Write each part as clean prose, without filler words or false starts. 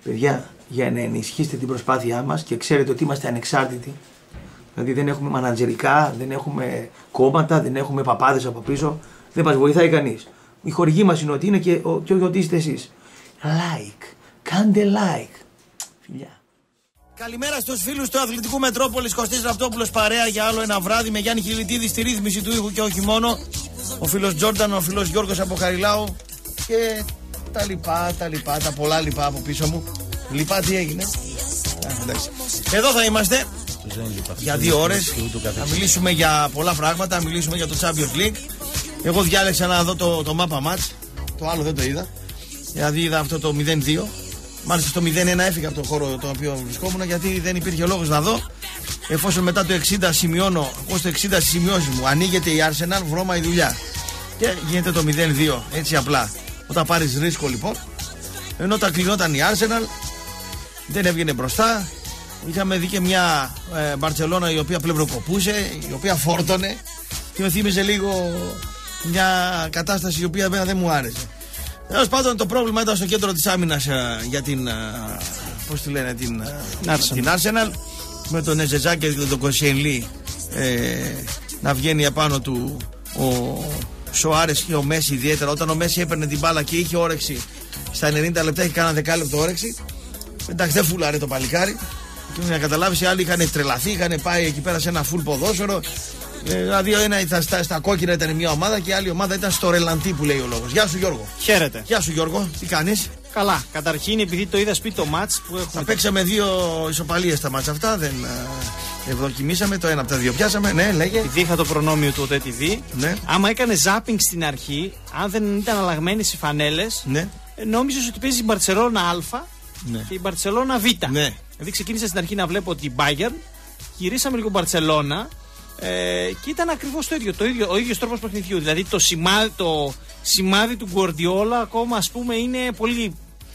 παιδιά, για να ενισχύσετε την προσπάθειά μας και ξέρετε ότι είμαστε ανεξάρτητοι. Δηλαδή δεν έχουμε μανατζερικά, δεν έχουμε κόμματα, δεν έχουμε παπάδες από πίσω. Δεν μας βοηθάει κανείς. Η χορηγή μας είναι ότι είναι και ότι είστε εσείς. Like. Κάντε like. Φιλιά. Καλημέρα στους φίλους του Αθλητικού Μετρόπολης. Κωστής Ραπτόπουλος παρέα για άλλο ένα βράδυ με Γιάννη Χιλιτίδη στη ρύθμιση του ήχου και όχι μόνο. Ο φίλος Τζόρνταν, ο φίλος Γιώργος από Χαριλάου και τα πολλά λοιπά από πίσω μου. Λοιπά τι έγινε. Εδώ θα είμαστε για 2 ώρες. Θα μιλήσουμε για πολλά πράγματα. Θα μιλήσουμε για το Champions League. Εγώ διάλεξα να δω το Mappa Match. Το άλλο δεν το είδα. Δηλαδή είδα αυτό το 0-2. Μάλιστα στο 0-1 έφυγα από το χώρο το οποίο βρισκόμουν, γιατί δεν υπήρχε λόγος να δω. Εφόσον μετά το 60 σημειώνω, εγώ στο 60 στις σημειώσεις μου ανοίγεται η Arsenal, βρώμα η δουλειά. Και γίνεται το 0-2, έτσι απλά. Όταν πάρεις ρίσκο λοιπόν, ενώ τα κλεινόταν η Arsenal, δεν έβγαινε μπροστά. Είχαμε δει και μια Μπαρτσελώνα η οποία πλευροκοπούσε, η οποία φόρτωνε και με θύμιζε λίγο μια κατάσταση η οποία δεν μου άρεσε. Τέλος πάντων, το πρόβλημα ήταν στο κέντρο της άμυνας για την, πώς τη λένε, την Arsenal, με τον Εζεζά και τον Κοσιενλή να βγαίνει απάνω του ο Σοάρες και ο Μέση ιδιαίτερα. Όταν ο Μέση έπαιρνε την μπάλα και είχε όρεξη στα 90 λεπτά, είχε κάνα 10 λεπτό όρεξη. Εντάξει, δεν φουλάρε το παλικάρι. Και να καταλάβεις, οι άλλοι είχαν τρελαθεί, είχαν πάει εκεί πέρα σε ένα φουλ ποδόσφαιρο. Δηλαδή, ένα ήταν στα κόκκινα, ήταν μια ομάδα και η άλλη ομάδα ήταν στο ρελαντί που λέει ο λόγος. Γεια σου Γιώργο. Χαίρετε. Γεια σου Γιώργο, τι κάνεις? Καλά. Καταρχήν, επειδή το είδα σπίτι το μάτς που έχουμε. Παίξαμε 2 ισοπαλίες στα μάτς αυτά. Δεν ευδοκιμήσαμε. Το ένα από τα 2 πιάσαμε. Ναι, λέγε. Επειδή είχα το προνόμιο του OTE TV. Ναι. Άμα έκανε ζάπινγκ στην αρχή, αν δεν ήταν αλλαγμένες οι φανέλες, ναι, νόμιζες ότι παίζει η Μπαρτσελώνα Α, ναι, και η Μπαρτσελώνα Β. Ναι. Δηλαδή ξεκίνησα στην αρχή να βλέπω την Bayern, γυρίσαμε λίγο Μπαρτσελώνα. Και ήταν ακριβώς το ίδιο, ο ίδιος τρόπος παιχνιδιού. Δηλαδή το σημάδι του Γκουαρντιόλα ακόμα, ας πούμε, είναι πολύ.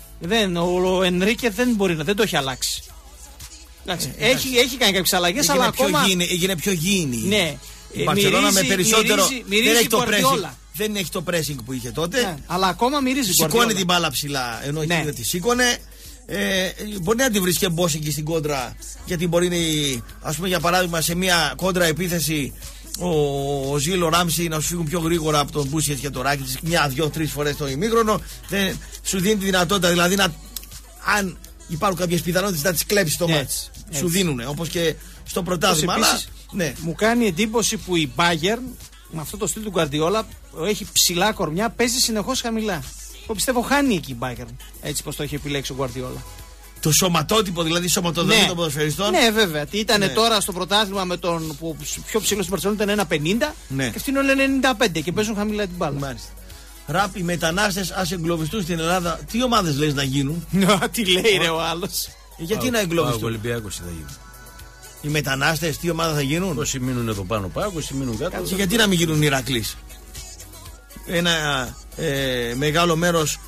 Ο Ενρίκε δεν το έχει αλλάξει. Εντάξει, έχει κάνει κάποιες αλλαγές, αλλά ακόμα. Έγινε πιο γήινη. Ναι. Η Μπαρτσελώνα με περισσότερο. Μυρίζει Γκουαρντιόλα. Δεν έχει το pressing που είχε τότε. Ναι, αλλά ακόμα μυρίζει Γκουαρντιόλα. Σηκώνει την μπάλα ψηλά, ενώ εκεί δεν τη σήκωνε. Μπορεί να τη βρει και μπόσικη στην κόντρα, γιατί μπορεί, ας πούμε, για παράδειγμα, σε μια κόντρα επίθεση ο Ζήλ, ο Ράμσι να σου φύγουν πιο γρήγορα από τον Μπούσιετ και τον Ράκιτς 1-2-3 φορές το ημίχρονο. Σου δίνει τη δυνατότητα, δηλαδή, αν υπάρχουν κάποιες πιθανότητες να τις κλέψει το μάτς. Σου δίνουν, όπως και στο πρωτάθλημα. Αλλά ναι. Μου κάνει εντύπωση που η Bayern με αυτό το στυλ του Γκουαρντιόλα έχει ψηλά κορμιά, παίζει συνεχώς χαμηλά. Εγώ πιστεύω χάνει εκεί η Bayern, έτσι πως το έχει επιλέξει ο Γκουαρντιόλα. Το σωματότυπο, δηλαδή σωματοδομή των ποδοσφαιριστών. Ναι, βέβαια. Τι ήταν τώρα στο πρωτάθλημα με τον που πιο ψηλό στην Μπαρτσελόνα ήταν 1,50 και αυτοί είναι 95 και παίζουν χαμηλά την μπάλα. Μάλιστα. Ραπ, οι μετανάστες ας εγκλωβιστούν στην Ελλάδα, τι ομάδες λες να γίνουν? Τι λέει ρε ο άλλος? Γιατί να εγκλωβιστούν? Ο Ολυμπιακός θα γίνει. Οι μετανάστες τι ομάδα θα γίνουν? Όσοι μείνουν εδώ πάνω Πάγος, όσοι μείνουν κάτω. Και γιατί να μην γίνουν Ηρακλής? Ένα μεγάλο μέρος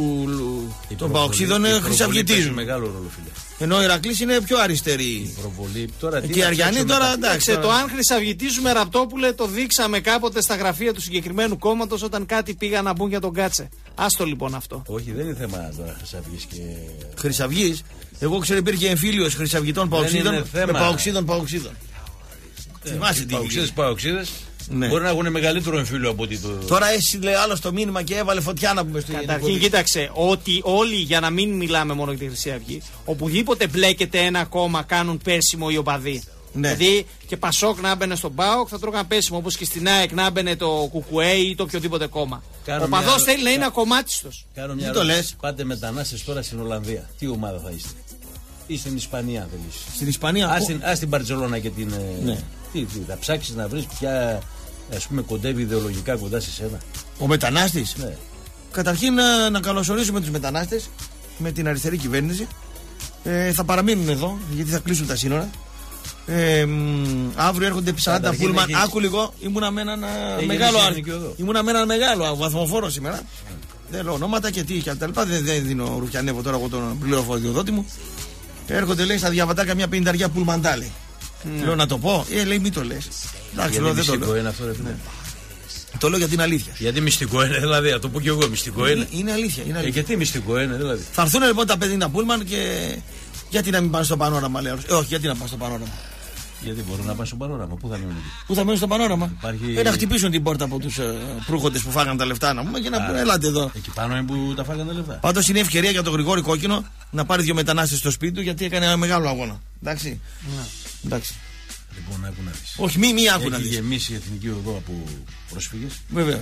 των Παοξίδων χρυσαυγητίζουν. Μεγάλο ρόλο, φίλε. Ενώ ο Ηρακλής είναι πιο αριστερή. Και οι Αριανοί τώρα, εντάξει. Το αν χρυσαυγητίζουμε, Ραπτόπουλε, το δείξαμε κάποτε στα γραφεία του συγκεκριμένου κόμματος όταν κάτι πήγαν να μπουν για τον Κάτσε. Άστο λοιπόν αυτό. Όχι, δεν είναι θέμα τώρα χρυσαυγής και. Χρυσαυγής. Εγώ ξέρω υπήρχε εμφύλιος χρυσαυγητών Παοξίδων με Παοξίδων. Θυμάσαι τι Παοξίδες. Ναι. Μπορεί να έχουν μεγαλύτερο εμφύλιο από ότι το. Τώρα έστειλε άλλο το μήνυμα και έβαλε φωτιά να πούμε στο ίδιο. Καταρχήν, κοίταξε, ότι όλοι, για να μην μιλάμε μόνο για τη Χρυσή Αυγή, οπουδήποτε μπλέκεται ένα κόμμα κάνουν πέσιμο οι οπαδοί. Ναι. Δηλαδή και Πασόκ να μπαινε στον ΠΑΟΚ θα τρώγαν πέσιμο, όπως και στην ΑΕΚ να μπαινε το Κουκουέ ή το οποιοδήποτε κόμμα. Ο παδός θέλει να είναι ακομμάτιστος. Τι το λες? Πάτε μετανάστες τώρα στην Ολλανδία. Τι ομάδα θα είστε? Ή στην Ισπανία δεν είσαι? Στην Ισπανία. Ας την Μπαρτσελώνα και την. Ναι. Τι θα ψάξεις να βρεις ποια, ας πούμε, κοντεύει ιδεολογικά κοντά σε σένα? Ο μετανάστης. Ναι. Καταρχήν να καλωσορίσουμε τους μετανάστες με την αριστερή κυβέρνηση. Θα παραμείνουν εδώ γιατί θα κλείσουν τα σύνορα. Αύριο έρχονται 40 πούλμαν. Άκου λίγο, ήμουνα με έναν μεγάλο βαθμοφόρο σήμερα. Δεν λέω ονόματα και τι και τα λοιπά. Δεν δίνω ρουφιανεύω τώρα εγώ τον πληροφοριοδότη μου. Έρχονται, λέει, στα διαβατάκια μια 50 πουλμαντά, λέει. Λέω να το πω, λέει μην το λες. Εντάξει, λέω δεν το λέω. Το λέω για την αλήθεια. Γιατί μυστικό είναι, δηλαδή, να το πω κι εγώ, μυστικό είναι. Είναι αλήθεια. Γιατί μυστικό είναι, δηλαδή. Θα έρθουν λοιπόν τα 50 πούλμαν και. Γιατί να μην πάνε στο πανόραμα, λέω. Όχι, γιατί να πάνε στο πανόραμα. Γιατί μπορούν να πάνε στο πανόραμα, πού θα μείνουν εκεί. Πού θα μείνουν στο πανόραμα. Υπάρχει... Να χτυπήσουν την πόρτα από τους προύχοντες που φάγαν τα λεφτά να πούμε και να πούνε ελάτε εδώ. Εκεί πάνω είναι που τα φάγαν τα λεφτά. Πάντως είναι ευκαιρία για τον Γρηγόρη Κόκκινο να πάρει 2 μετανάστες στο σπίτι του γιατί έκανε ένα μεγάλο αγώνα. Εντάξει. Εντάξει. Λοιπόν, άκου να δεις. Όχι, μη άκου να δεις. Έχει γεμίσει η εθνική οδό από πρόσφυγες. Βέβαια.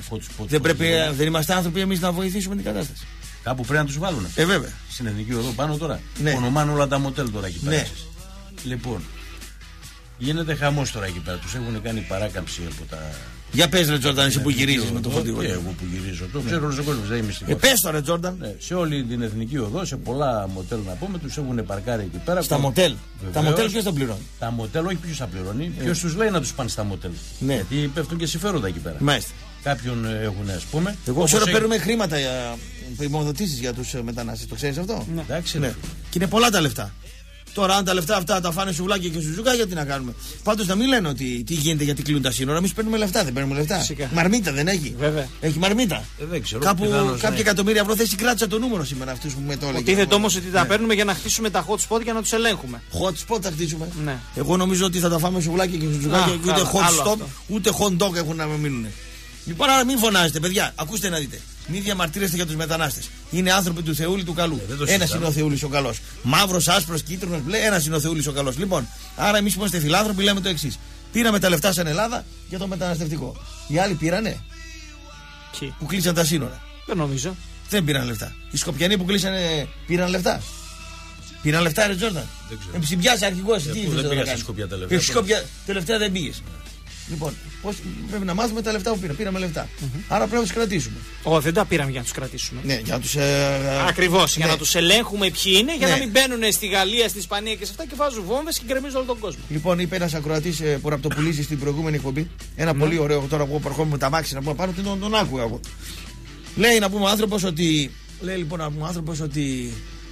Δεν είμαστε άνθρωποι εμείς να βοηθήσουμε την κατάσταση. Κάπου πρέπει να τους βάλουν. Βέβαια. Στην εθνική οδό πάνω τώρα. Ναι. Ονομάνε όλα τα μοτέλ τώρα εκεί πέρα. Ναι. Λοιπόν, γίνεται χαμός τώρα εκεί πέρα. Τους έχουν κάνει παράκαμψη από τα. Για πες ρε Τζόρνταν, εσύ που γυρίζεις με το φωτικό. Και εγώ που γυρίζω. Το ξέρω ο κόσμος, δεν είμαι μυστικός. Πες το ρε Τζόρνταν. Ναι, σε όλη την εθνική οδό, σε πολλά μοτέλ να πούμε, τους έχουν παρκάρει εκεί πέρα. Στα μοτέλ. Τα μοτέλ ποιος τα πληρώνει. Τα μοτέλ, όχι ποιος τα πληρώνει. Ποιος τους λέει να τους πάνε στα μοτέλ. Ναι. Γιατί πέφτουν και συμφέροντα εκεί πέρα. Μάλιστα. Κάποιον έχουν, ας πούμε. Εγώ ξέρω παίρνουμε χρήματα για υποδοτήσεις για τους μετανάστες. Το ξέρεις αυτό. Ναι. Εντάξει, ναι. Και είναι πολλά τα λεφτά. Τώρα, αν τα λεφτά αυτά τα φάνε σουβλάκια και σουζουκά, γιατί να κάνουμε. Πάντως να μην λένε ότι τι γίνεται γιατί κλείνουν τα σύνορα. Εμείς παίρνουμε λεφτά, δεν παίρνουμε λεφτά. Φυσικά. Μαρμίτα δεν έχει. Βέβαια. Έχει μαρμίτα. Δεν ξέρω. Κάποια εκατομμύρια ευρώ θέση κράτησα το νούμερο σήμερα αυτούς που με το έλεγε. Υποτίθεται όμως ότι τα παίρνουμε για να χτίσουμε τα hot spot για να τους ελέγχουμε. Hot spot θα χτίσουμε. Ναι. Εγώ νομίζω ότι θα τα φάμε σουβλάκια και σουζουκάκια και ούτε hot stop ούτε hot dog έχουν να με μείνουν. Λοιπόν, άρα μην φωνάζετε, παιδιά. Ακούστε να δείτε. Μην διαμαρτύρεστε για τους μετανάστες. Είναι άνθρωποι του Θεούλη του καλού. Ένας είναι ο Θεούλης ο καλός. Μαύρος, άσπρος, κίτρινος, μπλε. Ένας είναι ο Θεούλης ο καλός. Λοιπόν, άρα εμείς που είμαστε φιλάνθρωποι λέμε το εξής. Πήραμε τα λεφτά σαν Ελλάδα για το μεταναστευτικό. Οι άλλοι πήρανε. Ποιοι? Που κλείσαν τα σύνορα. Δεν νομίζω. Δεν πήραν λεφτά. Οι Σκοπιανοί που κλείσανε πήραν λεφτά. Πήραν λεφτά, ρε Τζόρνταν. Εμπιάσει αρχηγός. Τι δεν πήγα στα Σκοπιά τα λεφτά. Σκοπιά τελευταία δεν πήγες. Λοιπόν, πώς πρέπει να μάθουμε τα λεφτά που πήραμε. Πήραμε λεφτά. Άρα πρέπει να τους κρατήσουμε. Όχι, δεν τα πήραμε για να τους κρατήσουμε. Ναι, για να τους. Ακριβώς, ναι. για να τους ελέγχουμε ποιοι είναι, για ναι. να μην μπαίνουν στη Γαλλία, στη Ισπανία και σε αυτά και βάζουν βόμβες και γκρεμίζουν όλο τον κόσμο. Λοιπόν, είπε ένας ακροατής που ραπτοπουλήσει στην προηγούμενη εκπομπή. Ένα πολύ ωραίο τώρα που προχωρούμε με τα μάξι να πούμε πάνω, τον άκουγα εγώ. Λέει να πούμε ο άνθρωπος ότι. Λέει λοιπόν να πούμε ο άνθρωπος ότι.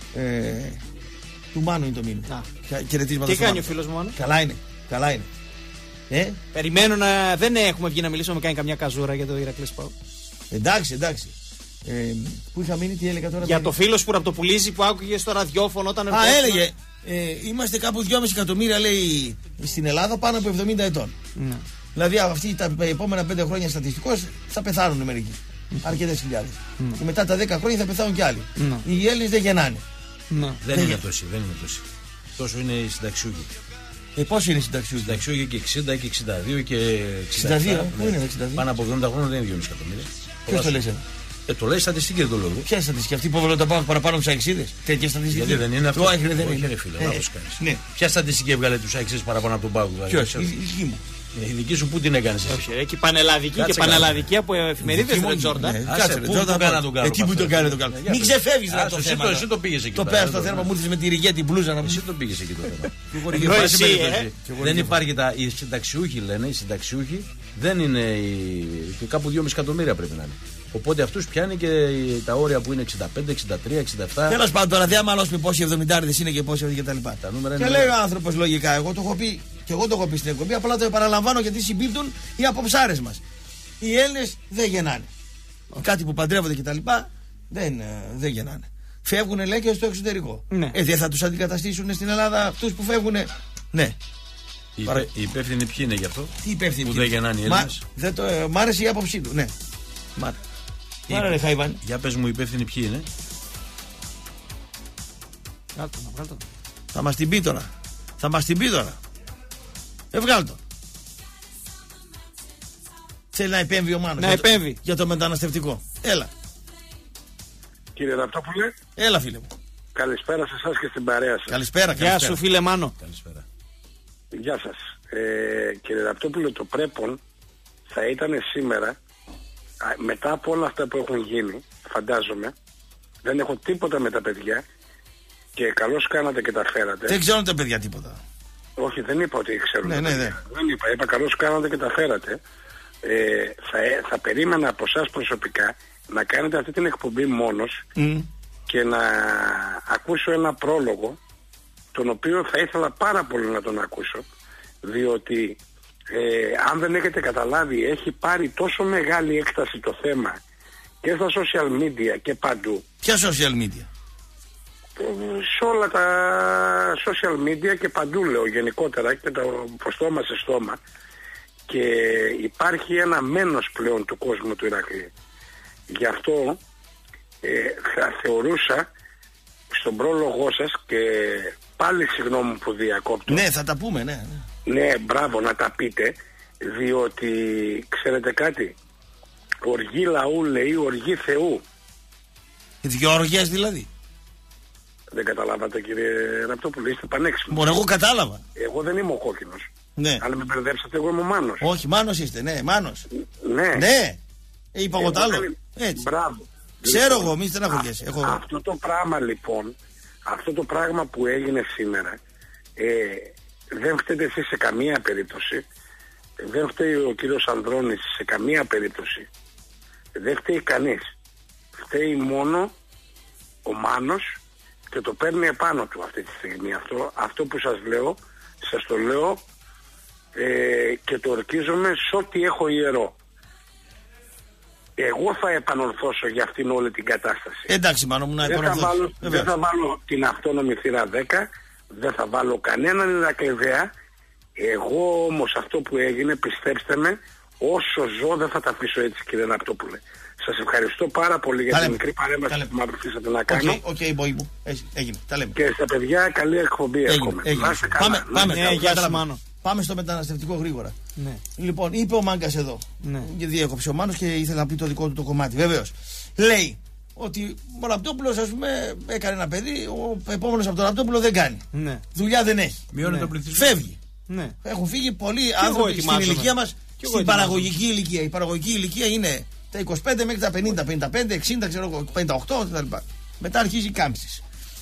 Του Μάνου είναι το μήνυμα. Τι κάνει ο φίλος μου, Μάνου? Καλά είναι. Καλά είναι. Περιμένω να. Δεν έχουμε βγει να μιλήσουμε, κάνει καμιά καζούρα για το Ηρακλής ΠΑΟΚ. Εντάξει. Πού είχα μείνει, τι έλεγα τώρα. Για το φίλο που ραπτοπουλίζει που άκουγε στο ραδιόφωνο όταν έλεγε. Είμαστε κάπου 2,5 εκατομμύρια λέει στην Ελλάδα πάνω από 70 ετών. Ναι. Δηλαδή αυτοί τα επόμενα 5 χρόνια στατιστικώς θα πεθάνουν μερικοί. Αρκετές χιλιάδες. Και μετά τα 10 χρόνια θα πεθάνουν κι άλλοι. Οι Έλληνες δεν γεννάνε. Δεν είναι τόσοι. Τόσο είναι οι συνταξιούχοι. Πόσο είναι οι συνταξιούχοι? Συνταξιούχοι και 60 και 62 και 67. 62, πού είναι 62? Πάνω από 70 χρόνια δεν είναι 2,5 εκατομμύρια. Ποιος το λέει? Το λέει στατιστική, δεν το λέω. Ποια στατιστική? Αυτή που έβαλε τα πάνω παραπάνω τους αεξίδες. Τέτοια στατιστική. Γιατί δεν είναι αυτό? Όχι, δεν είναι φίλε, λάθος κάνεις. Ποια στατιστική έβγαλε τους αεξίδες παραπάνω από τον πάγο? Ποιος? Η δική μου. Η δική σου πού την έκανες εσύ? Όχι, εκεί πανελλαδική και πανελλαδική από εφημερίδες ρε Τζόρνταν. Κάτσε, πού το κάνα τον κάνω? Εκεί που το κάνει τον κάνω. Μην ξεφεύγεις να το θέμα. Εσύ το πήγες εκεί. Το πέρας το θέμα, μου ήρθες με τη ρηγέ την μπλούζα να μου. Εσύ το πήγες εκεί το θέμα. Δεν υπάρχει οι συνταξιούχοι λένε, οι συνταξιούχοι δεν είναι και κάπου 2,5 εκατομμύρια πρέπει να είναι. Οπότε αυτούς πιάνει και τα όρια που είναι 65, 63, 67. Τέλος πάντων, τώρα δεν αμαλώσουμε πόσοι 70 είναι και πόσοι και τα λοιπά. Και λέει ο άνθρωπος λογικά, εγώ το έχω πει και εγώ το έχω πει στην εκπομπή, απλά το επαναλαμβάνω γιατί συμπίπτουν οι αποψάρες μας. Οι Έλληνες δεν γεννάνε. Κάτι που παντρεύονται και τα λοιπά δεν γεννάνε. Φεύγουν λέει και στο εξωτερικό. Ναι. Δεν θα τους αντικαταστήσουν στην Ελλάδα αυτούς που φεύγουν. Ναι. Οι υπεύθυνοι ποιοι είναι γι' αυτό? Τι υπεύθυνοι που δεν γεννάνε οι Έλληνες? Μ' άρεσε η άποψή του. Ναι. Άρα ρε Χαϊβάν. Για πες μου, οι υπεύθυνοι ποιοι είναι? Θα μας την πει τώρα. Βγάλ' το. Θέλει να επέμβει ο Μάνος. Να επέμβει. Για το μεταναστευτικό. Έλα. Κύριε Ραπτόπουλε. Έλα φίλε μου. Καλησπέρα σε εσάς και στην παρέα σας. Καλησπέρα. Γεια σου φίλε Μάνο. Καλησπέρα. Γεια σας. Κύριε Ραπτόπουλε, το πρέπον θα ήταν σήμερα, μετά από όλα αυτά που έχουν γίνει, φαντάζομαι, δεν έχω τίποτα με τα παιδιά και καλώς κάνατε και τα φέρατε. Δεν ξέρουν τα παιδιά τίποτα. Όχι, δεν είπα ότι ξέρουν. Ναι. Δεν είπα καλώς κάνατε και τα φέρατε. Θα περίμενα από εσάς προσωπικά να κάνετε αυτή την εκπομπή μόνος και να ακούσω ένα πρόλογο, τον οποίο θα ήθελα πάρα πολύ να τον ακούσω, διότι αν δεν έχετε καταλάβει, έχει πάρει τόσο μεγάλη έκταση το θέμα και στα social media και παντού. Ποια social media? Σε όλα τα social media και παντού, λέω, γενικότερα, και το από στόμα σε στόμα. Και υπάρχει ένα μένος πλέον του κόσμου του Ηρακλή. Γι' αυτό θα θεωρούσα στον πρόλογό σας, και πάλι συγγνώμη που διακόπτω. Ναι, θα τα πούμε, ναι. Ναι, μπράβο, να τα πείτε, διότι ξέρετε κάτι, οργή λαού λέει οργή Θεού. Δυο οργές δηλαδή. Δεν καταλάβατε, κύριε Ραπτόπουλε, είστε πανέξυπνος. Μπορεί, εγώ κατάλαβα. Εγώ δεν είμαι ο κόκκινος. Ναι. Αν με μπερδέψατε, εγώ είμαι ο Μάνος. Όχι, Μάνος είστε, ναι, Μάνος. Ναι. Ναι. Είπα εγώ τ' άλλο. Έτσι. Μπράβο. Ξέρω λοιπόν, εγώ, μη στεναχωριέσαι. Αυτό το πράγμα λοιπόν, αυτό το πράγμα που έγινε σήμερα, δεν φταίτε εσείς σε καμία περίπτωση. Δεν φταίει ο κύριος Ανδρώνης σε καμία περίπτωση. Δεν φταίει κανείς. Φταίει μόνο ο Μάνος, και το παίρνει επάνω του αυτή τη στιγμή. Αυτό που σας λέω, σας το λέω και το ορκίζομαι σε ό,τι έχω ιερό. Εγώ θα επανορθώσω για αυτήν όλη την κατάσταση. Εντάξει, Μάνο μου, να επανορθώσω. Δεν θα βάλω την αυτόνομη θύρα 10, δεν θα βάλω κανέναν Ηρακλειδέα. Εγώ όμως αυτό που έγινε, πιστέψτε με, όσο ζω δεν θα τα αφήσω έτσι, κύριε Ραπτόπουλε. Σας ευχαριστώ πάρα πολύ για την μικρή παρέμβαση που με αφήσατε να κάνω. Οκ, μπόι μου. Έγινε. Τα λέμε. Και στα παιδιά, καλή εκπομπή εύχομαι. Πάμε στο μεταναστευτικό γρήγορα. Ναι. Λοιπόν, είπε ο Μάγκας εδώ. Ναι. Και διέκοψε ο Μάνος και ήθελε να πει το δικό του το κομμάτι. Βεβαίως. Λέει ότι ο Ραπτόπουλος, ας πούμε, έκανε ένα παιδί, ο επόμενος από τον Ραπτόπουλο δεν κάνει. Ναι. Δουλειά δεν έχει. Μειώνει τον πληθυσμό. Φεύγει. Ναι. Έχουν φύγει πολλοί άνθρωποι στην ηλικία μας, στην παραγωγική ηλικία. Η παραγωγική ηλικία είναι τα 25 μέχρι τα 50, 55, 60, ξέρω εγώ, 58 κτλ. Μετά αρχίζει η κάμψη.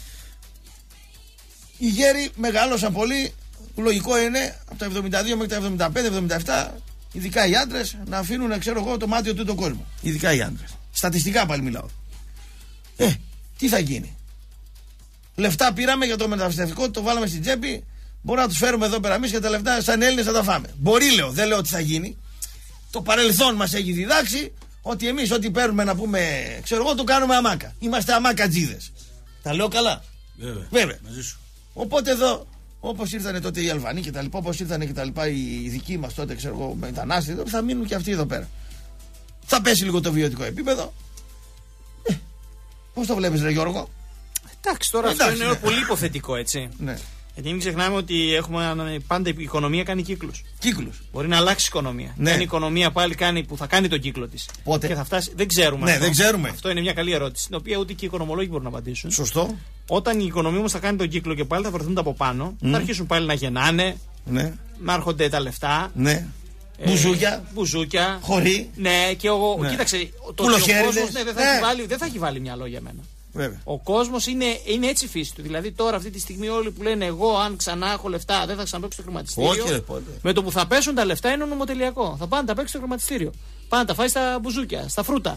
Οι γέροι μεγαλώσαν πολύ. Λογικό είναι από τα 72 μέχρι τα 75, 77, ειδικά οι άντρες, να αφήνουν, ξέρω εγώ, το μάτιο του τον κόσμο. Ειδικά οι άντρες. Στατιστικά πάλι μιλάω. Τι θα γίνει? Λεφτά πήραμε για το μεταναστευτικό, το βάλαμε στην τσέπη. Μπορούμε να τους φέρουμε εδώ πέρα εμείς και τα λεφτά σαν Έλληνες να τα φάμε. Μπορεί, λέω, δεν λέω ότι θα γίνει. Το παρελθόν μας έχει διδάξει ότι εμείς ό,τι παίρνουμε να πούμε, ξέρω εγώ, το κάνουμε αμάκα. Είμαστε αμάκατζίδες. Τα λέω καλά? Βέβαια. Μαζί σου. Οπότε εδώ, όπως ήρθανε τότε οι Αλβανοί και τα λοιπά, όπως ήρθανε και τα λοιπά οι δικοί μας τότε, ξέρω εγώ, μετανάστες, θα μείνουν και αυτοί εδώ πέρα. Θα πέσει λίγο το βιωτικό επίπεδο. Πώς το βλέπεις, ρε Γιώργο? Εντάξει, τώρα αυτό είναι πολύ υποθετικό, έτσι. Ναι. Γιατί μην ξεχνάμε ότι πάντα η οικονομία κάνει κύκλους. Μπορεί να αλλάξει η οικονομία. Ναι. Αν η οικονομία πάλι που θα κάνει τον κύκλο της. Πότε? Και θα φτάσει. Δεν ξέρουμε. Ναι, αυτό. δεν ξέρουμε. Αυτό είναι μια καλή ερώτηση, την οποία ούτε και οι οικονομολόγοι μπορούν να απαντήσουν. Σωστό. Όταν η οικονομία όμως θα κάνει τον κύκλο και πάλι θα βρεθούν από πάνω, θα αρχίσουν πάλι να γεννάνε, ναι, να έρχονται τα λεφτά. Ναι. Μπουζούκια. Χωρί. Ναι, και εγώ. Ναι. Κοίταξε. Ο κόσμος δεν θα έχει βάλει μυαλό για μένα. Βέβαια. Ο κόσμος είναι έτσι φύση του. Δηλαδή τώρα αυτή τη στιγμή όλοι που λένε εγώ αν ξανά έχω λεφτά δεν θα ξαναπαίξω στο χρηματιστήριο. Όχι, με το που θα πέσουν τα λεφτά είναι νομοτελειακό. Θα πάνε να τα παίξει στο χρηματιστήριο. Πάνε να τα φάει στα μπουζούκια, στα φρούτα.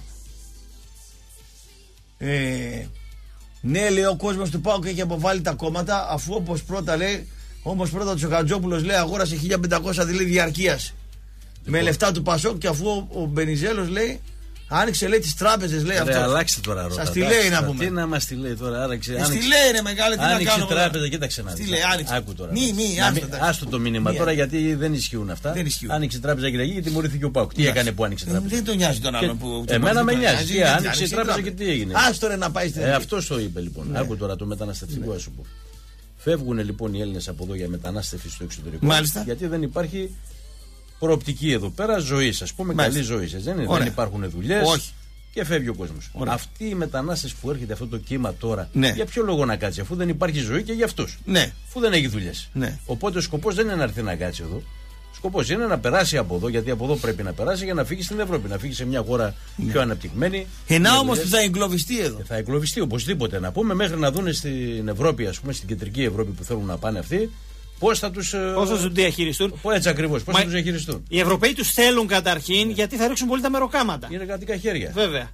Ναι, λέει ο κόσμος του ΠΑΟΚ έχει αποβάλει τα κόμματα, αφού όπως πρώτα ο Τσοχατζόπουλος λέει αγόρασε 1500 δηλαδή διαρκείας με λεφτά του ΠΑΣΟΚ, και αφού ο Μπενιζέλος λέει άνοιξε, λέει, τις τράπεζες, λέει αυτό. Αλλάξτε τώρα, ρώτα. Σας τη λέει να πούμε. Τι να μας τη λέει τώρα, άραξε. Τη λέει, ρε μεγάλη, τι να κάνουμε. Άνοιξε τράπεζα, κοίταξε να δεις. Άκου τώρα. Άστο το μήνυμα τώρα, γιατί δεν ισχύουν αυτά. Άνοιξε τράπεζα Κυριακή και τιμωρήθηκε ο ΠΑΟΚ. Τι έκανε που άνοιξε τράπεζα? Δεν τον νοιάζει τον άλλον που. Εμένα με νοιάζει. Άνοιξε τράπεζα και τι έγινε? Άστο ρε να πάει στην. Αυτό το είπε λοιπόν. Άκου τώρα το μεταναστευτικό, α σου πω. Φεύγουν λοιπόν οι Έλληνες από εδώ για μετανάστευση στο εξωτερικό. Γιατί δεν υπάρχει προοπτική εδώ πέρα ζωή, α πούμε, καλή ζωή. Δεν υπάρχουν δουλειές. Και φεύγει ο κόσμος. Αυτοί οι μετανάστες που έρχεται αυτό το κύμα τώρα, για ποιο λόγο να κάτσει, αφού δεν υπάρχει ζωή και για αυτούς? Αφού δεν έχει δουλειές. Οπότε ο σκοπός δεν είναι να έρθει να κάτσει εδώ. Ο σκοπός είναι να περάσει από εδώ, γιατί από εδώ πρέπει να περάσει για να φύγει στην Ευρώπη, να φύγει σε μια χώρα πιο αναπτυγμένη. Όμως που θα εγκλωβιστεί εδώ. Θα εγκλωβιστεί οπωσδήποτε, να πούμε, μέχρι να δουν στην Ευρώπη, ας πούμε, στην κεντρική Ευρώπη που θέλουν να πάνε αυτοί. Πώς θα τους διαχειριστούν. Έτσι ακριβώς, πώς θα τους διαχειριστούν. Οι Ευρωπαίοι τους θέλουν καταρχήν, γιατί θα ρίξουν πολύ τα μεροκάματα. Είναι κρατικά χέρια. Βέβαια.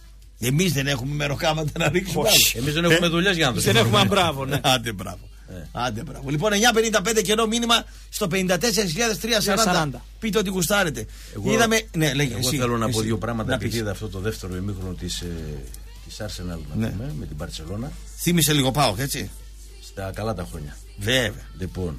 Εμείς δεν έχουμε μεροκάματα να ρίξουμε. Εμείς δεν έχουμε δουλειές για να τους δεν έχουμε μπράβο, ναι. Άντε μπράβο. Άντε, μπράβο. Λοιπόν, 9:55 καιρό μήνυμα στο 54.340. Πείτε ότι γουστάρετε. Εγώ θέλω να πω δύο πράγματα επειδή είδα αυτό το δεύτερο ημίχρονο της Arsenal με την Μπαρτσελόνα. Θύμισε λίγο ΠΑΟΚ, έτσι. Στα καλά τα χρόνια. Βέβαια. Λοιπόν.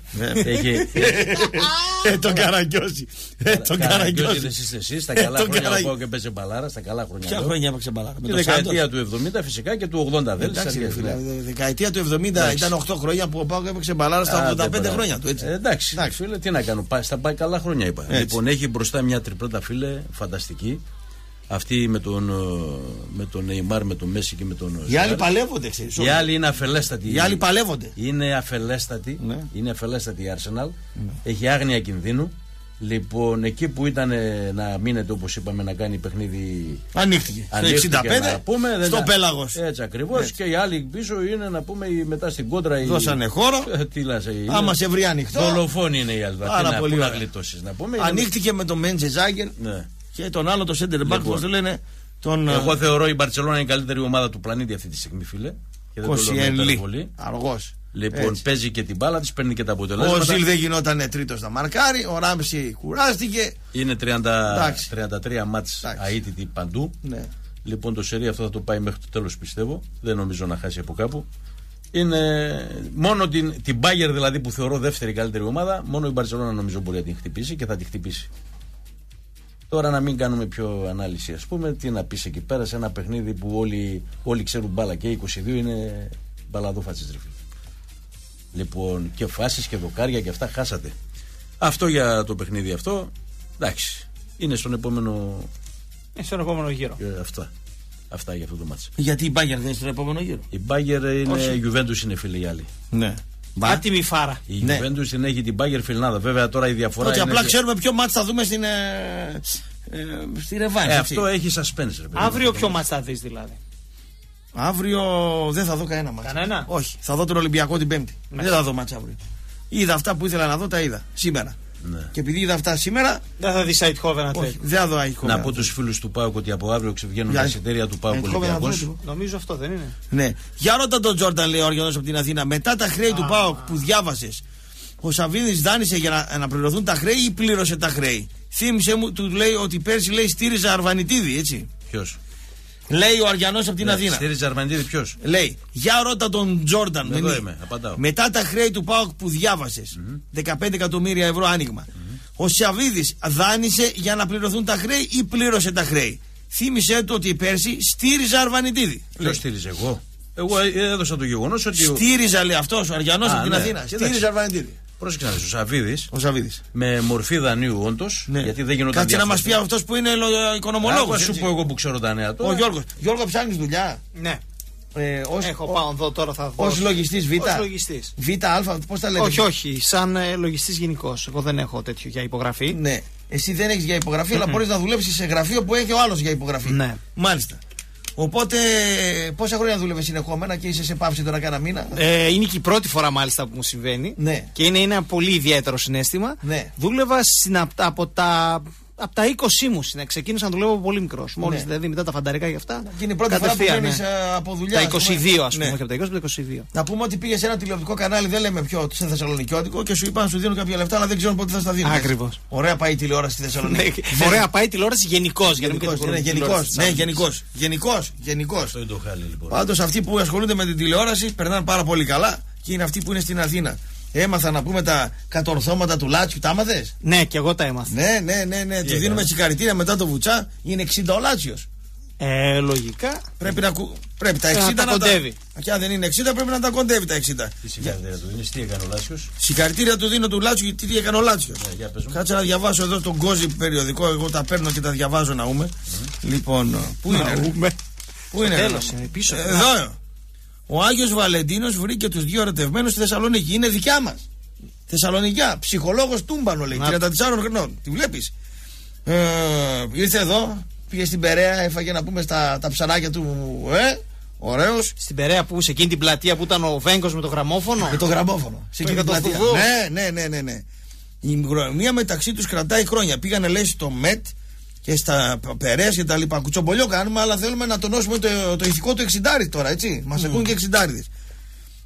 Τον Καραγκιόζη. Τον Καραγκιόζη δεν είστε εσείς. Στα καλά χρόνια ο ΠΑΟΚ έπαιζε μπαλάρα. Στα καλά χρόνια. Ποια χρόνια έπαιξε μπαλάρα? Τη δεκαετία του 70 φυσικά και του 80 δεν είναι. Δεκαετία του 70 ήταν 8 χρόνια που ο ΠΑΟΚ έπαιξε μπαλάρα στα 85 χρόνια του. Εντάξει, φίλε, τι να κάνω. Στα πάει καλά χρόνια είπα. Λοιπόν, έχει μπροστά μια τριπλέτα, φίλε, φανταστική. Αυτή με τον Νεϊμάρ, με τον Μέση και με τον. Οι άλλοι παλεύονται, ξέρεις. Οι άλλοι είναι αφελέστατοι. Οι άλλοι παλεύονται. Είναι αφελέστατοι. Είναι αφελέστατη η Arsenal. Έχει άγνοια κινδύνου. Λοιπόν, εκεί που ήταν να μείνετε, όπως είπαμε, να κάνει παιχνίδι. Ανοίχτηκε. Στο 65, στο πέλαγος. Έτσι ακριβώς. Και οι άλλοι πίσω είναι να πούμε μετά στην κόντρα. Δώσανε χώρο. Τι λάσε. Άμα σε βρει ανοιχτό. Δολοφόνοι είναι οι άλλοι. Πάρα πολύ να γλιτώσεις, να πούμε. Ανοίχτηκε με τον Μέντζε Ζάγκερ. Και τον άλλο το center back, πώς το λένε. Εγώ θεωρώ η Μπαρτσελόνα είναι η καλύτερη ομάδα του πλανήτη αυτή τη στιγμή, φίλε. Κοσιέλη. Αργός. Λοιπόν, παίζει και την μπάλα της, παίρνει και τα αποτελέσματα. Ο Ζιλ δεν γινόταν τρίτος να μαρκάρει. Ο Ράμψη κουράστηκε. Είναι 33 μάτς αίτητη παντού. Ναι. Λοιπόν, το σερί αυτό θα το πάει μέχρι το τέλος, πιστεύω. Δεν νομίζω να χάσει από κάπου. Είναι μόνο την Bayern δηλαδή που θεωρώ δεύτερη καλύτερη ομάδα. Μόνο η Μπαρτσελόνα νομίζω μπορεί να την χτυπήσει και θα την χτυπήσει. Τώρα να μην κάνουμε πιο ανάλυση, ας πούμε, τι να πεις εκεί πέρα σε ένα παιχνίδι που όλοι ξέρουν μπάλα και 22 είναι μπαλαδόφατσες, ρε φίλε. Λοιπόν, και φάσεις και δοκάρια και αυτά χάσατε. Αυτό για το παιχνίδι αυτό, εντάξει, είναι στον επόμενο γύρο. Αυτά για αυτό το μάτσο. Γιατί η Bayern δεν είναι στον επόμενο γύρο? Η Bayern είναι Juventus, είναι φίλοι οι άλλοι. Ναι. Άτιμη φάρα. Η Juventus την έχει την Bayern φιλνάδα. Βέβαια τώρα η διαφορά. Ότι απλά ξέρουμε ποιο μάτς θα δούμε στη ρεβάνη. Αυτό έχει suspense. Αύριο ποιο μάτς θα δεις δηλαδή? Αύριο δεν θα δω κανένα μάτς. Κανένα? Όχι. Θα δω τον Ολυμπιακό την Πέμπτη. Δεν θα δω μάτς αύριο. Είδα αυτά που ήθελα να δω, τα είδα σήμερα. Ναι. Και επειδή είδα αυτά σήμερα. Δεν θα δει Eindhoven Athletic. Δεν θα δω Eindhoven. Να πω τους φίλους του ΠΑΟΚ ότι από αύριο ξεβγαίνουν τα εισιτήρια του ΠΑΟΚ Ολυμπιακός. Νομίζω αυτό δεν είναι. Ναι. Για ρώτα τον Τζόρνταν, λέει ο Αργιανός από την Αθήνα. Μετά τα χρέη του ΠΑΟΚ που διάβασες, ο Σαββίδης δάνεισε για να πληρωθούν τα χρέη ή πλήρωσε τα χρέη? Θύμισε μου, του λέει ότι πέρσι λέει στήριζε Αρβανιτίδη, έτσι. Ποιος? Λέει ο Αργιανός από την Αθήνα. Στήριζε Αρβανιτίδη, ποιος? Λέει, για ρώτα τον Τζόρνταν. Εδώ είμαι, απαντάω. Μετά τα χρέη του ΠΑΟΚ που διάβασες, 15 εκατομμύρια ευρώ άνοιγμα. Ο Σαββίδης δάνεισε για να πληρωθούν τα χρέη ή πλήρωσε τα χρέη? Θύμισε του ότι πέρσι στήριζε Αρβανιτίδη. Ποιος στήριζε? Εγώ έδωσα το γεγονός ότι. Στήριζε, λέει αυτός ο Αργιανός από την Αθήνα. Στήριζε Αρβανιτίδη. Πρόσεξε να δεις, ο Σαββίδης. Με μορφή δανείου όντως. Ναι. Γιατί δεν γινόταν. Κάτσε να μας πει αυτός που είναι οικονομολόγος. Θα σου πω εγώ που ξέρω τα νέα τώρα. Ο Γιώργος. Γιώργο, ψάχνεις δουλειά? Ναι. Έχω πάω εδώ τώρα, θα δω. Ως λογιστής Β. Ως λογιστής. Β, Α, πώς τα λέτε? Όχι, σαν λογιστής γενικός. Εγώ δεν έχω τέτοιο για υπογραφή. Ναι. Εσύ δεν έχεις για υπογραφή, αλλά μπορείς να δουλέψεις σε γραφείο που έχει ο άλλος για υπογραφή. Ναι. Μάλιστα. Οπότε, πόσα χρόνια δούλευες συνεχόμενα και είσαι σε πάυση τώρα κάνα μήνα? Είναι και η πρώτη φορά μάλιστα που μου συμβαίνει. Ναι. Και είναι ένα πολύ ιδιαίτερο συναίσθημα. Ναι. Δούλευα από τα 20 μου. Ξεκίνησα να δουλεύω πολύ μικρός. Μόλις δηλαδή μετά τα φανταρικά και αυτά. Και είναι η πρώτη φορά που βγαίνεις από δουλειά. Τα 22, ας πούμε. Όχι από τα 20, από τα 22. Να πούμε ότι πήγες σε ένα τηλεοπτικό κανάλι, δεν λέμε ποιο, σε Θεσσαλονικιώτικο, και σου είπαν να σου δίνουν κάποια λεφτά, αλλά δεν ξέρουν πότε θα στα δίνουν. Ακριβώς. Ωραία πάει η τηλεόραση στη Θεσσαλονίκη. Ωραία πάει η τηλεόραση γενικώς. Γενικώς. Λοιπόν. Πάντως αυτοί που ασχολούνται με την τηλεόραση περνάνε πάρα πολύ καλά και είναι αυτοί που είναι στην Αθήνα. Έμαθα να πούμε τα κατορθώματα του Λάτσιου, τα άμαθες? Ναι, και εγώ τα έμαθα. Ναι. Του δίνουμε συγχαρητήρια μετά το Βουτσά, είναι 60 ο Λάτσιος. Λογικά. Πρέπει τα 60 να τα κοντεύει. Και αν δεν είναι 60, πρέπει να τα κοντεύει τα 60. Τι συγχαρητήρια του δίνεις, τι έκανε ο Λάτσιος? Συγχαρητήρια του δίνω του Λάτσιου, γιατί τι έκανε ο Λάτσιος. Κάτσε να διαβάσω εδώ στον Κόζι περιοδικό, εγώ τα παίρνω και τα διαβάζω να ούμε. Λοιπόν, πού είναι? Τέλος, πίσω. Εδώ. Ο Άγιος Βαλεντίνος βρήκε τους δύο ερωτευμένους στη Θεσσαλονίκη. Είναι δικιά μας. Θεσσαλονικιά. Ψυχολόγος Τούμπανο, λέει. 34 χρονών. Τη βλέπεις? Ήρθε εδώ, πήγε στην Περαία, έφαγε να πούμε τα ψαράκια του. Ωραίος. Στην Περαία που σε εκείνη την πλατεία που ήταν ο Βέγκος με το γραμμόφωνο. Με το γραμμόφωνο. Σε εκείνη την πλατεία. Ναι. Η μία μεταξύ τους κρατάει χρόνια. Πήγανε, λέει, στο ΜΕΤ και στα Περαίας και τα λοιπά. Κουτσομπολιό κάνουμε, αλλά θέλουμε να τονώσουμε το ηθικό του 60 τώρα, έτσι. Μας ακούν και 60.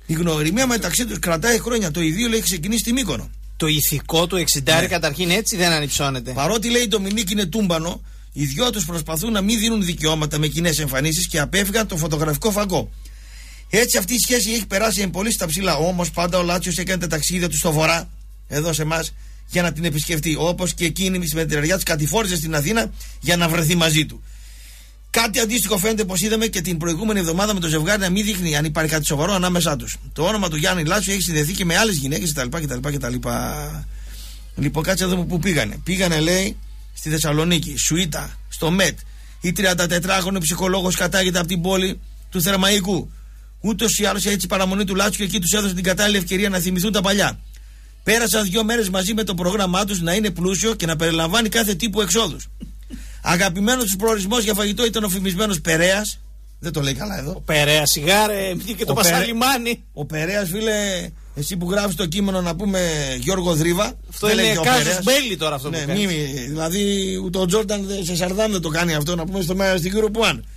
Η γνωριμία μεταξύ τους κρατάει χρόνια. Το ιδίο λέει έχει ξεκινήσει στη Μύκονο. Το ηθικό του 60 καταρχήν έτσι δεν ανυψώνεται. Παρότι λέει το Μινίκ είναι τούμπανο, οι δυο τους προσπαθούν να μην δίνουν δικαιώματα με κοινές εμφανίσεις και απέφυγαν το φωτογραφικό φαγό. Έτσι αυτή η σχέση έχει περάσει πολύ στα ψηλά. Όμως πάντα ο Λάτσιος έκανε τα ταξίδια του στο βορρά, εδώ σε εμάς, για να την επισκεφτεί. Όπως και εκείνη με την τρελιά της κατηφόρησε στην Αθήνα για να βρεθεί μαζί του. Κάτι αντίστοιχο φαίνεται πως είδαμε και την προηγούμενη εβδομάδα με το ζευγάρι να μην δείχνει αν υπάρχει κάτι σοβαρό ανάμεσά τους. Το όνομα του Γιάννη Λάτσιο έχει συνδεθεί και με άλλες γυναίκες κτλ. Λοιπόν, κάτσε να δούμε πού πήγανε. Πήγανε, λέει, στη Θεσσαλονίκη, Σουίτα, στο ΜΕΤ. Η 34χρονη ψυχολόγος κατάγεται από την πόλη του Θερμαϊκού. Ούτως ή άλλως έτσι η παραμονή του Λάτσιου εκεί τους έδωσε την κατάλληλη ευκαιρία να θυμηθούν τα παλιά. Πέρασαν 2 μέρες μαζί με το πρόγραμμά τους να είναι πλούσιο και να περιλαμβάνει κάθε τύπου εξόδους. Αγαπημένος τους προορισμός για φαγητό ήταν ο φημισμένος Περέας. Δεν το λέει καλά εδώ. Ο Περέας, σιγάρε, και το Πασαλιμάνι. Ο Περέας, φίλε, εσύ που γράφεις το κείμενο να πούμε Γιώργο Δρίβα. Αυτό είναι κάζος μπέλι τώρα αυτό που κάνεις. Δηλαδή ούτε ο Τζόρνταν σε Σαρδάμ δεν το κάνει αυτό, να πούμε στην Group One.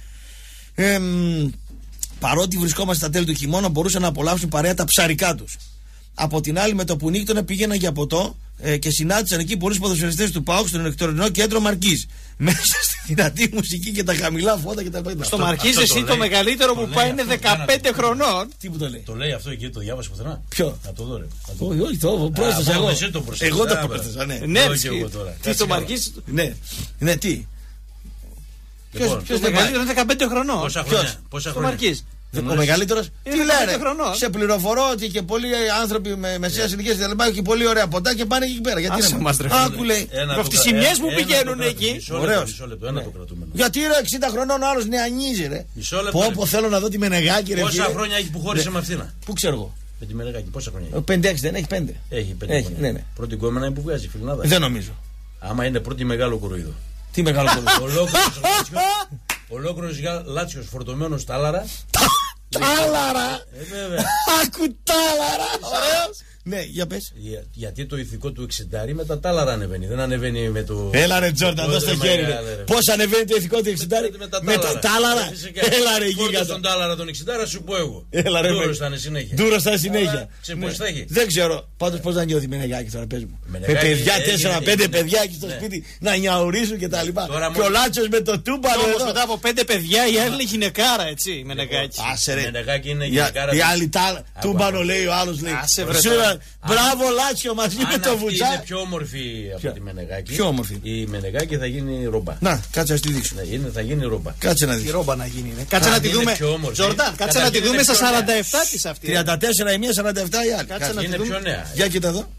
Παρότι βρισκόμαστε στα τέλη του χειμώνα, μπορούσαν να απολαύσουν παρέα τα ψαρικά τους. Από την άλλη, με το που νύχτωνα πήγαιναν για ποτό και συνάντησαν εκεί πολλούς ποδοσφαιριστές του ΠΑΟΚ στο ηλεκτρονικό κέντρο Μαρκίζ. Μέσα στη δυνατή μουσική και τα χαμηλά φώτα και τα πέντε. Στο Μαρκίζ, εσύ το μεγαλύτερο που πάει είναι 15 χρονών. Τι που το λέει. Το λέει αυτό εκεί, το διάβασε πουθενά. Ποιο? Να το δω, ρε. Όχι, το πρόσθεσα εγώ. Εγώ το πρόσθεσα, ναι. Ναι, τι στο Μαρκίζ. Ναι, τι. Ποιος μεγαλύτερο είναι 15 χρονών. Πόσα χρόνια. Ο μεγαλύτερος. Τι λένε, σε πληροφορώ ότι και πολλοί άνθρωποι με μεσαίας ηλικίας έχουν και πολύ ωραία ποτά και πάνε εκεί πέρα. Γιατί άκου λέει. Από τις σημειές μου πηγαίνουν εκεί. Ωραίος. Γιατί ρε 60 χρονών ο άλλος νεανίζει ρε. Πω θέλω να δω τη Μενεγάκη ρε. Πόσα χρόνια έχει που χώρισε με αυτήν. Πού ξέρω εγώ. Με τη Μενεγάκη πόσα χρόνια έχει. 5-6 δεν έχει 5. Έχει 5. Πρώτη κόμενα είναι που βγάζει φιλνάδα. Δεν νομίζω. Άμα είναι πρώτη μεγάλο κοροϊδό. Τι μεγάλο κοροϊδό. Ολόκληρος Λάτσιος φορτωμένος τάλαρα. Τάλαρα! Άκου τάλαρα! Ωραίος! Ναι, για πες. Γιατί το ηθικό του 60 με τα τάλαρα ανεβαίνει. Δεν ανεβαίνει με το. Έλα ρε Τζόρνταν, δώσ' το χέρι. Πώς ανεβαίνει το ηθικό του 60 με τα τάλαρα? Έλα ρε γίγαντα. Τον τάλαρα τον 60 σου πω εγώ. Έλα ρε. Δούρος θα είναι συνέχεια. Δούρος θα είναι συνέχεια. Πώς θα έχει. Δεν ξέρω. Πάντως πώς θα νιώθει η Μενεγάκη τώρα, πες μου. Με παιδιά, 4-5 παιδιά εκεί στο σπίτι να νιαουρίσουν και τα λοιπά. Και ο Λάτσιος με το τούμπανο. Όμως μετά από 5 παιδιά η άλλη είναι γυναικάρα, έτσι. Μενεγάκη. Άσε ρε. Μενεγάκη είναι γυναικάρα. Η άλλη τούμπανο λέει ο άλλος λέει. Μπράβο Λάτσιο μαζί με το Βουτσά. Είναι πιο όμορφη από τη Μενεγάκη. Πιο όμορφη. Η Μενεγάκη θα γίνει ρόμπα. Να, κάτσε να τη δείξω. Θα γίνει ρόμπα. Κάτσε να δεις. Η ρόμπα να γίνει. Κάτσε να τη δούμε. Τζορντάν, κάτσε να τη δούμε στα 47 της αυτή. 34 η μία, 47 η άλλη. Κάτσε να τη δούμε. πιο νέα. Για κοίτα εδώ.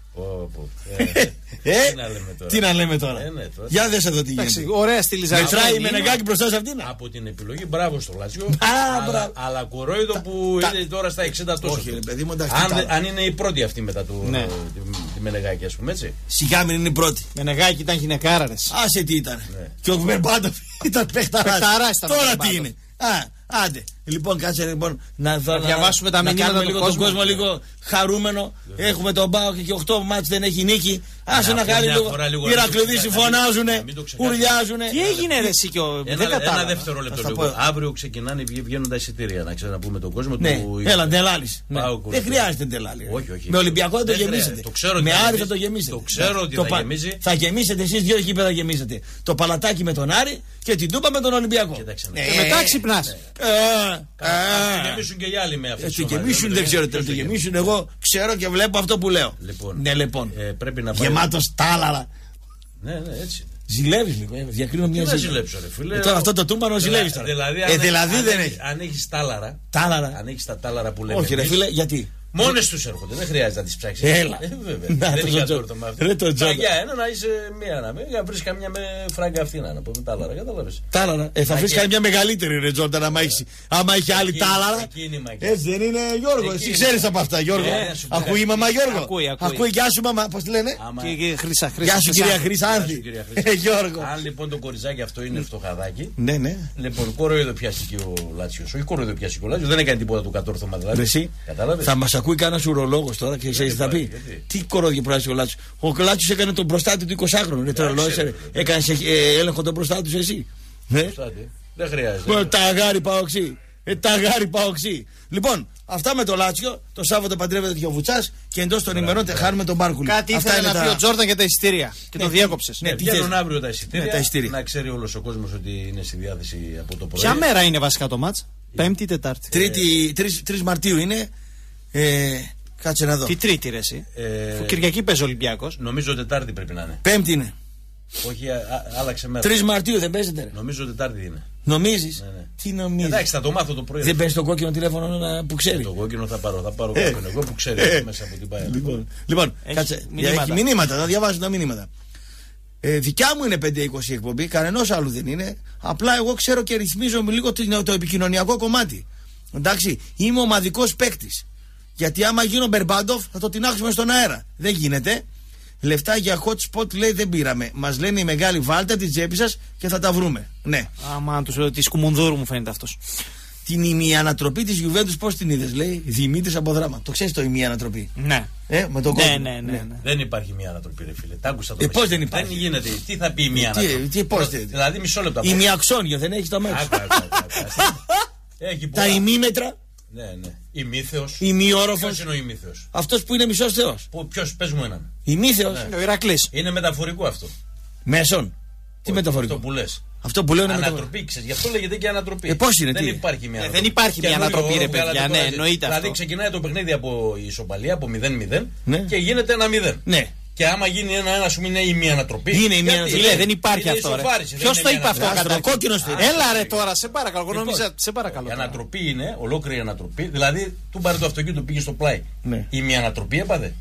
Τι να λέμε τώρα. Για δες εδώ τι γίνεται. Ωραία στη Λιζαρή. Μετράει η Μενεγάκη μπροστά σε αυτήν. Από την επιλογή, μπράβο στο Λάτσιο. Αλλά κορόιδο που είναι τώρα στα 60 τόσο. Όχι, ρε παιδί μου, αν είναι η πρώτη αυτή μετά τη Μενεγάκη, α πούμε έτσι. Σιγά μην είναι η πρώτη. Μενεγάκη ήταν γυναικάρα. Άσε τι ήταν. Και ο Μπερμπάντοφ ήταν παιχταράς. Τώρα τι είναι. Άντε. Λοιπόν, κάτσε λοιπόν να διαβάσουμε τα μηνύματα του κόσμου. Τον κόσμο λίγο χαρούμενο. Έχουμε τον Πάο και 8 μάτς δεν έχει νίκη. Άσε να κάνει λίγο. Οι Ηρακλειδείς φωνάζουνε, ουρλιάζουνε. Τι έγινε ρε εσύ και ο. Ένα δευτερόλεπτο λίγο. Αύριο ξεκινάνε, βγαίνουν τα εισιτήρια. Να ξαναπούμε τον κόσμο του. Έλα, Ντελάλης. Δεν χρειάζεται Ντελάλη. Με Ολυμπιακό θα το γεμίσετε. Με Άρη θα το γεμίσετε. Το ξέρω ότι θα γεμίζει. Θα γεμίσετε εσείς 2 γήπεδα γεμίσετε. Το Παλατάκι με τον Άρη και την Τούπα με τον Ολυμπιακό. Μετά ξυπνάς. Θα γεμίσουν και οι άλλοι με αυτές τις ομάδες. Γεμίσουν δεν ξέρω τι θα γεμίσουν. Εγώ ξέρω και βλέπω αυτό που λέω. Ναι, λοιπόν. Γεμάτος τάλαρα. Ναι, έτσι. Ζηλεύεις λίγο. Διακρίνω μια ζήλευση. Δεν ζηλέψω, ρε φίλε. Τώρα αυτό το τούμπανο ζηλεύεις τώρα. Δηλαδή δεν έχει. Αν έχεις τάλαρα. Αν έχεις τα τάλαρα που λέμε. Όχι, ρε φίλε, γιατί. Μόνες τους έρχονται, δεν χρειάζεται να τις ψάξεις. Έλα. Βέβαια. Δεν είχε ατόρτο με αυτό. Για ένα να είσαι μία να μην βρεις καμιά με φράγκα αυτή να πούμε τάλαρα. Κατάλαβες. Τάλαρα. Θα βρεις καμιά μεγαλύτερη ρε Τζόρνταν άμα έχει άλλη τάλαρα. Έτσι δεν είναι Γιώργο. Εσύ ξέρεις από αυτά Γιώργο. Ακούει η μαμά Γιώργο. Ακούει γεια σου μαμά. Πώς τη λένε. Γεια σου κυρία Χρυσάνθη. Γιώργο. Αν λοιπόν το κοριτσάκι αυτό είναι φτωχαδάκι. Ναι, ναι. Λοιπόν κοροϊδο πιάστηκε ο Λάτσιος. Όχι κοροϊδο πιάστηκε ο Λάτσιος. Δεν έκανε τίποτα του κατόρθωμα δηλαδή. Θα μας ακούει κανένας ουρολόγος τώρα και ξέρεις τι θα πει. Τι κορόδια πράζει ο Λάτσιος. Ο Λάτσιος έκανε τον προστάτη του 20χρονου. Έκανε έλεγχο τον προστάτη του εσύ. Δεν χρειάζεται. Τα αγάρι παοξί. Ταγάρι Παοξή. Λοιπόν, αυτά με το Λάτσιο. Το Σάββατο παντρεύεται ο Βουτσάς και εντός των ημερών χάνουμε τον Μπάρκουλη. Κάτι ήθελε να πει ο Τζόρνταν για τα εισιτήρια και το διέκοψες. Ναι, βγαίνουν αύριο τα εισιτήρια. Να ξέρει όλος ο κόσμος ότι είναι στη διάθεση από το πρωί. Ποια μέρα είναι βασικά το μάτς? Πέμπτη ή Τετάρτη? 3 Μαρτίου είναι. Κάτσε να δω. Τι Τρίτη ρε εσύ? Κυριακή παίζει ο Ολυμπιακός. Νομίζω Τετάρτη πρέπει να είναι. Πέμπτη είναι. Όχι, άλλαξε μέρα. 3 Μαρτίου δεν παίζεται. Νομίζω Τετάρτη είναι. Νομίζεις? Ναι. Τι νομίζεις? Εντάξει, θα το μάθω το πρωί. Δεν παίζει το κόκκινο τηλέφωνο που ξέρει. Το κόκκινο θα πάρω κόκκινο εγώ που ξέρει μέσα από την ΠΑΕ. Λοιπόν, κάτσε. Έχει μηνύματα, θα διαβάσω τα μηνύματα. Δικιά μου είναι 5-20 εκπομπή, κανενός άλλου δεν είναι. Απλά εγώ ξέρω και ρυθμίζω λίγο το επικοινωνιακό κομμάτι. Εντάξει, είμαι ομαδικός παίκτης. Γιατί άμα γίνω Μπερμπάντοφ θα το τεινάξουμε στον αέρα. Δεν γίνεται. Λεφτά για hot spot λέει δεν πήραμε. Μας λένε οι μεγάλοι βάλτε την τσέπη σας και θα τα βρούμε. Ναι. Άμα τη Σκουμουνδούρου μου φαίνεται αυτός. Την ημιανατροπή της Γιουβέντους πώς την είδες, λέει Δημήτρης από Δράμα. Το ξέρεις το ημιανατροπή? Ναι. Με τον κόσμο. Ναι. Δεν υπάρχει μια ανατροπή, ρε φίλε. Τα άκουσα το πώς δεν υπάρχει? Δεν γίνεται. Τι θα πει η μία ανατροπή? Δηλαδή μισό λεπτό. Ημιαξόνιο δεν έχει το μέσο. Τα ημίμετρα. Ναι. Ημίθεος. Ημιόροφος. Ποιος είναι ο ημίθεος? Αυτός που είναι μισός θεός. Ποιος, πες μου έναν. Ημίθεος. Ο Ηρακλής. Είναι μεταφορικό αυτό. Μέσον. Τι μεταφορικό? Αυτό που λες. Αυτό που λέω είναι ανατροπή, ξέρεις. Γι' αυτό λέγεται και ανατροπή. Πώς είναι? Δεν υπάρχει μια ανατροπή. Δεν υπάρχει μια ανατροπή, ρε παιδιά. Ναι, εννοείται αυτό. Δηλαδή ξεκινάει το παιχνίδι από ισοπαλία, από 0-0 και γίνεται 1-0. Ναι. Και άμα γίνει 1-1, σου είναι η μία ανατροπή. Είναι η μία ανατροπή. Δεν υπάρχει αυτό. Ποιος το είπε αυτό? Ο κόκκινος το είπε. Έλα ρε τώρα, σε παρακαλώ. Σε παρακαλώ. Η ανατροπή είναι ολόκληρη ανατροπή. Δηλαδή, του πάρε το αυτοκίνητο, πήγε στο πλάι. Η μία ανατροπή έπαθε.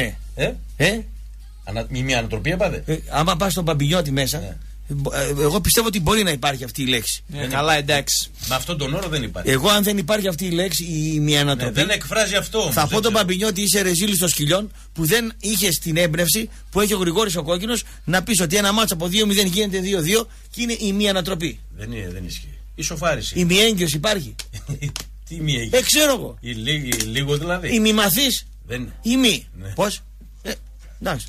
Η μία ανατροπή έπαθε. Άμα πας στον Παμπινιώτη μέσα. Εγώ πιστεύω ότι μπορεί να υπάρχει αυτή η λέξη. Καλά, εντάξει. Με αυτόν τον όρο δεν υπάρχει. Εγώ, αν δεν υπάρχει αυτή η λέξη, η μία ανατροπή. Δεν εκφράζει αυτό όμως. Θα πω τον Παμπινιώτη, είσαι ρεζίλης των σκυλιών που δεν είχε την έμπνευση που έχει ο Γρηγόρης ο Κόκκινος να πεις ότι ένα μάτσο από 2-0 γίνεται 2-2 και είναι η μία ανατροπή. Δεν ισχύει. Ισοφάριση. Η μη έγκυος υπάρχει. Τι μη έγκυος? Ξέρω εγώ. Λίγο δηλαδή. Η μη μαθής. Η μη. Πώς? Εντάξει.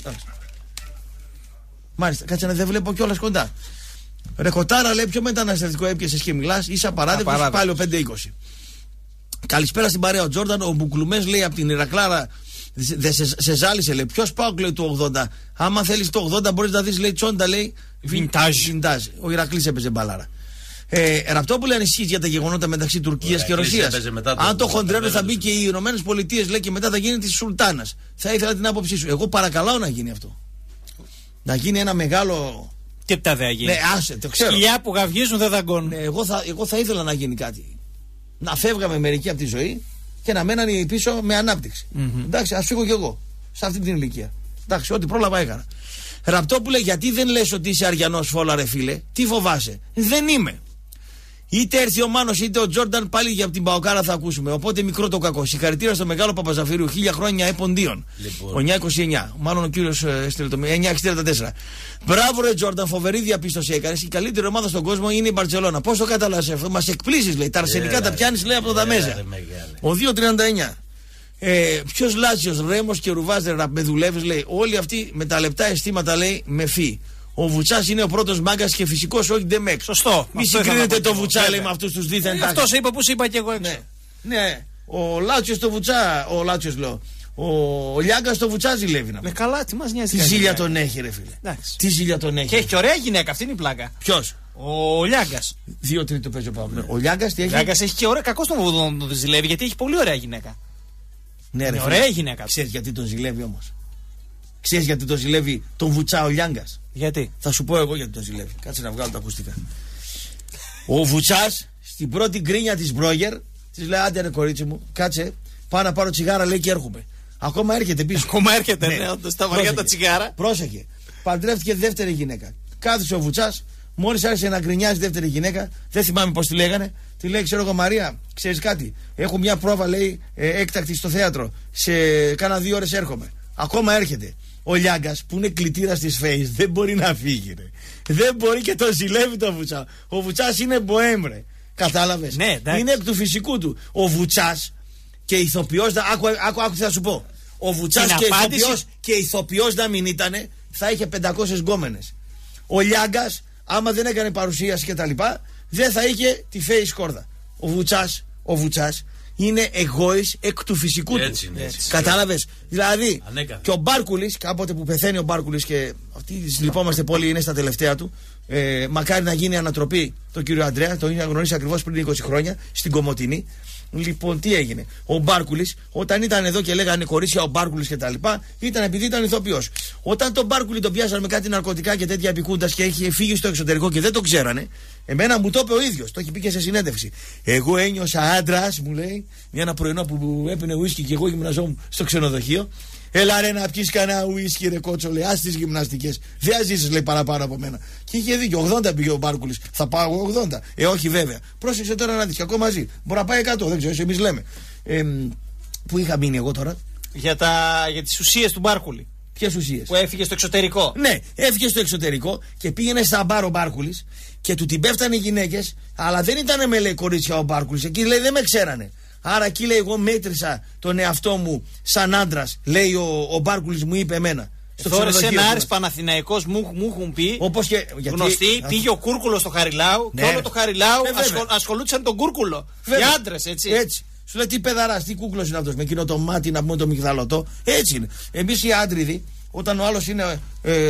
Μάλιστα, κάτσε να δεν βλέπω κιόλας κοντά. Ρε Κοτάρα, λέει, ποιο μεταναστευτικό έπιασες και μιλάς? Είσαι απαράδεκτος, πάλι ο 5-20. Καλησπέρα στην παρέα. Ο Τζόρνταν, ο Μπουκλουμές, λέει, από την Ηρακλάρα. Σε ζάλισε, λέει. Ποιος Πάοκ, λέει, του 80. Άμα θέλεις το 80, μπορείς να δεις, λέει, τσόντα, λέει. Vintage. Ο Ηρακλής έπαιζε μπαλάρα. Ραπτόπουλε, ανησυχείς για τα γεγονότα μεταξύ Τουρκίας και Ρωσίας? Αν το χοντρένο θα μπει και οι Ηνωμένες Πολιτείες, λέει, και μετά θα γίνει της Σουλτάνας. Θα ήθελα την άποψή σου. Εγώ παρακαλάω να γίνει αυτό. Να γίνει ένα μεγάλο. Τι τα δεν γίνει? Ναι, άσε, το ξέρω. Σκυλιά που γαυγίζουν δεν δαγκώνουν. Ναι, εγώ θα ήθελα να γίνει κάτι. Να φεύγαμε μερικοί από τη ζωή και να μένανε πίσω με ανάπτυξη. Εντάξει, ας φύγω κι εγώ σε αυτή την ηλικία. Εντάξει, ό,τι πρόλαβα έκανα. Ραπτόπουλε, γιατί δεν λες ότι είσαι αριανός φόλα, ρε φίλε? Τι φοβάσαι? Δεν είμαι. Είτε έρθει ο Μάνος είτε ο Τζόρνταν, πάλι για την Παοκάρα θα ακούσουμε. Οπότε μικρό το κακό. Συγχαρητήρια στο μεγάλο Παπαζαφύριου. 1000 χρόνια εποντίων. Ο 929. Μάλλον ο κύριος έστειλε το 964. Μπράβο, ρε Τζόρνταν, φοβερή διαπίστωση έκανες. Η καλύτερη ομάδα στον κόσμο είναι η Μπαρτσελώνα. Πώς το καταλάβεις αυτό? Μας εκπλήσεις, λέει. Τα αρσενικά τα πιάνεις, λέει, από τα Δαμέζα. Ο 239. Ποιος Λάτσιος, Ρέμος και Ρουβάζερ με δουλεύεις, λέει. Όλοι αυτοί με τα λεπτά αισθήματα, λέει, με φύ. Ο Βουτσάς είναι ο πρώτος μάγκας και φυσικός, όχι ντεμέκ. Σωστό. Μη συγκρίνετε το Βουτσά, λέει, με αυτούς τους δίθεν. Αυτό είπα, που είπα και εγώ έξω. Ναι. Ο Λάτσιος το Βουτσά, ο Λιάγκας το Βουτσά ζηλεύει να πει. Καλά, τι μας νοιάζει. Τι ζήλια τον έχει, ρε φίλε. Τι ζήλια τον έχει. Και έχει και ωραία γυναίκα, αυτή είναι η πλάκα. Ποιος? Ο Λιάγκας. 2-3 παίζει ο Παύλος. Ο Λιάγκας τι έχει? Ο Λιάγκας έχει και ωραία, κακώς τον ζηλεύει, γιατί έχει πολύ ωραία γυναίκα. Ναι, ρε. Ωραία γυναίκα. Ξέρεις γιατί τον ζηλεύει όμως? Ξέρεις γιατί τον ζηλεύει τον Βουτσά ο Λιάγκας? Γιατί? Θα σου πω εγώ γιατί τον ζηλεύει. Κάτσε να βγάλω τα ακουστικά. Ο Βουτσάς στην πρώτη γκρίνια της Μπρόγερ της λέει: άντε ρε κορίτσι μου, κάτσε, πάω να πάρω τσιγάρα, λέει, και έρχομαι. Ακόμα έρχεται πίσω. Ακόμα έρχεται, ναι, όντως, τα βαριά τα τσιγάρα. Πρόσεχε. Παντρεύτηκε δεύτερη γυναίκα. Κάθισε ο Βουτσάς, μόλις άρχισε να γκρινιάζει δεύτερη γυναίκα, δεν θυμάμαι πώς τη λέγανε. Τη λέει: ξέρω εγώ, Μαρία, ξέρεις κάτι? Έχω μια πρόβα, λέει, έκτακτη στο θέατρο. Σε κάνα 2 ώρες έρχομαι. Ακόμα έρχεται. Ο Λιάγκας που είναι κλητήρας της Face δεν μπορεί να φύγει, ρε. Δεν μπορεί και τον ζηλεύει το Βουτσά. Ο Βουτσάς είναι μποέμ, κατάλαβες? Ναι, είναι εκ του φυσικού του. Ο Βουτσάς και ηθοποιός, άκου τι θα σου πω. Ο Βουτσάς και ηθοποιός να μην ήτανε, θα είχε 500 γκόμενες. Ο Λιάγκας, άμα δεν έκανε παρουσίαση και τα λοιπά, δεν θα είχε τη Face κόρδα. Ο Βουτσάς ο Βουτσάς είναι εγώης εκ του φυσικού του. Κατάλαβες. Δηλαδή, και ο Μπάρκουλης, κάποτε που πεθαίνει ο Μπάρκουλης και αυτοί λυπόμαστε πολύ, είναι στα τελευταία του. Μακάρι να γίνει ανατροπή τον κύριο Αντρέα, τον είχα γνωρίσει ακριβώς πριν 20 χρόνια στην Κομοτηνή. Λοιπόν, τι έγινε. Ο Μπάρκουλης, όταν ήταν εδώ και λέγανε κορίτσια ο Μπάρκουλης κτλ., ήταν επειδή ήταν ηθοποιός. Όταν τον Μπάρκουλη τον πιάσανε με κάτι ναρκωτικά και τέτοια επικούντας και έχει φύγει στο εξωτερικό και δεν το ξέρανε, εμένα μου το είπε ο ίδιος, το έχει πει και σε συνέντευξη. Εγώ ένιωσα άντρας, μου λέει, ένα πρωινό που έπαινε ουίσκι και εγώ γυμναζόμουν στο ξενοδοχείο. Έλα ρε να πιεις κανένα ουίσκι ρε κότσο, λέει, ας τις γυμναστικές. Δεν ζήσεις, λέει, παραπάνω από μένα. Και είχε δίκιο, 80 πήγε ο Μπάρκουλης. Θα πάω εγώ 80. Όχι βέβαια. Πρόσεξε τώρα να δεις, και ακόμα μαζί. Μπορεί να πάει 100, δεν ξέρω, εμείς λέμε. Πού είχα μείνει εγώ τώρα? Για τις ουσίες του Μπάρκουλη. Ποιες ουσίες? Που έφυγε στο εξωτερικό. Ναι, έφυγε στο εξωτερικό και πήγαινε στα μπαρ ο Μπάρκουλης και του την πέφτανε οι γυναίκες, αλλά δεν ήταν με, λέει, κορίτσια ο Μπάρκουλης. Εκεί, λέει, δεν με ξέρανε. Άρα εκεί, λέει, εγώ μέτρησα τον εαυτό μου σαν άντρας, λέει ο Μπάρκουλης, μου είπε εμένα. Τώρα σε ένα Άρης Παναθηναϊκός μου έχουν πει, όπως και, γνωστή, πήγε ο Κούρκουλος στο Χαριλάου, ναι, και όλο το Χαριλάου ασχολούνταν τον Κούρκουλο. Οι άντρες, έτσι. Σου λέει τι παιδαράς, τι κούκλος είναι αυτός, με εκείνο το μάτι να πούμε το μυγδαλωτό. Έτσι είναι. Εμείς οι άντριδοι, όταν ο άλλος είναι.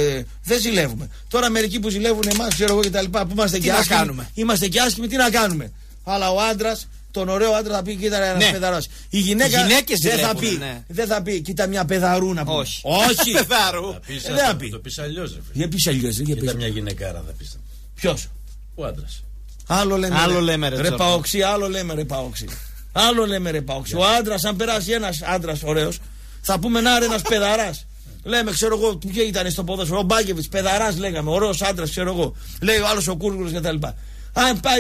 Δεν ζηλεύουμε. Τώρα μερικοί που ζηλεύουν εμάς, ξέρω εγώ κτλ. Που είμαστε και άσχημοι. Είμαστε και άσχημοι, τι να κάνουμε. Αλλά ο άντρας, τον ωραίο άντρα θα πει, κοίτα ένας, ναι, παιδαρός. Η γυναίκα δεν θα πει, ναι, δεν θα πει, κοίτα μια παιδαρού να πει. Όχι. Όχι. Παιδαρού. Δεν θα πει. Το πεις αλλιώς. Για πεις αλλιώς. Κοίτα μια γυναικάρα θα πεις. Ποιος? Ο άντρας. Άλλο λέμε ρε Παοξή, άλλο λέμε ρε Παοξή. Άλλο λέμε ρε Παοξή. Ο άντρας, αν περάσει ένας άντρας ωραίος, θα πούμε να ρε ένας παιδαράς. Λέμε, ξέρω εγώ, ποιο ήταν στο ποδόσφαιρο, ο Μπάκεβιτς, παιδαράς λέγαμε, ωραίος άντρας, ξέρω εγώ. Λέει ο άλλος ο Κούρκουλος κτλ. Αν πάει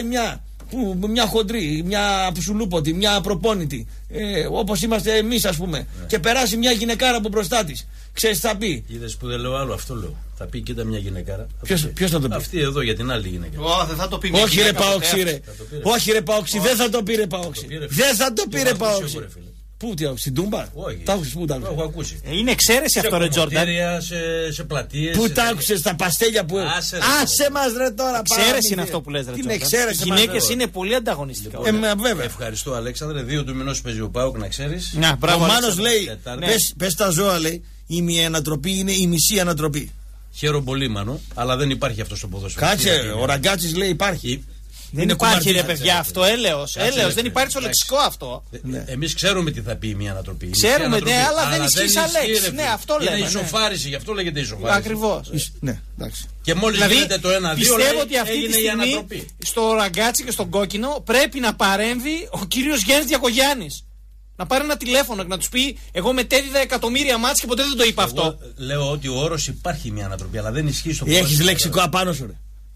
μια χοντρή, μια ψουλούποτη, μια προπόνητη, όπως είμαστε εμείς, ας πούμε, και περάσει μια γυναικάρα από μπροστά της, ξέρεις τι θα πει? Είδες που δεν λέω άλλο, αυτό λέω. Θα πει, κοίτα μια γυναικάρα. Ποιος θα το πει? Αυτή εδώ για την άλλη γυναίκα. Δεν θα το πει. Όχι ρε Παοξή, ρε. Όχι ρε Παοξή, δεν θα το πει ρε Παοξή. Δεν θα το πει ρε Παοξή. Πού, τι άκουσες, στην Τούμπα? Όχι. Τα άκουσες, πού τα άκουσες? Το έχω ακούσει. Είναι εξαίρεση αυτό, ρε Τζόρνταν. Σε πλατείες. Πού τα άκουσες, στα παστέλια που. Άσε μας ρε τώρα. Εξαίρεση είναι αυτό που λες, ρε Τζόρνταν. Οι γυναίκες είναι πολύ ανταγωνιστικά. Βέβαια. Ευχαριστώ, Αλέξανδρε. 2 του μηνός παίζει ο ΠΑΟΚ, να ξέρεις. Ο Μάνος λέει, πες τα ζώα, λέει, η μία ανατροπή είναι η μισή ανατροπή. Χαίρομαι πολύ, Μάνο, αλλά δεν υπάρχει αυτό στο ποδόσφαιρο. Κάτσε, ο Ραγκάτσης λέει υπάρχει. Δεν υπάρχει ρε παιδιά αυτό, έλεος. Δεν υπάρχει στο λεξικό αυτό. Εμείς ξέρουμε τι θα πει μια ανατροπή. Ξέρουμε, ναι, αλλά δεν ισχύει σαν λέξη. Ναι, αυτό λέμε. Είναι ισοφάριση, γι' αυτό λέγεται ισοφάριση. Ακριβώς. Ναι, εντάξει. Και μόλις γίνεται το 1-2, πιστεύω ότι αυτή τη στιγμή στο Ραγκάτσι και στον Κόκκινο πρέπει να παρέμβει ο κύριος Γιάννης Διακογιάννης. Να πάρει ένα τηλέφωνο και να τους πει: εγώ μετέδιδα εκατομμύρια μάτς και ποτέ δεν το είπα αυτό. Λέω ότι ο όρος υπάρχει μια ανατροπή, αλλά δεν ισχύει στο ποδόσφαιρο. Έχεις λεξικό απάνω σου, ρε.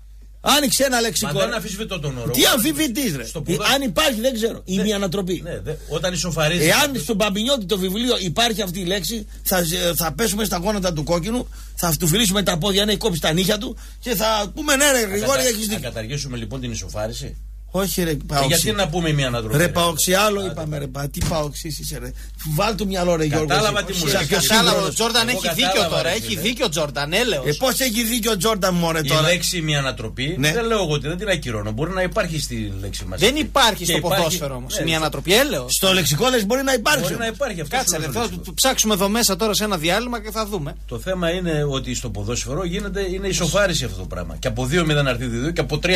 Άνοιξε ένα λεξικό. Μα δεν αμφισβητώ τον όρο. Τι αμφισβητείς, ρε. Αν υπάρχει, δεν ξέρω. Η μία ανατροπή. Ναι, όταν ισοφαρίζει. Εάν στον Μπαμπινιώτη το βιβλίο υπάρχει αυτή η λέξη, θα πέσουμε στα γόνατα του Κόκκινου, θα του φιλήσουμε τα πόδια, να κόψει τα νύχια του και θα πούμε: ναι, ρε Γρηγόρη, έχεις δίκιο. Θα καταργήσουμε λοιπόν την ισοφάριση. Όχι ρε Παοξή. Γιατί να πούμε μια ανατροπή. Ρε Παοξή, άλλο είπαμε ρε. Τι Παοξής είσαι ρε. Βάλ του μυαλό ρε Γιώργο. Κατάλαβα τι μου λέει. Κατάλαβα, ο Τζόρνταν έχει δίκιο τώρα. Έχει δίκιο ο Τζόρνταν, έλεος. Πώς έχει δίκιο ο Τζόρνταν μωρέ τώρα? Η λέξη μια ανατροπή δεν λέω εγώ ότι δεν την ακυρώνω. Μπορεί να υπάρχει στη λέξη μας. Δεν υπάρχει στο ποδόσφαιρο όμως μια ανατροπή, έλεος. Στο λεξικό λες μπορεί να υπάρξει. Μπορεί να υπάρχει αυτό. Κάτσε, θα ψάξουμε εδώ μέσα τώρα σε ένα διάλειμμα και θα δούμε. Το θέμα είναι ότι στο ποδόσφαιρο είναι ισοφάριση αυτό το πράγμα. Και από 2-0 αρθεί 2 και από 3-0-3-3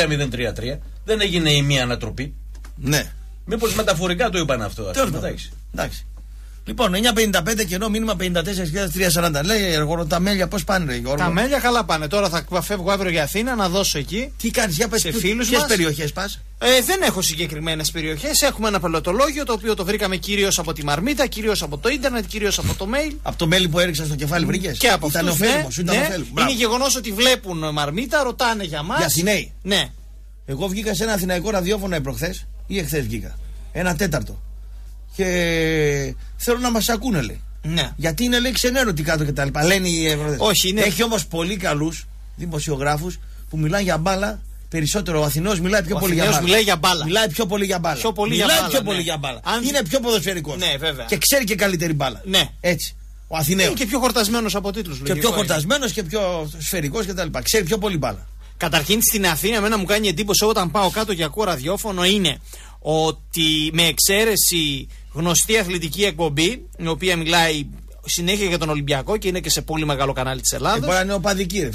δεν έγινε η μία ανατροπή. Ναι. Μήπως μεταφορικά το είπαν αυτό? Εντάξει. Λοιπόν, 9.55 και ενώ μήνυμα 54.340. Λέει τα μέλια πώς πάνε, ρε Γιώργο? Τα μέλια καλά πάνε. Τώρα θα φεύγω αύριο για Αθήνα να δώσω εκεί. Τι κάνεις, για πες σε φίλους μας. Ποιες περιοχές πας? Δεν έχω συγκεκριμένες περιοχές. Έχουμε ένα πελωτολόγιο το οποίο το βρήκαμε κυρίως από τη Μαρμίτα, κυρίως από το ίντερνετ, κυρίως από το mail. Από το mail που έριξα στο κεφάλι βρήκες? Και από ήταν ωφέλιμος. Είναι γεγονός ότι βλέπουν Μαρμίτα, ρωτάνε για μας. Για Αθηναίοι. Ναι. Εγώ βγήκα σε ένα αθηναϊκό ραδιόφωνο προχθές ή εχθές βγήκα. 1/4. Και θέλω να μας ακούνε, λέει. Ναι. Γιατί είναι, λέει, ξενέρωτοι κάτω και τα λοιπά. Λένε οι Ευρωδες. Όχι, είναι. Έχει όμως πολύ καλούς δημοσιογράφους που μιλάνε για μπάλα περισσότερο. Ο Αθηνός μιλάει πιο πολύ για μπάλα. Μιλάει πιο πολύ για μπάλα. Πολύ για μπάλα. Είναι πιο ποδοσφαιρικός. Ναι, βέβαια. Και ξέρει και καλύτερη μπάλα. Ναι. Έτσι. Ο Αθηναίος. Είναι και πιο χορτασμένος από τίτλους. Και πιο χορτασμένος και πιο σφαιρικός κτλ. Ξέρει πιο πολύ μπάλα. Καταρχήν στην Αθήνα, εμένα μου κάνει εντύπωση όταν πάω κάτω και ακούω ραδιόφωνο είναι ότι με εξαίρεση γνωστή αθλητική εκπομπή, η οποία μιλάει συνέχεια για τον Ολυμπιακό και είναι και σε πολύ μεγάλο κανάλι της Ελλάδας. Μπορεί να είναι οπαδική,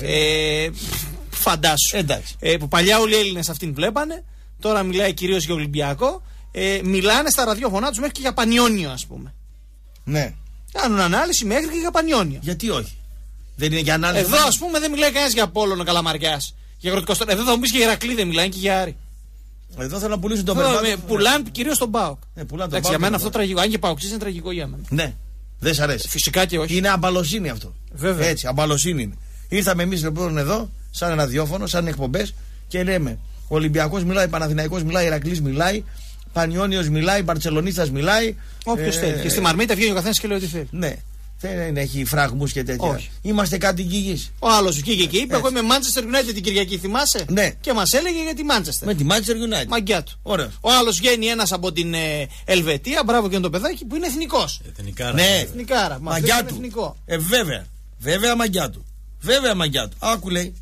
φαντάσου. Που παλιά όλοι οι Έλληνες αυτήν βλέπανε, τώρα μιλάει κυρίως για Ολυμπιακό. Μιλάνε στα ραδιόφωνά τους μέχρι και για Πανιόνιο, ας πούμε. Ναι. Κάνουν ανάλυση μέχρι και για Πανιόνιο. Γιατί όχι? Δεν είναι για ανάλυση. Εδώ, ας πούμε, δεν μιλάει κανένας για Απόλλωνο Καλαμαριάς. Για Αγροτικό. Εδώ θα μου πεις για Ηρακλή, δεν μιλάνε και για Άρη. Εδώ θέλω να πουλήσουν τον Περπάτο. Πουλάνε κυρίως τον ΠΑΟΚ. Εντάξει, για μένα αυτό τραγικό. Αν και ΠΑΟΚ είναι τραγικό για μένα. Ναι. Δεν σ' αρέσει? Φυσικά και όχι. Είναι αμπαλοσύνη αυτό. Βέβαια. Έτσι, αμπαλοσύνη είναι. Ήρθαμε εμείς λοιπόν εδώ, σαν ραδιόφωνο, σαν εκπομπές και λέμε: ο Ολυμπιακός μιλάει, Παναθηναϊκός μιλάει, Ηρακλής μιλάει, Πανιόνιος μιλάει, Μπαρτσελονίστας μιλάει. Όποιος θέλει. Και στη Μαρμίτα βγαίνει ο καθένας και λέει ό,τι θέλει. Ναι. Δεν έχει φραγμούς και τέτοια. Όχι. Είμαστε κάτι γηγείς. Ο άλλος βγήκε και είπε: εγώ είμαι Manchester United την Κυριακή, θυμάσαι? Ναι. Και μας έλεγε για τη Manchester. Με τη Manchester United. Μαγκιά του. Ωραίος. Ο άλλος βγαίνει ένας από την Ελβετία, μπράβο και το παιδάκι που είναι εθνικός. Εθνικάρα. Ναι. Εθνικάρα. Μαγκιά του. Εθνικό. Βέβαια. Βέβαια μαγκιά του. Βέβαια μαγκιά του. Άκου λέει.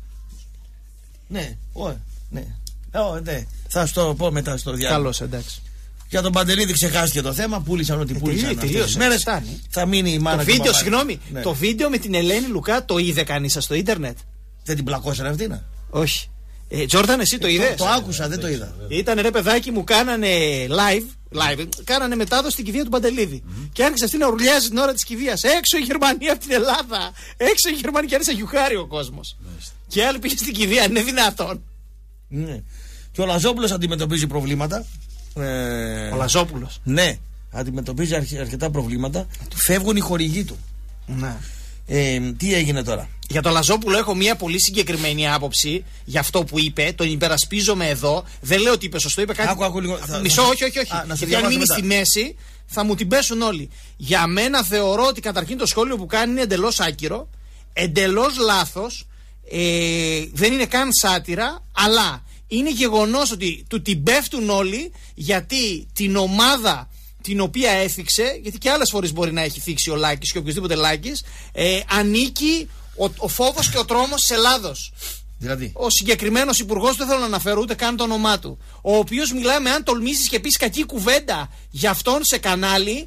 Ναι. Ναι. Ναι. Θα σου το πω μετά στο διάλογο. Καλώς, εντάξει. Για τον Παντελίδη ξεχάστηκε το θέμα, πούλησαν ό,τι πούλησαν αυτές τις μέρες. Θα μείνει η μάνα. Το βίντεο, συγγνώμη, ναι. Το βίντεο με την Ελένη Λουκά το είδε κανείς στο ίντερνετ? Δεν την πλακώσανε αυτήν? Όχι. Τζόρνταν, εσύ το είδες? Το άκουσα, δεν το είδα. Ήταν ρε παιδάκι μου, κάνανε live, κάνανε μετάδοση στην κηδεία του Παντελίδη. Και άρχισε αυτή να ουρλιάζει την ώρα της κηδείας. Έξω η Γερμανία από την Ελλάδα! Έξω η Γερμανία, και άρχισε γιουχάρει ο κόσμος. Και άλλοι πήγε στην κηδεία, είναι δυνατόν? Ναι. Και ο Λαζόπουλος αντιμετωπίζει προβλήματα. Ο Λαζόπουλος. Ναι, αντιμετωπίζει αρκετά προβλήματα. Φεύγουν οι χορηγοί του. Ναι. Τι έγινε τώρα? Για τον Λαζόπουλο έχω μια πολύ συγκεκριμένη άποψη για αυτό που είπε. Τον υπερασπίζομαι εδώ. Δεν λέω ότι είπε σωστό, είπε κάτι. Άκου λίγο. Μισό, όχι. Γιατί αν μείνει στη μέση θα μου την πέσουν όλοι. Για μένα θεωρώ ότι καταρχήν το σχόλιο που κάνει είναι εντελώς άκυρο, εντελώς λάθος. Δεν είναι καν σάτυρα, αλλά είναι γεγονός ότι του την πέφτουν όλοι, γιατί την ομάδα την οποία έθιξε, γιατί και άλλες φορές μπορεί να έχει θίξει ο Λάκης και οποιοδήποτε Λάκης, ανήκει ο φόβος και ο τρόμος της Ελλάδος. Δηλαδή. Ο συγκεκριμένος υπουργός, δεν θέλω να αναφέρω ούτε καν το όνομά του, ο οποίος μιλάμε, αν τολμήσεις και πεις κακή κουβέντα για αυτόν σε κανάλι,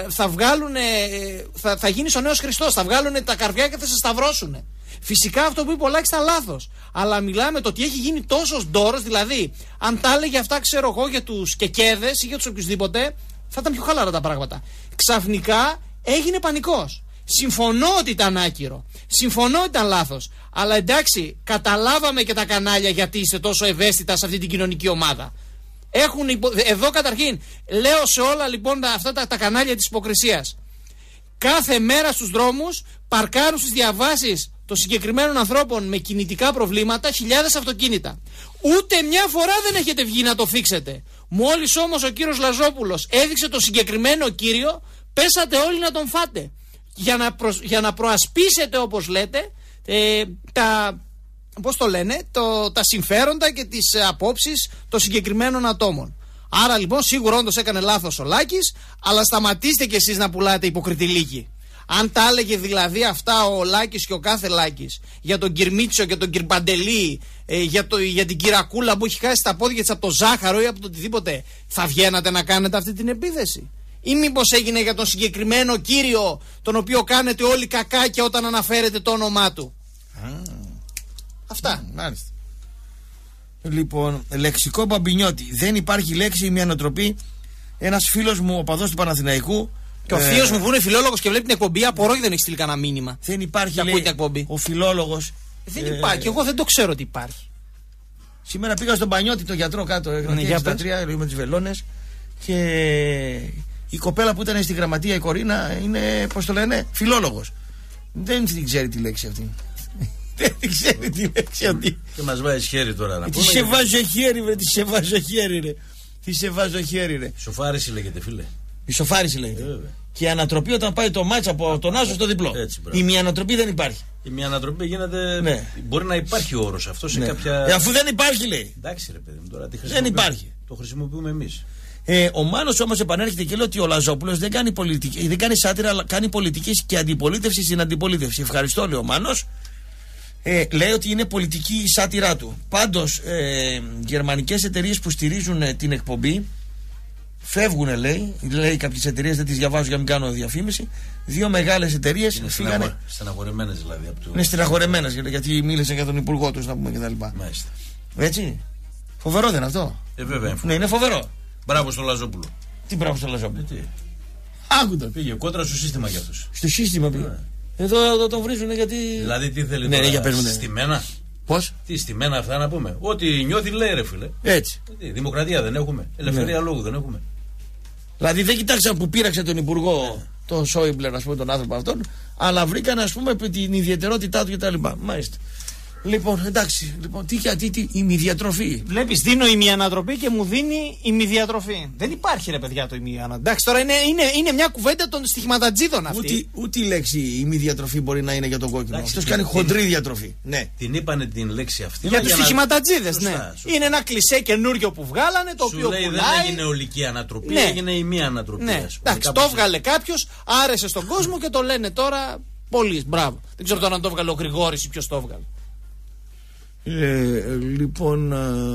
θα γίνεις ο νέος Χριστός, θα βγάλουν τα καρδιά και θα σε σταυρώσουν. Φυσικά αυτό που είπε ο Λάκης ήταν λάθος. Αλλά μιλάμε το ότι έχει γίνει τόσος ντόρος, δηλαδή, αν τα έλεγε αυτά, ξέρω εγώ, για τους κεκέδες ή για τους οποιουσδήποτε, θα ήταν πιο χαλαρά τα πράγματα. Ξαφνικά έγινε πανικός. Συμφωνώ ότι ήταν άκυρο. Συμφωνώ ότι ήταν λάθος. Αλλά εντάξει, καταλάβαμε και τα κανάλια γιατί είστε τόσο ευαίσθητα σε αυτή την κοινωνική ομάδα. Εδώ καταρχήν, λέω σε όλα λοιπόν αυτά τα κανάλια της υποκρισίας. Κάθε μέρα στους δρόμους παρκάρουν στις διαβάσεις των συγκεκριμένων ανθρώπων με κινητικά προβλήματα χιλιάδες αυτοκίνητα. Ούτε μια φορά δεν έχετε βγει να το θίξετε. Μόλις όμως ο κύριος Λαζόπουλος έδειξε το συγκεκριμένο κύριο, πέσατε όλοι να τον φάτε. Για να προασπίσετε, όπως λέτε, τα συμφέροντα και τις απόψεις των συγκεκριμένων ατόμων. Άρα λοιπόν σίγουρα όντως έκανε λάθος ο Λάκης, αλλά σταματήστε κι εσείς να πουλάτε υποκριτή λύκη. Αν τα έλεγε δηλαδή αυτά ο Λάκης και ο κάθε Λάκης για τον κύριο Μίτσο και τον κύριο Παντελή, για την κυρακούλα που έχει χάσει τα πόδια της από το ζάχαρο ή από το οτιδήποτε, θα βγαίνατε να κάνετε αυτή την επίθεση? Ή μήπως έγινε για τον συγκεκριμένο κύριο, τον οποίο κάνετε όλοι κακάκια όταν αναφέρετε το όνομά του? Αυτά. Μάλιστα. Λοιπόν, λεξικό Μπαμπινιώτη. Δεν υπάρχει λέξη ή μια νοοτροπή. Ένας φίλος μου, οπαδός του Παναθηναϊκού. Και ο φίλος μου που είναι φιλόλογος και βλέπει την εκπομπή, απορώ και δεν έχει στείλει κανένα μήνυμα. Δεν υπάρχει, λέει, την εκπομπή. Ο φιλόλογος. Δεν υπάρχει. Εγώ δεν το ξέρω ότι υπάρχει. Σήμερα πήγα στον Πανιώτη, τον γιατρό κάτω. Με τις βελόνες. Και η κοπέλα που ήταν στη γραμματεία, η Κορίνα, είναι, πώς το λένε, φιλόλογος. Δεν την ξέρει τη λέξη αυτή. Δεν ξέρει τη λέξη αυτή. Και μας βάζει χέρι τώρα να πούμε. Τι σε βάζω χέρι, ρε. Τι σε βάζω χέρι, ρε. Τι σε βάζω χέρι, ρε. Σοφάριση λέγεται, φίλε. Η σοφάριση λέγεται. Και η ανατροπή όταν πάει το μάτς από τον Άσο στο διπλό. Έτσι, η μη ανατροπή δεν υπάρχει. Η μη ανατροπή γίνεται. Ναι. Μπορεί να υπάρχει όρος αυτό σε κάποια. Αφού δεν υπάρχει, λέει. Εντάξει, ρε παιδί μου, τώρα τι δεν υπάρχει. Το χρησιμοποιούμε εμείς. Ο Μάνος όμως επανέρχεται και λέει ότι ο Λαζόπουλος δεν κάνει πολιτική, δεν κάνει σάτυρα, αλλά κάνει πολιτική και αντιπολίτευση στην αντιπολίτευση. Ευχαριστώ, λέει ο Μάνος. Λέει ότι είναι πολιτική η σάτυρά του. Πάντως, γερμανικές εταιρείες που στηρίζουν την εκπομπή Φεύγουνε, λέει κάποιες εταιρείες, δεν τις διαβάζω για να μην κάνω διαφήμιση. 2 μεγάλες εταιρείες φύγανε. Στεναχωρεμένες δηλαδή. Είναι στεναχωρεμένες γιατί μίλησε για τον υπουργό τους, να πούμε κτλ. Μάλιστα. Έτσι. Φοβερό δεν είναι αυτό? Βέβαια. Ναι, είναι φοβερό. Μπράβο στο Λαζόπουλο. Τι μπράβο στο Λαζόπουλο? Άκου τον. Πήγε κόντρα στο σύστημα για αυτούς. Στο σύστημα πήγε. Εδώ το βρίζουν γιατί. Δηλαδή τι θέλει τώρα, στημένα. Πώς? Τι στημένα αυτά να πούμε. Ό,τι νιώθει λέει ρε φίλε. Έτσι. Δημοκρατία δεν έχουμε. Ελευθερία λόγου δεν έχουμε. Δηλαδή δεν κοιτάξαν που πείραξε τον υπουργό, τον Σόιμπλερ, ας πούμε, τον άνθρωπο αυτόν, αλλά βρήκαν, ας πούμε, την ιδιαιτερότητά του κτλ. Μάλιστα. Λοιπόν, εντάξει, τι ημιδιατροφή. Βλέπεις, δίνω ημιανατροπή και μου δίνει ημιδιατροφή. Δεν υπάρχει ρε παιδιά το ημιανατροπή. Εντάξει, τώρα είναι μια κουβέντα των στοιχηματατζίδων αυτή. Ούτε η λέξη ημιδιατροφή μπορεί να είναι για τον κόκκινο. Αυτός κάνει χοντρή διατροφή. Ναι. Την είπανε την λέξη αυτή. Για τους στοιχηματατζίδες, ναι. Είναι ένα κλισέ καινούριο που βγάλανε, το οποίο λέει, πουλάει. Δεν έγινε ολική ανατροπή, ναι. Έγινε ημιανατροπή. Ναι. Εντάξει, το έβγαλε κάποιος, άρεσε στον κόσμο και το λένε τώρα πολύ. Μπράβο. Δεν ξέρω τώρα αν το έβγαλε ο Γρηγόρης ή ποιος το έβγαλε. Λοιπόν,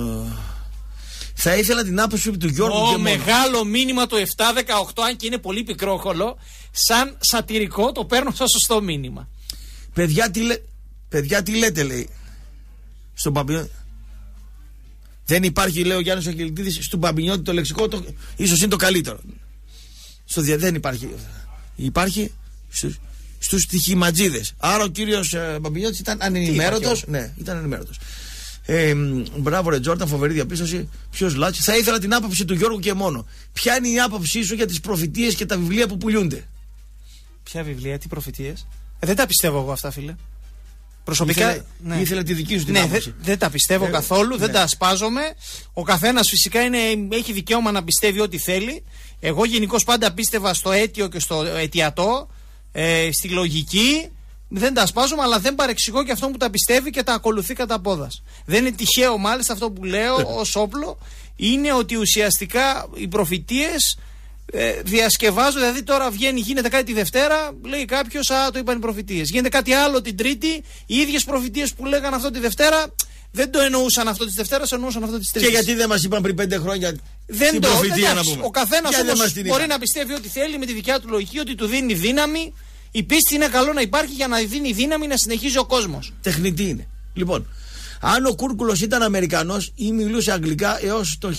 θα ήθελα την άποψη του Γιώργου. Το μεγάλο μήνυμα του 7-18, αν και είναι πολύ πικρόχολο, σαν σατυρικό το παίρνω σαν σωστό μήνυμα. Παιδιά τι λέτε, λέει, στον Παμπινιώτη. Δεν υπάρχει, λέει ο Γιάννης ο Κελτίδης, στον Παμπινιώτη το λεξικό, ίσως είναι το καλύτερο. Δεν υπάρχει. Υπάρχει στους στοιχηματζίδες. Άρα ο κύριος Παμπινιώτης ήταν ανενημέρωτος. Ναι, ήταν ανενημέρωτος. Μπράβο ρε Τζόρταν, φοβερή διαπίστωση. Ποιος λάθη. Θα ήθελα την άποψη του Γιώργου και μόνο. Ποια είναι η άποψή σου για τις προφητείες και τα βιβλία που πουλιούνται? Ποια βιβλία, τι προφητείες? Δεν τα πιστεύω εγώ αυτά, φίλε. Προσωπικά. Ήθελα τη δική σου την άποψη. Δεν τα πιστεύω καθόλου, δεν τα ασπάζομαι. Ο καθένας φυσικά έχει δικαίωμα να πιστεύει ό,τι θέλει. Εγώ γενικώς πάντα πίστευα στο αίτιο και στο αιτιατό. Στη λογική δεν τα ασπάζομαι, αλλά δεν παρεξηγώ και αυτό που τα πιστεύει και τα ακολουθεί κατά πόδας. Δεν είναι τυχαίο μάλιστα αυτό που λέω ως όπλο. Είναι ότι ουσιαστικά οι προφητείες διασκευάζουν. Δηλαδή τώρα γίνεται κάτι τη Δευτέρα, λέει κάποιος, το είπαν οι προφητείες. Γίνεται κάτι άλλο την Τρίτη, οι ίδιες προφητείες που λέγαν αυτό τη Δευτέρα δεν το εννοούσαν αυτό τη Δευτέρα, εννοούσαν αυτό τη Τρίτη. Και γιατί δεν μας είπαν πριν 5 χρόνια την προφητεία να πούμε? Ο καθένας όμως μπορεί να πιστεύει ό,τι θέλει με τη δικιά του λογική, ότι του δίνει δύναμη. Η πίστη είναι καλό να υπάρχει για να δίνει δύναμη να συνεχίζει ο κόσμος. Τεχνητή είναι. Λοιπόν, αν ο Κούρκουλος ήταν Αμερικανός ή μιλούσε αγγλικά έως το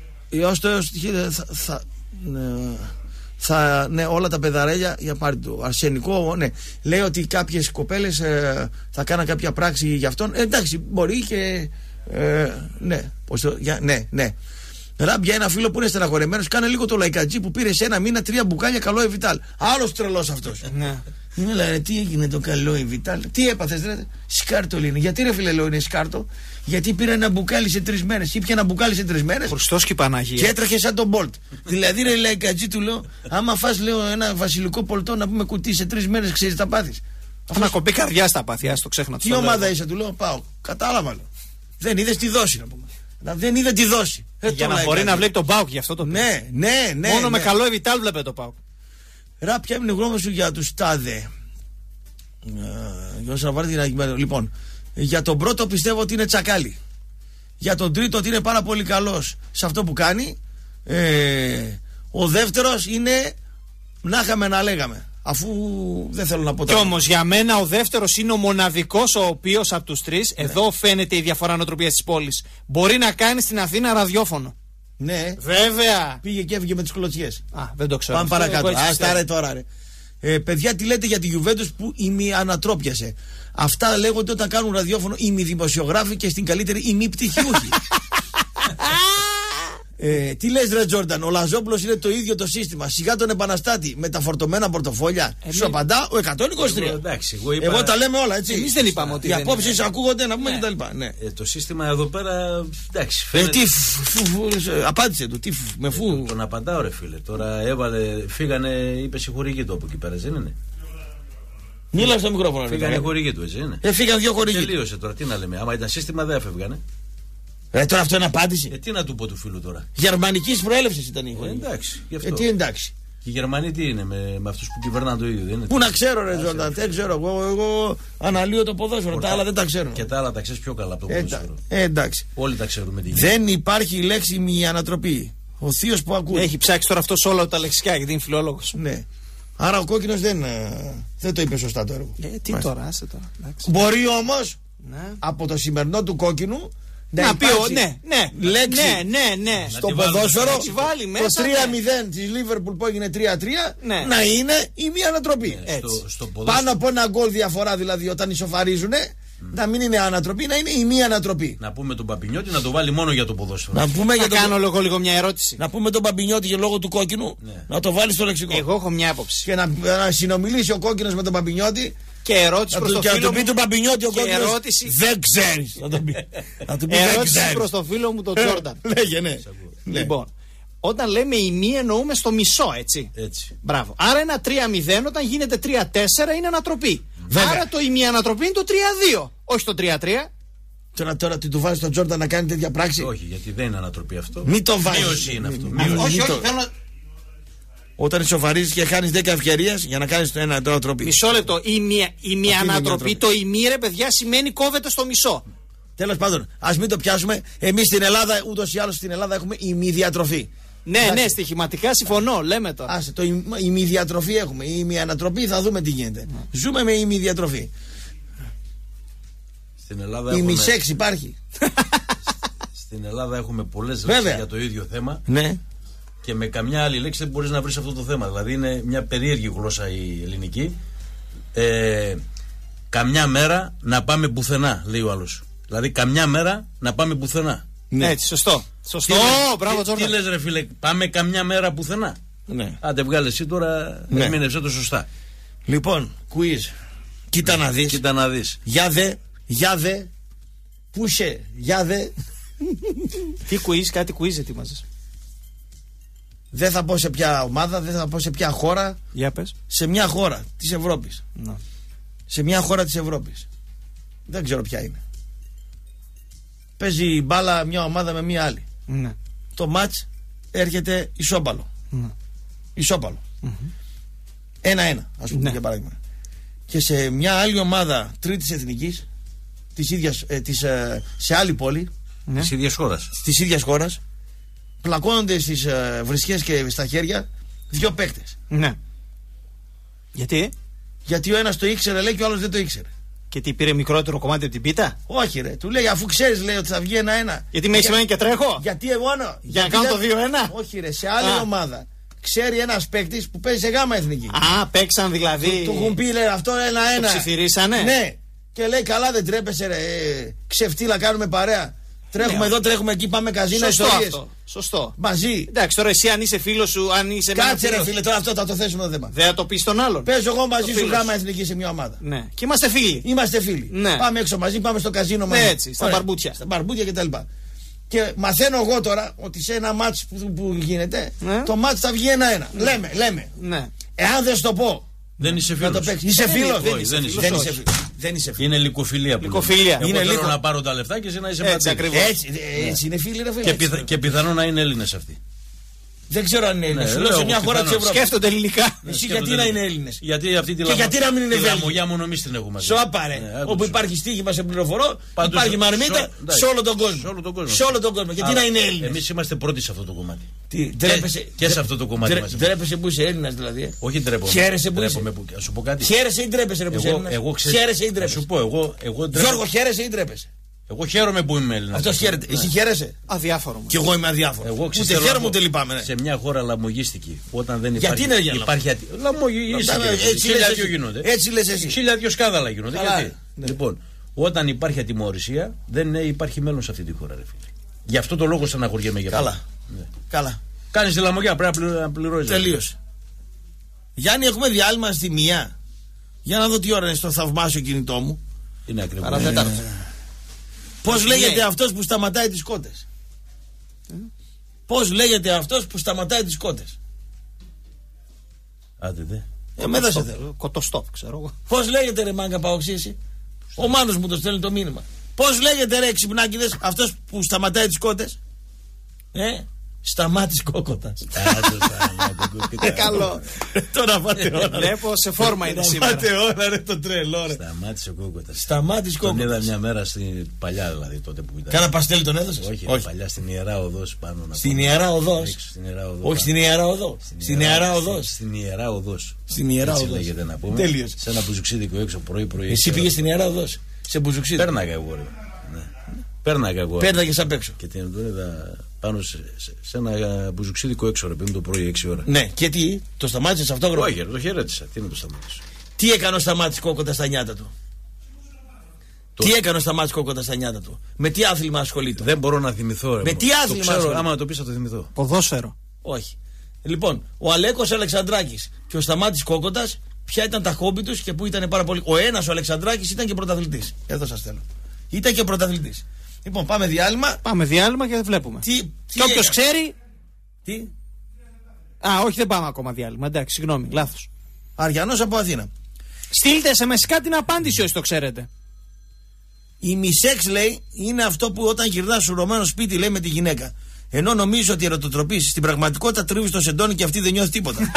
ναι, όλα τα παιδαρέλια για πάρει του. Αρσενικό, ναι. Λέει ότι κάποιες κοπέλες θα κάναν κάποια πράξη για αυτόν. Εντάξει, μπορεί και. Ναι. Ναι. Ράμπια, ένα φίλο που είναι στεναχωρεμένος, κάνε λίγο το λαϊκατζή που πήρε σε ένα μήνα 3 μπουκάλια καλό Εβιτάλ. Άλλος τρελός αυτός. Ναι. Μιλάνε, τι έγινε το καλό Εβιτάλ? Τι έπαθες, ρε? Σκάρτο είναι. Γιατί ρε φίλε, λέω είναι σκάρτο? Γιατί πήρα ένα μπουκάλι σε 3 μέρες. Ήπια ένα μπουκάλι σε 3 μέρες. Χριστός και Παναγία. Και έτρεχε σαν τον Μπολτ. Δηλαδή, ρε λαϊκατζή, του λέω, άμα φας, λέω, ένα βασιλικό πολτό να πούμε κουτί σε 3 μέρες, ξέρεις τα πάθεις. Θα να κοπεί καρδιά στα πάθη, το ξέχνα. Τι ομάδα είσαι, του λέω, πάω. Κατάλαβα, λέω. Δεν είδες τη δόση, να πούμε. Δεν είδε τη δόση. Για να μπορεί να βλέπει τον ΠΑΟΚ, γι' αυτό το πει. Ναι. Μόνο με καλό Εβιτάλ βλέπε το ΠΑΟΚ. Ρα, ποια είναι η γνώμη σου για τους τάδε? Λοιπόν, για τον πρώτο πιστεύω ότι είναι τσακάλι. Για τον τρίτο ότι είναι πάρα πολύ καλός σε αυτό που κάνει. Ο δεύτερος είναι να είχαμε να λέγαμε. Αφού δεν θέλω να πω Κι όμως για μένα ο δεύτερος είναι ο μοναδικός ο οποίος από τους τρεις, εδώ φαίνεται η διαφορά νοοτροπίας της πόλης, μπορεί να κάνει στην Αθήνα ραδιόφωνο. Ναι. Βέβαια. Πήγε και έφυγε με τις κλωτσιές. Δεν το ξέρω. Πάμε παρακάτω. Άστα ρε τώρα ρε. Παιδιά, τι λέτε για τη Juventus που ημιανατρόπιασε? Αυτά λέγονται όταν κάνουν ραδιόφωνο ημιδημοσιογράφοι και στην καλύτερη ημιπτυχιούχοι. Τι λες ρε Τζόρνταν, ο Λαζόπουλος είναι το ίδιο το σύστημα. Σιγά τον επαναστάτη με τα φορτωμένα πορτοφόλια. Σου απαντά ο 123. Εγώ τα λέμε όλα, έτσι. Εμείς δεν είπαμε ότι. Οι απόψεις ακούγονται να πούμε κτλ. Το σύστημα εδώ πέρα. Εντάξει. Απάντησε του, τι με φου. Τον απαντάω ρε φίλε. Τώρα φύγανε, είπε η χορηγή του από εκεί πέρα, δεν είναι? Μίλα στο μικρόφωνο. Φύγανε οι χορηγοί του, έτσι είναι? Φύγαν 2 χορηγοί. Τελείωσε τώρα, τι να λέμε. Άμα ήταν σύστημα δεν έφευγανε. Τώρα αυτό είναι απάντηση. Τι να του πω του φίλου τώρα? Γερμανικής προέλευσης ήταν η χορηγή. Εντάξει. Τι εντάξει. Και οι Γερμανοί τι είναι με αυτούς που κυβερνάνε το ίδιο, δεν είναι? Πού να ξέρω ρε Τζόρνταν, δεν ξέρω. Εγώ αναλύω το ποδόσφαιρο, τα άλλα δεν τα ξέρω. Και τα άλλα τα ξέρεις πιο καλά από το ποδόσφαιρο. Εντάξει. Όλοι τα ξέρουμε τι γίνεται. Δεν υπάρχει λέξη μη ανατροπή. Ο θείος που ακούει. Έχει ψάξει τώρα αυτό όλα τα λεξικά γιατί είναι φιλόλογος. Ναι. Άρα ο κόκκινος δεν το είπε σωστά το έργο. Τι τώρα, άσε τώρα. Εντάξει. Μπορεί όμως Ναι. από το σημερινό του κόκκινου Να πει λέξη ναι. στο ποδόσφαιρο το 3-0 της Λίβερπουλ που έγινε 3-3 να είναι η μία ανατροπή. Πάνω από ένα γκολ διαφορά δηλαδή όταν ισοφαρίζουνε. Να μην είναι ανατροπή, να είναι η μία ανατροπή. Να πούμε τον Παπινιώτη να το βάλει μόνο για το ποδόσφαιρο. Να κάνω λίγο μια ερώτηση. Να πούμε τον Παπινιώτη για λόγω του κόκκινου να το βάλει στο λεξικό. Εγώ έχω μια άποψη. Και να συνομιλήσει ο κόκκινος με τον Παπινιώτη. Και ερώτηση προς το φίλο μου. Και να του πει του Παπινιώτη ο κόκκινος. Δεν ξέρεις. Να του πει ερώτηση προς το φίλο μου τον Τζόρνταν. Λέγε, ναι. Λοιπόν, όταν λέμε η μία εννοούμε στο μισό, έτσι. Μπράβο. Άρα ένα 3-0 όταν γίνεται 3-4 είναι ανατροπή. Βέβαια. Άρα το η μία ανατροπή είναι το 3-2, όχι το 3-3. Τώρα τι του βάζει τον Τζόρνταν να κάνει τέτοια πράξη. Όχι, γιατί δεν είναι ανατροπή αυτό. Μην το βάζει. Μείωση είναι αυτό. Όχι, θέλω. Όταν ισοφαρίζεις και χάνεις 10 ευκαιρίες για να κάνεις το ένα ανατροπή. Μισό λεπτό. Η μία ανατροπή, το ημί, ρε παιδιά, σημαίνει κόβεται στο μισό. Τέλος πάντων, ας μην το πιάσουμε. Εμείς στην Ελλάδα, ούτως ή άλλως στην Ελλάδα, έχουμε ημιδιατροφή. Ναι, στοιχηματικά συμφωνώ, λέμε το. Άσε, η ημιδιατροφή έχουμε. Η ημιανατροπή θα δούμε τι γίνεται. Ζούμε με ημιδιατροφή. Στην Ελλάδα η μισέξ υπάρχει. Στην Ελλάδα έχουμε πολλές λέξεις για το ίδιο θέμα. Ναι. Και με καμιά άλλη λέξη δεν μπορείς να βρεις αυτό το θέμα. Δηλαδή είναι μια περίεργη γλώσσα η ελληνική. Καμιά μέρα να πάμε πουθενά, λέει ο άλλος. Δηλαδή καμιά μέρα να πάμε πουθενά. Ναι. Έτσι, σωστό. Μπράβο, Τζόρνταν. Τι λες ρε φίλε, πάμε καμιά μέρα πουθενά. Ναι. Άντε βγάλε εσύ τώρα, ερμήνευσέ το σωστά. Λοιπόν, quiz. Κοίτα να δεις. Για δε. Πούσε, για δε. Τι quiz, κάτι quiz ετοίμαζες. Δεν θα πω σε ποια ομάδα, δεν θα πω σε ποια χώρα. Για πες. Σε μια χώρα της Ευρώπης. Ναι. Σε μια χώρα της Ευρώπης. Δεν ξέρω ποια είναι. Παίζει μπάλα μια ομάδα με μια άλλη. Ναι. Το μάτς έρχεται ισόπαλο. Ναι. Ισόπαλο. 1-1, ας πούμε, για παράδειγμα. Και σε μια άλλη ομάδα τρίτης εθνικής, της ίδιας, σε άλλη πόλη, της ίδιας χώρας, πλακώνονται στις βρισχές και στα χέρια δύο παίκτες. Ναι. Γιατί ο ένας το ήξερε, λέει, και ο άλλος δεν το ήξερε. Και τι, πήρε μικρότερο κομμάτι από την πίτα? Όχι, ρε, του λέει, αφού ξέρεις, λέει, ότι θα βγει 1-1. Γιατί με έχει σημαίνει και τρέχω. Γιατί εγώ για να κάνω το 2-1. Όχι, ρε, σε άλλη ομάδα. Ξέρει ένας παίκτης που παίζει σε γάμα εθνική. Παίξαν δηλαδή. Του έχουν πει, λέει, αυτό 1-1. Το ψιθυρίσανε. Ναι. Και λέει, καλά, δεν τρέπεσαι, ρε. Ξεφτύλα, κάνουμε παρέα. Τρέχουμε εδώ, τρέχουμε εκεί, πάμε καζίνα, ιστορίες. Σωστό. Μαζί. Εντάξει, τώρα εσύ αν είσαι φίλος σου, αν είσαι. Κάτσε, ρε φίλε, τώρα αυτό θα το θέσουμε το θέμα. Δεν θα το πει στον άλλον. Παίζω εγώ μαζί σου γάμα εθνική σε μια ομάδα. Ναι. Και είμαστε φίλοι. Είμαστε φίλοι. Ναι. Πάμε έξω μαζί, πάμε στο καζίνο μαζί. Έτσι, στα μπαρμπούτια. Στα μπαρμπούτια κτλ. Και μαθαίνω εγώ τώρα ότι σε ένα μάτς που γίνεται, το μάτς θα βγει 1-1. Λέμε. Ναι. Εάν δεν στο πω. Δεν είσαι φίλος. Είσαι φίλος. Δεν είσαι φίλος. Είναι λυκοφιλία. Εγώ θέλω να πάρω τα λεφτά και εσύ να είσαι πατήρ. Έτσι είναι φίλοι, ρε φίλε. Και πιθανόν να είναι Έλληνες αυτοί. Δεν ξέρω αν είναι Έλληνες. Σε μια χώρα της Ευρώπης. Σκέφτονται ελληνικά. Εσύ γιατί να είναι Έλληνες. Γιατί αυτή τη λαμογιά μόνο εμείς την έχουμε. Σώπαρε. Όπου υπάρχει στοίχημα σε πληροφορώ, υπάρχει μαρμίτα σε όλο τον κόσμο. Σε όλο τον κόσμο. Γιατί να είναι Έλληνες. Εμείς είμαστε πρώτοι σε αυτό το κομμάτι. Και σε αυτό το κομμάτι μας. Ντρέπεσαι που είσαι Έλληνας δηλαδή. Όχι ντρέπομαι. Χαίρεσαι που είσαι. Να σου πω κάτι. Χαίρεσαι ή ντρέπεσαι ρε που είσαι Έλληνας. Χαίρεσαι ή ντρέπεσαι. Να σου πω εγώ. Γιώργο, χαίρεσαι ή ντρέπεσαι. Εγώ χαίρομαι που είμαι Έλληνας. Αυτός χαίρεται. Εσύ χαίρεσαι. Αδιάφορο. Κι εγώ είμαι αδιάφορο. Ούτε χαίρομαι ούτε λυπάμαι. Σε μια χώρα λαμογίστικη. Όταν δεν υπάρχει. Γιατί είναι υπάρχει λαμογίστικη. γίνονται. Έτσι λες εσύ. 1002 σκάνδαλα γίνονται. Γιατί. Λοιπόν, όταν υπάρχει ατιμωρησία, δεν υπάρχει μέλλον σε αυτή τη χώρα. Γι' αυτό το λόγο στεναχωριέμαι για αυτό. Καλά. Κάνεις τη λαμογιά, πρέπει να πληρώσεις. Τελείωσε. Γιάννη, έχουμε διάλειμμα στη μία. Για να δω τι ώρα είναι στο θαυμάσιο κινητό μου. Είναι ακριβώς. Πώς λέγεται αυτός που σταματάει τις κότες? Πώς λέγεται αυτός που σταματάει τις κότες? Άντε δε. Εμένα σε θέλω. Κοτοστόπ, ξέρω εγώ. Πώς λέγεται ρε μάγκα Παοξίση? Ο Μάνος μου το στέλνει το μήνυμα. Πώς λέγεται ρε ξυπνάκηδες αυτός που σταματάει τις κότες? Σταμάτης Κόκοτας. Καλό. Τώρα πάτε ώρα. Βλέπω σε φόρμα είναι σήμερα. Πάτε ώρα, ρε, το τρελό, ρε. Σταμάτης ο Κόκοτας. Σταμάτης Κόκοτας. Τον είδα μια μέρα στην παλιά, δηλαδή τότε που ήταν. Κάνα παστέλι τον έδωσες? Όχι. Παλιά στην Ιερά Οδός πάνω. Στην Ιερά Οδός. Όχι, στην Ιερά Οδό. Στην Ιερά Οδός. Στην Ιερά Έτσι Οδός. λέγεται να πούμε. Τέλειος. Σε ένα μπουζουξίδικο έξω πρωί-πρωί. Εσύ πήγες στην Ιερά Οδός. Σε μπουζουξίδικο. Πέρναγα εγώ, ρε. Πέρναγα εγώ. Πέρναγες απ' έξω. Και την είδα πάνω σε ένα μπουζουξίδικο έξω, ρε παιδί, το πρωί 6 ώρα. Ναι, και τι, το σταμάτησες αυτόγραφο? Όχι, το χαιρέτησα. Τι να το σταμάτησω. Τι έκανε ο Σταμάτης Κόκοτας στα νιάτα του? Τι έκανε ο Σταμάτης Κόκοτας στα νιάτα του? Με τι άθλημα ασχολείται? Δεν μπορώ να θυμηθώ, ρε. Με τι άθλημα ασχολείται? Άμα το πεις θα το θυμηθώ. Ποδόσφαιρο. Όχι. Λοιπόν, ο Αλέκος Αλεξανδράκης και ο Σταμάτης Κόκοτας, ποια ήταν τα χόμπι τους και πού ήταν πάρα πολύ. Ο ένας, ο Αλεξανδράκης, ήταν και πρωταθλητής. Εδώ σας θέλω. Ήταν και πρωταθλητής. Λοιπόν, πάμε διάλειμμα. Πάμε διάλειμμα και βλέπουμε. Και όποιος ξέρει. Τι? Α, όχι, δεν πάμε ακόμα διάλειμμα. Εντάξει, συγγνώμη, λάθος. Αριανός από Αθήνα. Στείλτε σε μεσικά την απάντηση όσοι το ξέρετε. Η μισέξ, λέει, είναι αυτό που όταν γυρνάς σουρωμένο σπίτι, λέει, με τη γυναίκα. Ενώ νομίζω ότι ερωτοτροπείς, στην πραγματικότητα τρίβεις το σεντόνι και αυτή δεν νιώθει τίποτα.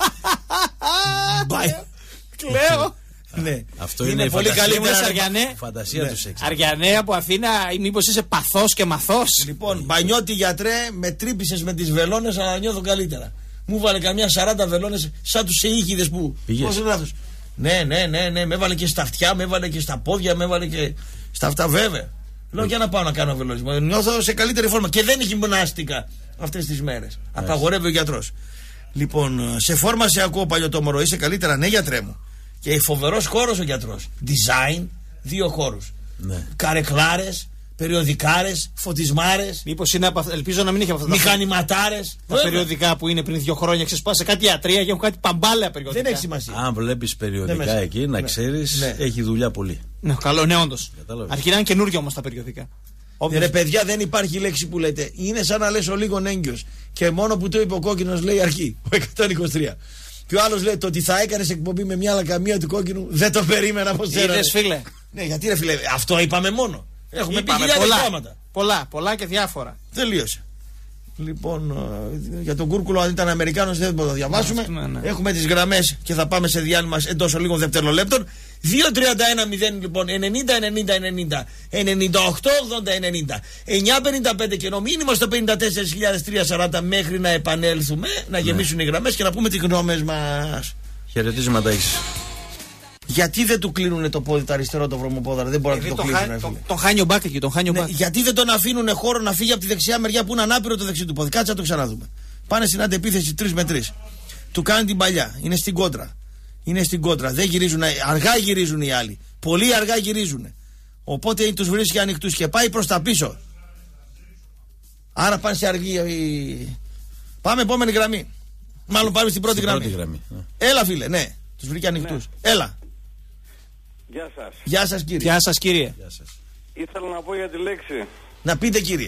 Μπάει. Κλαίω. Ναι. Αυτό είναι πολύ καλή φαντασία του σεξ. Αριανέ από Αθήνα, ή μήπως είσαι παθός και μαθός? Λοιπόν, Μπανιώτη γιατρέ, με τρύπησες με τις βελόνες, αλλά νιώθω καλύτερα. Μου βάλε καμιά 40 βελόνες σαν τους εΐχηδες που. Πήγες? Ναι, με έβαλε και στα αυτιά, με έβαλε και στα πόδια, με έβαλε και στα αυτά, βέβαια. Λέω για να πάω να κάνω βελονισμό. Νιώθω σε καλύτερη φόρμα και δεν γυμνάστηκα αυτές τις μέρες. Απαγορεύει ο γιατρός. Λοιπόν, σε φόρμα σε ακούω, παλιωτόμορο, είσαι καλύτερα? Ναι, γιατρέ μου. Και φοβερός χώρος ο γιατρός. Design, 2 χώρους. Ναι. Καρεκλάρες, περιοδικάρες, φωτισμάρες. Μήπως είναι ελπίζω να μην έχει από αυτά μηχανηματάρες. τα περιοδικά που είναι πριν 2 χρόνια. Ξεσπάσε κάτι ιατρία και έχουν κάτι παμπάλαια περιοδικά. Δεν έχει σημασία. Αν βλέπεις περιοδικά εκεί, να ξέρεις, έχει δουλειά πολύ. Ναι, καλό, ναι, όντως. Αρχικά είναι καινούργια όμως τα περιοδικά. Ρε παιδιά, δεν υπάρχει λέξη που λέτε. Είναι σαν να λες ο λίγον έγκυος. Και μόνο που το είπε ο κόκκινος λέει αρχή. Ο 123. Και ο άλλος λέει το ότι θα έκανες εκπομπή με μια λακαμία του κόκκινου δεν το περίμενα από σένα. Είδες, φίλε. Ναι, γιατί ρε φίλε, αυτό είπαμε μόνο. Έχουμε πει χιλιάδες πράγματα. Πολλά και διάφορα. Τελείωσε. Λοιπόν, για τον Κούρκουλο, αν ήταν Αμερικάνος δεν μπορούμε να το διαβάσουμε. Ναι. Έχουμε τις γραμμές και θα πάμε σε διάλειμμα εντός λίγων δευτερολέπτων. 2-31-0 λοιπόν, 90-90-90, 98-80-90, 9-55 και μήνυμα στο 54.340 μέχρι να επανέλθουμε, να γεμίσουν οι γραμμές και να πούμε τις γνώμες μας. Χαιρετίσματα έχεις. Γιατί δεν του κλείνουν το πόδι, το αριστερό, το βρωμοπόδαρο, δεν μπορεί να το κλείσουν. Τον χάνει ο μπάκ εκεί, τον χάνει ο μπάκ. Γιατί δεν τον αφήνουν χώρο να φύγει από τη δεξιά μεριά που είναι ανάπηρο το δεξί του πόδι. Κάτσε να το ξαναδούμε. Πάνε στην αντεπίθεση 3 με 3. Του κάνει την παλιά. Είναι στην κόντρα. Δεν γυρίζουν. Αργά γυρίζουν οι άλλοι. Πολύ αργά γυρίζουν. Οπότε τους βρίσκει ανοιχτούς και πάει προς τα πίσω. Άρα πάνε σε αργή. Πάμε επόμενη γραμμή. Μάλλον πάμε στην πρώτη γραμμή. Έλα, φίλε, ναι. Τους βρήκε ανοιχτούς. Έλα. Γεια σας. Γεια σας, κύριε. Γεια σας, κύριε. Ήθελα να πω για τη λέξη. Να πείτε, κύριε.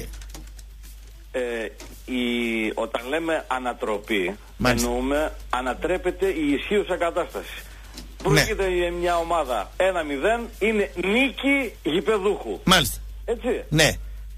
Όταν λέμε ανατροπή, Μάλιστα. εννοούμε ανατρέπεται η ισχύουσα κατάσταση. Πρόκειται για μια ομάδα 1-0, είναι νίκη γηπεδούχου. Μάλιστα. Έτσι. Ναι.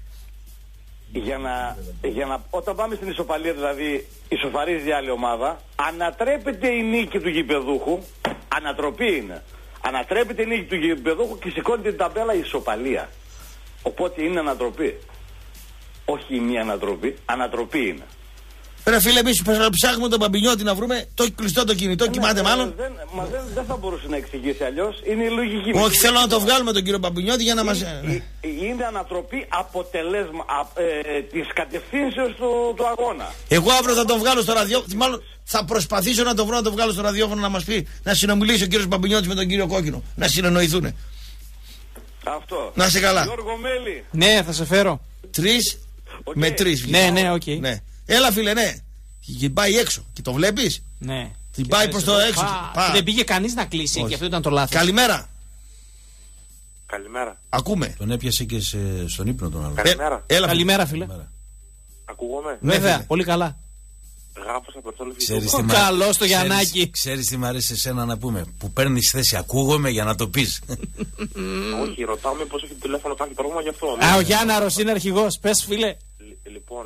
Όταν πάμε στην ισοπαλία, δηλαδή ισοφαρίζει άλλη ομάδα, ανατρέπεται η νίκη του γηπεδούχου. Ανατροπή είναι. Ανατρέπεται η νίκη του γηπεδούχου και σηκώνει την ταμπέλα ισοπαλία. Οπότε είναι ανατροπή. Όχι μία ανατροπή, ανατροπή είναι. Ρε φίλε, εμείς ψάχνουμε τον Παμπινιώτη να βρούμε. Το κλειστό το κινητό, κοιμάται μάλλον. Δεν θα μπορούσε να εξηγήσει αλλιώς. Είναι η λογική. Όχι, θέλω να το βγάλουμε τον κύριο Παμπινιώτη για να μας. Είναι ανατροπή αποτελέσμα της κατευθύνσεως του αγώνα. Εγώ αύριο θα τον βγάλω στο ραδιόφωνο. Μάλλον θα προσπαθήσω να το βρω να το βγάλω στο ραδιόφωνο να μας πει, να συνομιλήσει ο κύριος Παμπινιώτης με τον κύριο Κόκκινο. Να συνεννοηθούν. Αυτό. Να είσαι καλά. Γιώργο Μέλη. Ναι, θα σε φέρω. 3 με 3. Ναι, οκ. Ναι. Έλα, φίλε, ναι. Και πάει έξω. Και το βλέπεις. Ναι. Την πάει προς το έξω. Δεν πήγε κανείς να κλείσει και αυτό ήταν το λάθος. Καλημέρα. Καλημέρα. Ακούμε. Τον έπιασε και στον ύπνο τον άλλο. Καλημέρα. Έλα, Καλημέρα, φίλε. Ακούγομαι. Βέβαια, φίλε. πολύ καλά. Γράφω από το Καλό στο Γιαννάκι. Ξέρεις τι μ' αρέσει εσένα να πούμε? Που παίρνεις θέση, ακούγομαι για να το πεις. Όχι, ρωτάω μήπως έχει τηλέφωνο κάποιο πρόβλημα γι' αυτό. Ο Γιάνναρος είναι αρχηγός. Πες, φίλε. Λοιπόν,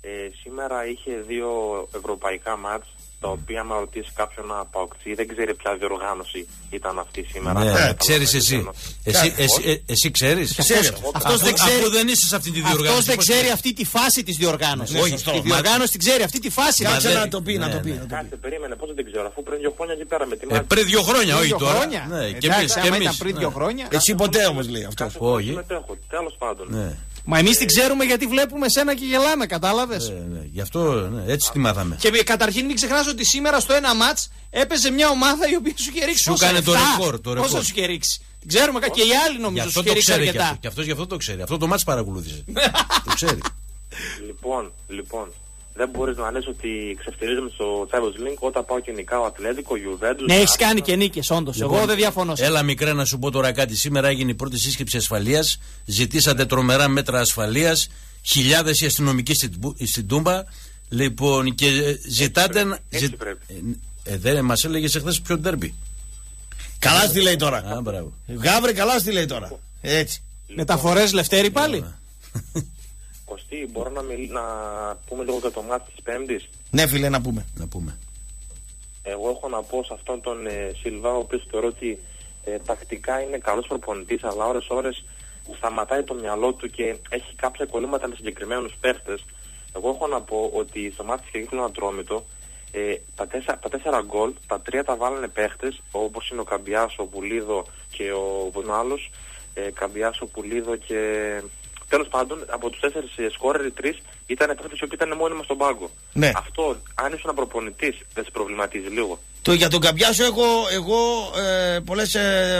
Σήμερα είχε 2 ευρωπαϊκά μάτς, τα οποία άμα ρωτήσει κάποιον απόκτηση δεν ξέρει ποια διοργάνωση ήταν αυτή σήμερα. Ναι, ξέρεις εσύ. Εσύ ξέρεις. Αυτός δεν ξέρει. Αφού δεν είσαι σε αυτή τη διοργάνωση. Αυτός δεν ξέρει αυτή τη φάση της διοργάνωσης. Όχι, τη διοργάνωση την ξέρει, αυτή τη φάση. Κάτσε να το πει. Κάτσε, περίμενε, πώς δεν ξέρω, αφού πριν 2 χρόνια εκεί πέρα με τη μάτια. Πριν 2 χρόνια, όχι τώρα. Και εμείς. Πριν 2 χρόνια. Εσύ ποτέ όμως λέει αυτό. Όχι. Τέλος πάντων. Μα εμείς την ξέρουμε γιατί βλέπουμε σένα και γελάμε, κατάλαβες. Γι' αυτό έτσι τη μάθαμε. Και καταρχήν μην ξεχνάς ότι σήμερα στο ένα μάτς έπαιζε μια ομάδα η οποία σου είχε ρίξει. Σου έκανε το ρεκόρ. Πόσα σου είχε ρίξει. Ξέρουμε και οι άλλοι νομίζω σου είχε ρίξει αρκετά. Και αυτός γι' αυτό το ξέρει. Αυτό το μάτς παρακολούθησε. Το ξέρει. Λοιπόν. Δεν μπορείς να λες ότι ξεφτιλίζομαι στο Champions League όταν πάω και νικάω Ατλέτικο, Juventus. Ναι, έχεις κάνει και νίκες, όντως. Εγώ δεν διαφωνώ. Έλα μικρέ να σου πω τώρα κάτι. Σήμερα έγινε η πρώτη σύσκεψη ασφαλείας. Ζητήσατε τρομερά μέτρα ασφαλείας. Χιλιάδες οι αστυνομικοί στην Τούμπα. Λοιπόν, και ζητάτε. Έτσι πρέπει. Δεν μας έλεγες εχθές ποιο ντέρμπι. Καλά στη λέει τώρα. Γάβρε, καλά στη λέει τώρα. Έτσι. Μεταφορές Λευτέρη πάλι. Κωστή, μπορώ να πούμε λίγο για το μάτι της Πέμπτης. Ναι, φίλε, να πούμε. Εγώ έχω να πω σε αυτόν τον Σιλβά, ο οποίος θεωρώ ότι τακτικά είναι καλός προπονητής, αλλά ώρες σταματάει το μυαλό του και έχει κάποια κολλήματα με συγκεκριμένους παίχτες. Εγώ έχω να πω ότι στο μάτι της Κυριακής Ατρόμητο τα 4 γκολ, τα 3 τα βάλανε παίχτες, όπως είναι ο Καμπιάς, ο Πουλίδο και ο Βουνάλος. Καμπιάς, ο Πουλίδο και... Τέλος πάντων, από τους 4 σκόρερ, οι 3 ήταν παίκτες που ήταν μόνιμα στον πάγκο. Ναι. Αυτό, αν ήσουν προπονητής, δεν σε προβληματίζει λίγο. Για τον Καμπιάσο έχω πολλές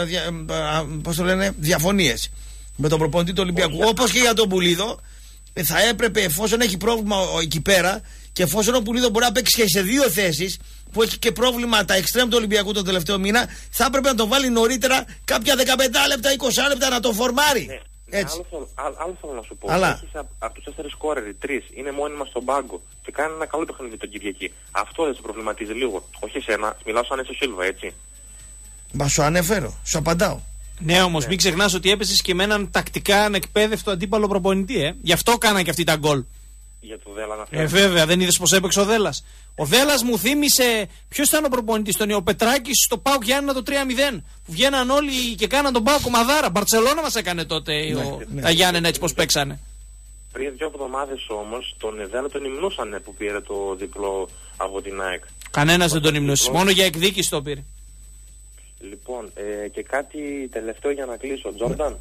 διαφωνίες με τον προπονητή του Ολυμπιακού. Όπως και για τον Πουλίδο, θα έπρεπε, εφόσον έχει πρόβλημα εκεί πέρα και εφόσον ο Πουλίδο μπορεί να παίξει και σε 2 θέσεις, που έχει και πρόβλημα τα εξτρέμ του Ολυμπιακού τον τελευταίο μήνα, θα έπρεπε να τον βάλει νωρίτερα κάποια 15 λεπτά, 20 λεπτά να τον φορμάρει. Ναι. Άλλο θέλω να σου πω. Έχεις από τους 4 σκόρερ, 3 είναι μόνιμα στον πάγκο και κάνει ένα καλό παιχνίδι τον Κυριακή. Αυτό δεν σε προβληματίζει λίγο? Όχι εσένα, μιλάω σαν είσαι ο Σίλβα, έτσι. Μα σου ανέφερω, σου απαντάω. Ναι, όμως μην ξεχνάς ότι έπεσες και με έναν τακτικά ανεκπαίδευτο αντίπαλο προπονητή, Γι' αυτό κάναν και αυτοί τα γκολ. Για το Δέλα να φέρει. Βέβαια, δεν είδες πως έπαιξε ο Δέλας. Ο Δέλας μου θύμισε. Ποιος ήταν ο προπονητής, ο Πετράκης στο ΠΑΟΚ Γιάννενα το 3-0. Που βγαίναν όλοι και κάναν τον ΠΑΟΚ κομμαδάρα. Μπαρτσελώνα μας έκανε τότε τα Γιάννενα έτσι πως παίξανε. Πριν 2 εβδομάδες όμως τον Δέλα τον υμνούσανε που πήρε το διπλό από την ΑΕΚ. Κανένας δεν τον υμνούσε. Μόνο για εκδίκηση το πήρε. Λοιπόν, και κάτι τελευταίο για να κλείσω. Τζόρνταν,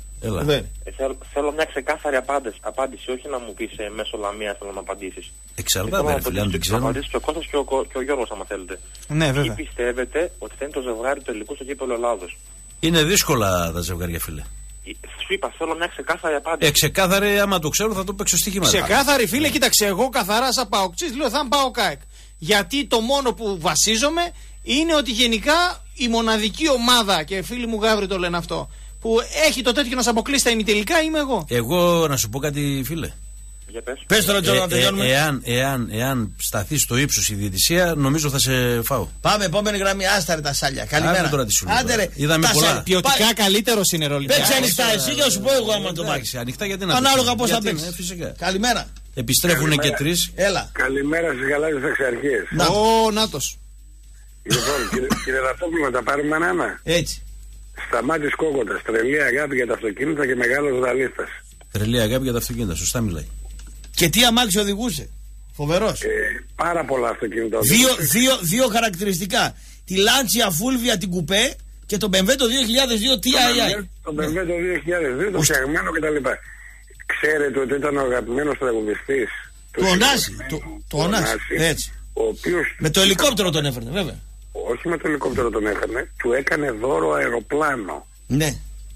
θέλω μια ξεκάθαρη απάντηση, όχι να μου πεις μέσω Λαμία, θέλω να απαντήσεις. Εξαρτάται, φίλε, αν δεν ξέρω. Να απαντήσεις και ο Κώστας και ο Γιώργος, άμα θέλετε. Ναι, βέβαια. Τι πιστεύετε ότι θα είναι το ζευγάρι του τελικού στο κύπελλο Ελλάδος? Είναι δύσκολα τα ζευγάρια, φίλε. Σου είπα, θέλω μια ξεκάθαρη απάντηση. Ξεκάθαρη, άμα το ξέρω, θα το παίξω στοίχημα. Ξεκάθαρη, φίλε, κοίταξε, εγώ καθαρά σαν ΠΑΟΚτσής λέω θα πάω ΚΑΕΚ. Γιατί το μόνο που βασίζομαι είναι ότι γενικά η μοναδική ομάδα, και φίλοι μου Γάβρη το λένε αυτό, που έχει το τέτοιο να σε αποκλείσει τα ημιτελικά είμαι εγώ. Εγώ να σου πω κάτι, φίλε. Για πες. Πες τώρα, Τζόνα, να τελειώνουμε. Εάν σταθεί στο ύψος η διαιτησία, νομίζω θα σε φάω. Πάμε, επόμενη γραμμή. Άσταρε τα σάλια. Καλημέρα. Άντε ρε. Είδαμε πολλά. Ποιοτικά καλύτερο είναι ρολικά. Παίξε ανοιχτά, εσύ για να σου πω εγώ άμα το πάρει. Ανοιχτά γιατί να ανάλογα πώς θα παίξει. Καλημέρα. Επιστρέφουν και 3. Έλα. Καλημέρα στις γαλάζιες εξαρχίες. Ο Νάτος. Λοιπόν, κύριε Ραπτόπουλο, να τα πάρουμε ένα. Έτσι. Σταμάτης Κόκοτας, τρελή αγάπη για τα αυτοκίνητα και μεγάλος δαλίστας. Τρελή αγάπη για τα αυτοκίνητα, σωστά μιλάει. Και τι αμάξι οδηγούσε? Φοβερός. Πάρα πολλά αυτοκίνητα. Δύο χαρακτηριστικά. Τη Lancia Fulvia την κουπέ και το BMW το 2002 TII. Το BMW το 2002, το φτιαγμένο κτλ. Ξέρετε ότι ήταν ο αγαπημένος τραγουδιστής του Ωνάση. Το Ωνάση. Έτσι. Με το ελικόπτερο τον έφερνε, βέβαια. Όχι με το ελικόπτερο τον έφερνε, του έκανε δώρο αεροπλάνο. Ναι.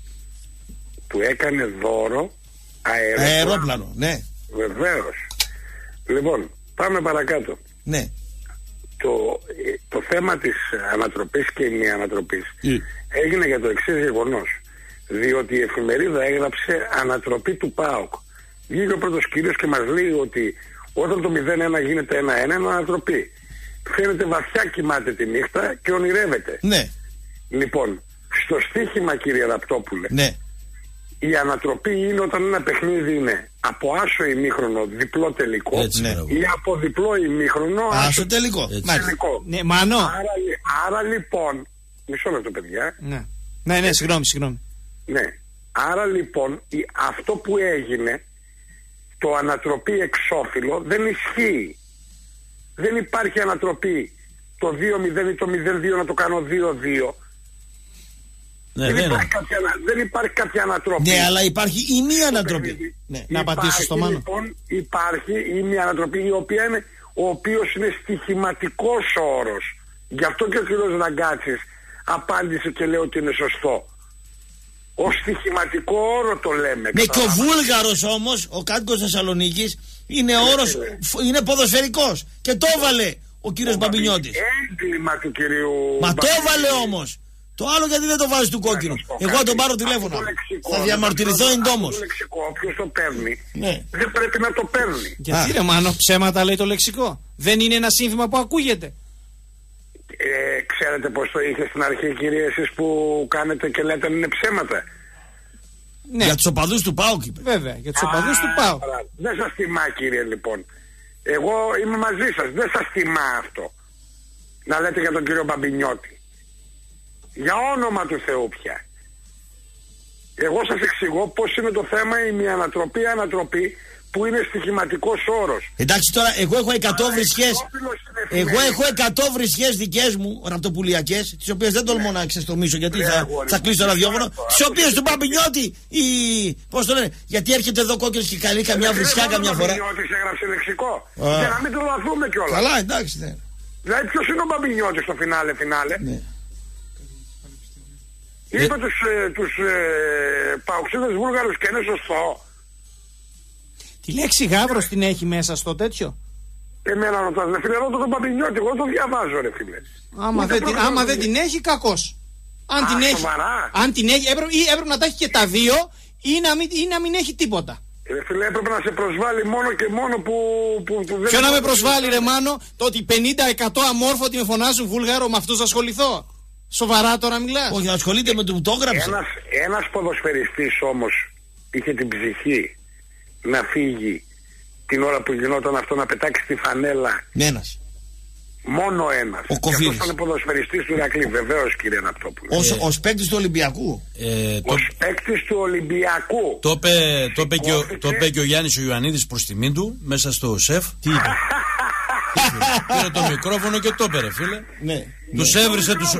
Του έκανε δώρο αεροπλάνο, ναι. Βεβαίως. Λοιπόν, πάμε παρακάτω. Ναι. Το θέμα της ανατροπής και μη ανατροπής έγινε για το εξής γεγονός. Διότι η εφημερίδα έγραψε ανατροπή του ΠΑΟΚ. Βγήκε ο πρώτος κύριος και μας λέει ότι όταν το 0-1 γίνεται 1-1 είναι ανατροπή. Φαίνεται βαθιά κοιμάται τη νύχτα και ονειρεύεται. Ναι. Λοιπόν, στο στοίχημα, κύριε Ραπτόπουλε, ναι, Η ανατροπή είναι όταν ένα παιχνίδι είναι από άσο ημίχρονο διπλό τελικό, ή από διπλό ημίχρονο άσο τελικό. Ναι, Μάνο. Άρα λοιπόν, μισό λεπτό παιδιά. Ναι, συγγνώμη. Ναι, άρα λοιπόν αυτό που έγινε, το ανατροπή εξώφυλλο, δεν ισχύει. Δεν υπάρχει ανατροπή το 2-0 ή το 0-2 να το κάνω 2-2. Ναι, δεν υπάρχει κάποια ανατροπή. Ναι, αλλά υπάρχει η μία ανατροπή. Ναι, να απαντήσω στο Μάνο. Λοιπόν, υπάρχει η μία ανατροπή, ο οποίος είναι στοιχηματικός όρος. Γι' αυτό και ο κ. Ραγκάτσης απάντησε και λέει ότι είναι σωστό. Ο στοιχηματικό όρο το λέμε. Ναι, και ο Βούλγαρος όμως, ο κάτοικος Θεσσαλονίκης, είναι όρος, είναι ποδοσφαιρικός. Και το έβαλε ο κύριος Μπαμπινιώτης. Έγκλημα του κυρίου. Μα το έβαλε όμως. Το άλλο γιατί δεν το βάζει του κόκκινου. Εγώ θα τον πάρω τηλέφωνο. Θα διαμαρτυρηθώ εντόμως. Το λεξικό, όποιος το παίρνει, δεν πρέπει να το παίρνει. Γιατί ρε Μάνο, ψέματα λέει το λεξικό. Δεν είναι ένα σύνθημα που ακούγεται. Ξέρετε πως το είχε στην αρχή, κύριε, εσείς που κάνετε και λέτε είναι ψέματα. Ναι. Για τους οπαδούς του ΠΑΟΚ είπε. Βέβαια, για τους οπαδούς του ΠΑΟΚ. Δεν σας τιμά, κύριε, λοιπόν. Εγώ είμαι μαζί σας. Δεν σας τιμά αυτό να λέτε για τον κύριο Μπαμπινιώτη. Για όνομα του Θεού πια. Εγώ σας εξηγώ πως είναι το θέμα, η μη ανατροπή που είναι στοιχηματικός όρος. Εντάξει, τώρα εγώ έχω 100 βρισχές. Εγώ έχω 100 βρισχές δικές μου, ραπτοπουλιακές, τις οποίες δεν τολμώ να ξεστομίσω γιατί θα κλείσω το ραδιόφωνο. Τις οποίες του Μπαμπινιώτη, πώς το λένε, γιατί έρχεται εδώ κόκκινος και καλεί καμιά βρισιά καμιά φορά. Ο Μπαμπινιώτης έγραψε λεξικό. Για να μην τρολαθούμε κιόλας. Καλά, εντάξει, ναι. Δηλαδή ποιος είναι ο Μπαμπινιώτης στο φινάλε. Ναι. Είπε τους παοξίδες Βούλγαρους και είναι σωστό. Τη λέξη γάβρος την έχει μέσα στο τέτοιο. Εμένα ρωτάς, ρε φίλε, ρώτα τον Μπαμπινιώτη, εγώ το διαβάζω, ρε φίλε. Άμα δεν την έχει, κακός. Αν την έχει, έπρεπε να τα έχει και τα δύο ή να μην έχει τίποτα. Ρε φίλε, έπρεπε να σε προσβάλλει μόνο και μόνο που δεν... Ποιο να με προσβάλλει ρε Μάνο, το ότι 50% αμόρφωτοι με φωνάζουν Βούλγαρο, με αυτούς ασχοληθώ. Σοβαρά τώρα μιλάς. Όχι, ασχολείται με το που το έγραψε. Ένας ποδοσφαιριστής όμως είχε την ψυχή να φύγει την ώρα που γινόταν αυτό, να πετάξει τη φανέλα. Ένας. Μόνο ένας. Ο Κοφίδης. Και αυτός ήταν ποδοσφαιριστής του Ηρακλή, βεβαίως, κύριε Ναυτόπουλο. Ως παίκτης του Ολυμπιακού. Ως παίκτης του Ολυμπιακού. Το είπε και ο Γιάννης ο Ιωαννίδης προς τιμήν του, μέσα στο ΣΕΦ. Τι είπε. Πήρε το μικρόφωνο και το έπαιρε, φίλε. Ναι. Τους έβρισε τους...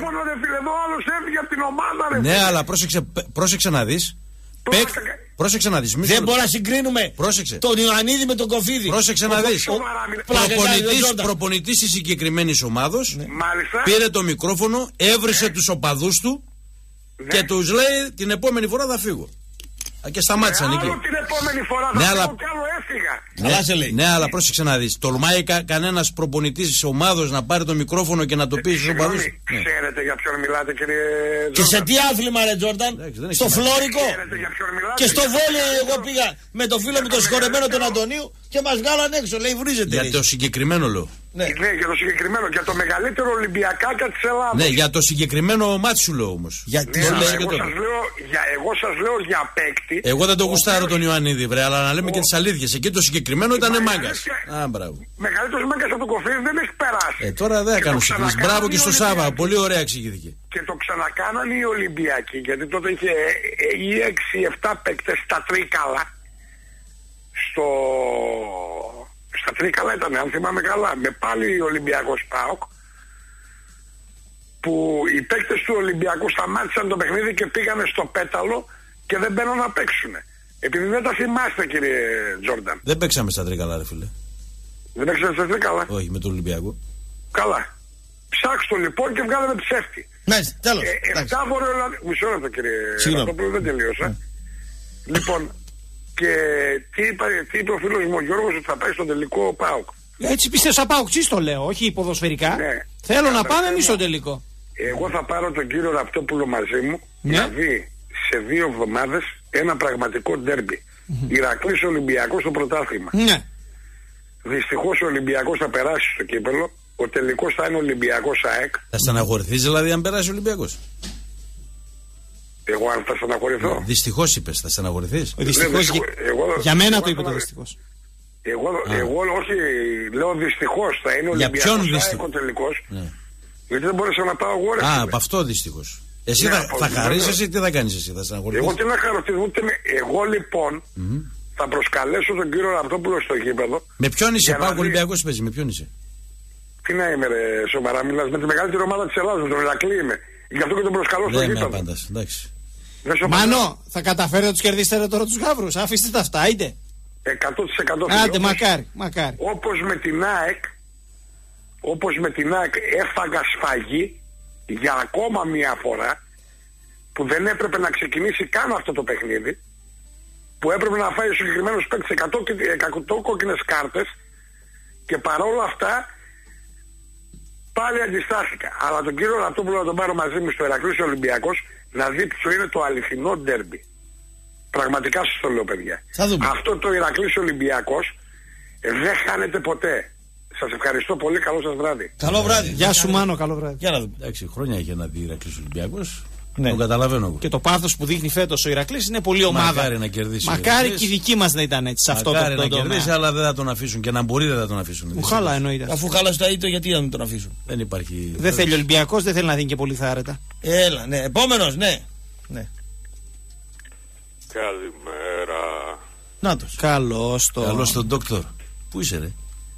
Ναι, αλλά πρόσεξε να δεις. Πρόσεξε να δεις. Δεν μπορούμε να συγκρίνουμε τον Ιωαννίδη με τον Κοφίδη. Πρόσεξε να δεις. Προπονητής της συγκεκριμένης ομάδος πήρε το μικρόφωνο, έβρισε τους οπαδούς του και τους λέει την επόμενη φορά θα φύγω. Και σταμάτησαν εκεί. Την επόμενη φορά θα φύγω κι άλλο έφυγα. Ναι, αλλά πρόσεξε να δεις. Τολμάει κανένας προπονητής της ομάδος να πάρει το μικρόφωνο και να το πει στους οπαδούς. Ξέρετε για ποιον μιλάτε, κύριε Τζόρνταν? Και σε τι άθλημα, ρε Τζόρνταν? Στο φλόρικο. Και στο βόλεϊ εγώ πήγα με το φίλο μου το συγχωρεμένο τον Αντωνίου και μας βγάλαν έξω. Λέει βρίζεται. Για το συγκεκριμένο λέω. Ναι, για το συγκεκριμένο, για το μεγαλύτερο Ολυμπιακάκα της Ελλάδας. Ναι, για το συγκεκριμένο μάτι σου λέω όμως. Γιατί εγώ σας λέω για παίκτη. Εγώ δεν το γουστάρω τον Ιωαννίδη, βρε, αλλά να λέμε και τις αλήθειες. Εκεί το συγκεκριμένο ήταν μάγκας. Μεγαλύτερος μάγκας από το Κοφίδη δεν έχει περάσει. Τώρα δεν έκανε συγκρίσεις. Μπράβο και στο Σάβα, πολύ ωραία εξηγήθηκε. Και το ξανακάνανε οι Ολυμπιακοί, γιατί τότε είχε οι 6-7 παίκτες στα Τρίκαλα. Στα Τρίκαλα ήταν, αν θυμάμαι καλά, με πάλι Ολυμπιακός ΠΑΟΚ, που οι παίκτες του Ολυμπιακού σταμάτησαν το παιχνίδι και πήγανε στο πέταλο και δεν μπαίνουν να παίξουν. Επειδή δεν τα θυμάστε, κύριε Τζόρνταν. Δεν παίξαμε στα Τρίκαλα, ρε φίλε. Δεν παίξαμε στα Τρίκαλα? Όχι, με τον Ολυμπιακό. Καλά. Ψάξτε λοιπόν και βγάλαμε ψεύτη. Ναι, τέλος. 7 βορειοελλαδικές. Μισό λεπτό, κύριε Ναυτόπουλο, δεν τελείωσα. Λοιπόν, και τι είπε ο φίλος μου ο Γιώργος, ότι θα πάει στον τελικό ΠΑΟΚ. Έτσι πιστεύω σαν ΠΑΟΚ, το λέω, όχι ποδοσφαιρικά. Ναι. Θέλω να πάμε εμείς στον τελικό. Εγώ θα πάρω τον κύριο Ναυτόπουλο μαζί μου να δει σε 2 εβδομάδες ένα πραγματικό ντέρμπι. Ηρακλής Ολυμπιακός στο πρωτάθλημα. Ναι. Δυστυχώς ο Ολυμπιακός θα περάσει στο κύπελο. Ο τελικός θα είναι Ολυμπιακός ΑΕΚ. Θα στεναχωρηθείς δηλαδή αν περάσει ο Ολυμπιακός? Εγώ αν θα στεναχωρηθώ. Δυστυχώς είπες, θα στεναχωρηθείς. Δυστυχώς, για μένα το είπε το δυστυχώς. Εγώ όχι, λέω δυστυχώς θα είναι Ολυμπιακός ΑΕΚ ο τελικός. Γιατί δεν μπορέσα να πάω εγώ. Από αυτό δυστυχώς. Εσύ θα χαρίσεις ή τι θα κάνεις εσύ, θα στεναχωρηθείς? Εγώ τι να χαρώ, εγώ λοιπόν θα προσκαλέσω τον κύριο Ραπτόπουλο στο γήπεδο. Με ποιον είσαι, Πάοκ Ολυμπιακός παίζει, με ποιον είσαι? Τι να είμαι ρε, σοβαρά μιλάς, με τη μεγαλύτερη ομάδα της Ελλάδας, τον Ηρακλή είμαι. Γι' αυτό και τον προσκαλώ στο γήπεδο. Απάντας, εντάξει. Μάνο, θα καταφέρετε να τους κερδίσετε τώρα τους Γαύρους, αφήστε τα αυτά, είτε. 100% άντε, μακάρι. Όπως με την ΑΕΚ έφαγα σφαγή για ακόμα μία φορά που δεν έπρεπε να ξεκινήσει καν αυτό το παιχνίδι, που έπρεπε να φάει ο συγκεκριμένος παίκτης 100 κόκκινες κάρτες και παρόλα αυτά πάλι αντιστάθηκα. Αλλά τον κύριο Ραπτόπουλο να τον πάρω μαζί μου στο Ηρακλής Ολυμπιακός να δει ποιο είναι το αληθινό ντέρμπι. Πραγματικά σας το λέω, παιδιά. Αυτό το Ηρακλής Ολυμπιακός δεν χάνεται ποτέ. Σας ευχαριστώ πολύ, καλό σας βράδυ. Καλό βράδυ. Γεια σου Μάνο, καλό βράδυ. Για να δούμε. Εντάξει, χρόνια είχε να δει Ηρακλής Ολυμπιακός. Ναι. Το καταλαβαίνω εγώ. Και το πάθος που δείχνει φέτος ο Ηρακλής είναι πολύ ομάδα. Μακάρι να κερδίσει. Μακάρι και η δική μας να ήταν έτσι. Σε αυτό το να κερδίσει, αλλά δεν θα τον αφήσουν. Και να μπορεί δεν θα τον αφήσουν. Μου χάλα εννοείται. Αφού χάλασε το ήττο, γιατί να μην τον αφήσουν? Δεν υπάρχει. Δεν θέλει ο Ολυμπιακός, δεν θέλει να δίνει και πολύ θάρετα. Έλα, ναι. Επόμενος, ναι. Καλημέρα. Νάτος. Καλώς τον ντόκτορ. Πού είσαι, ρε?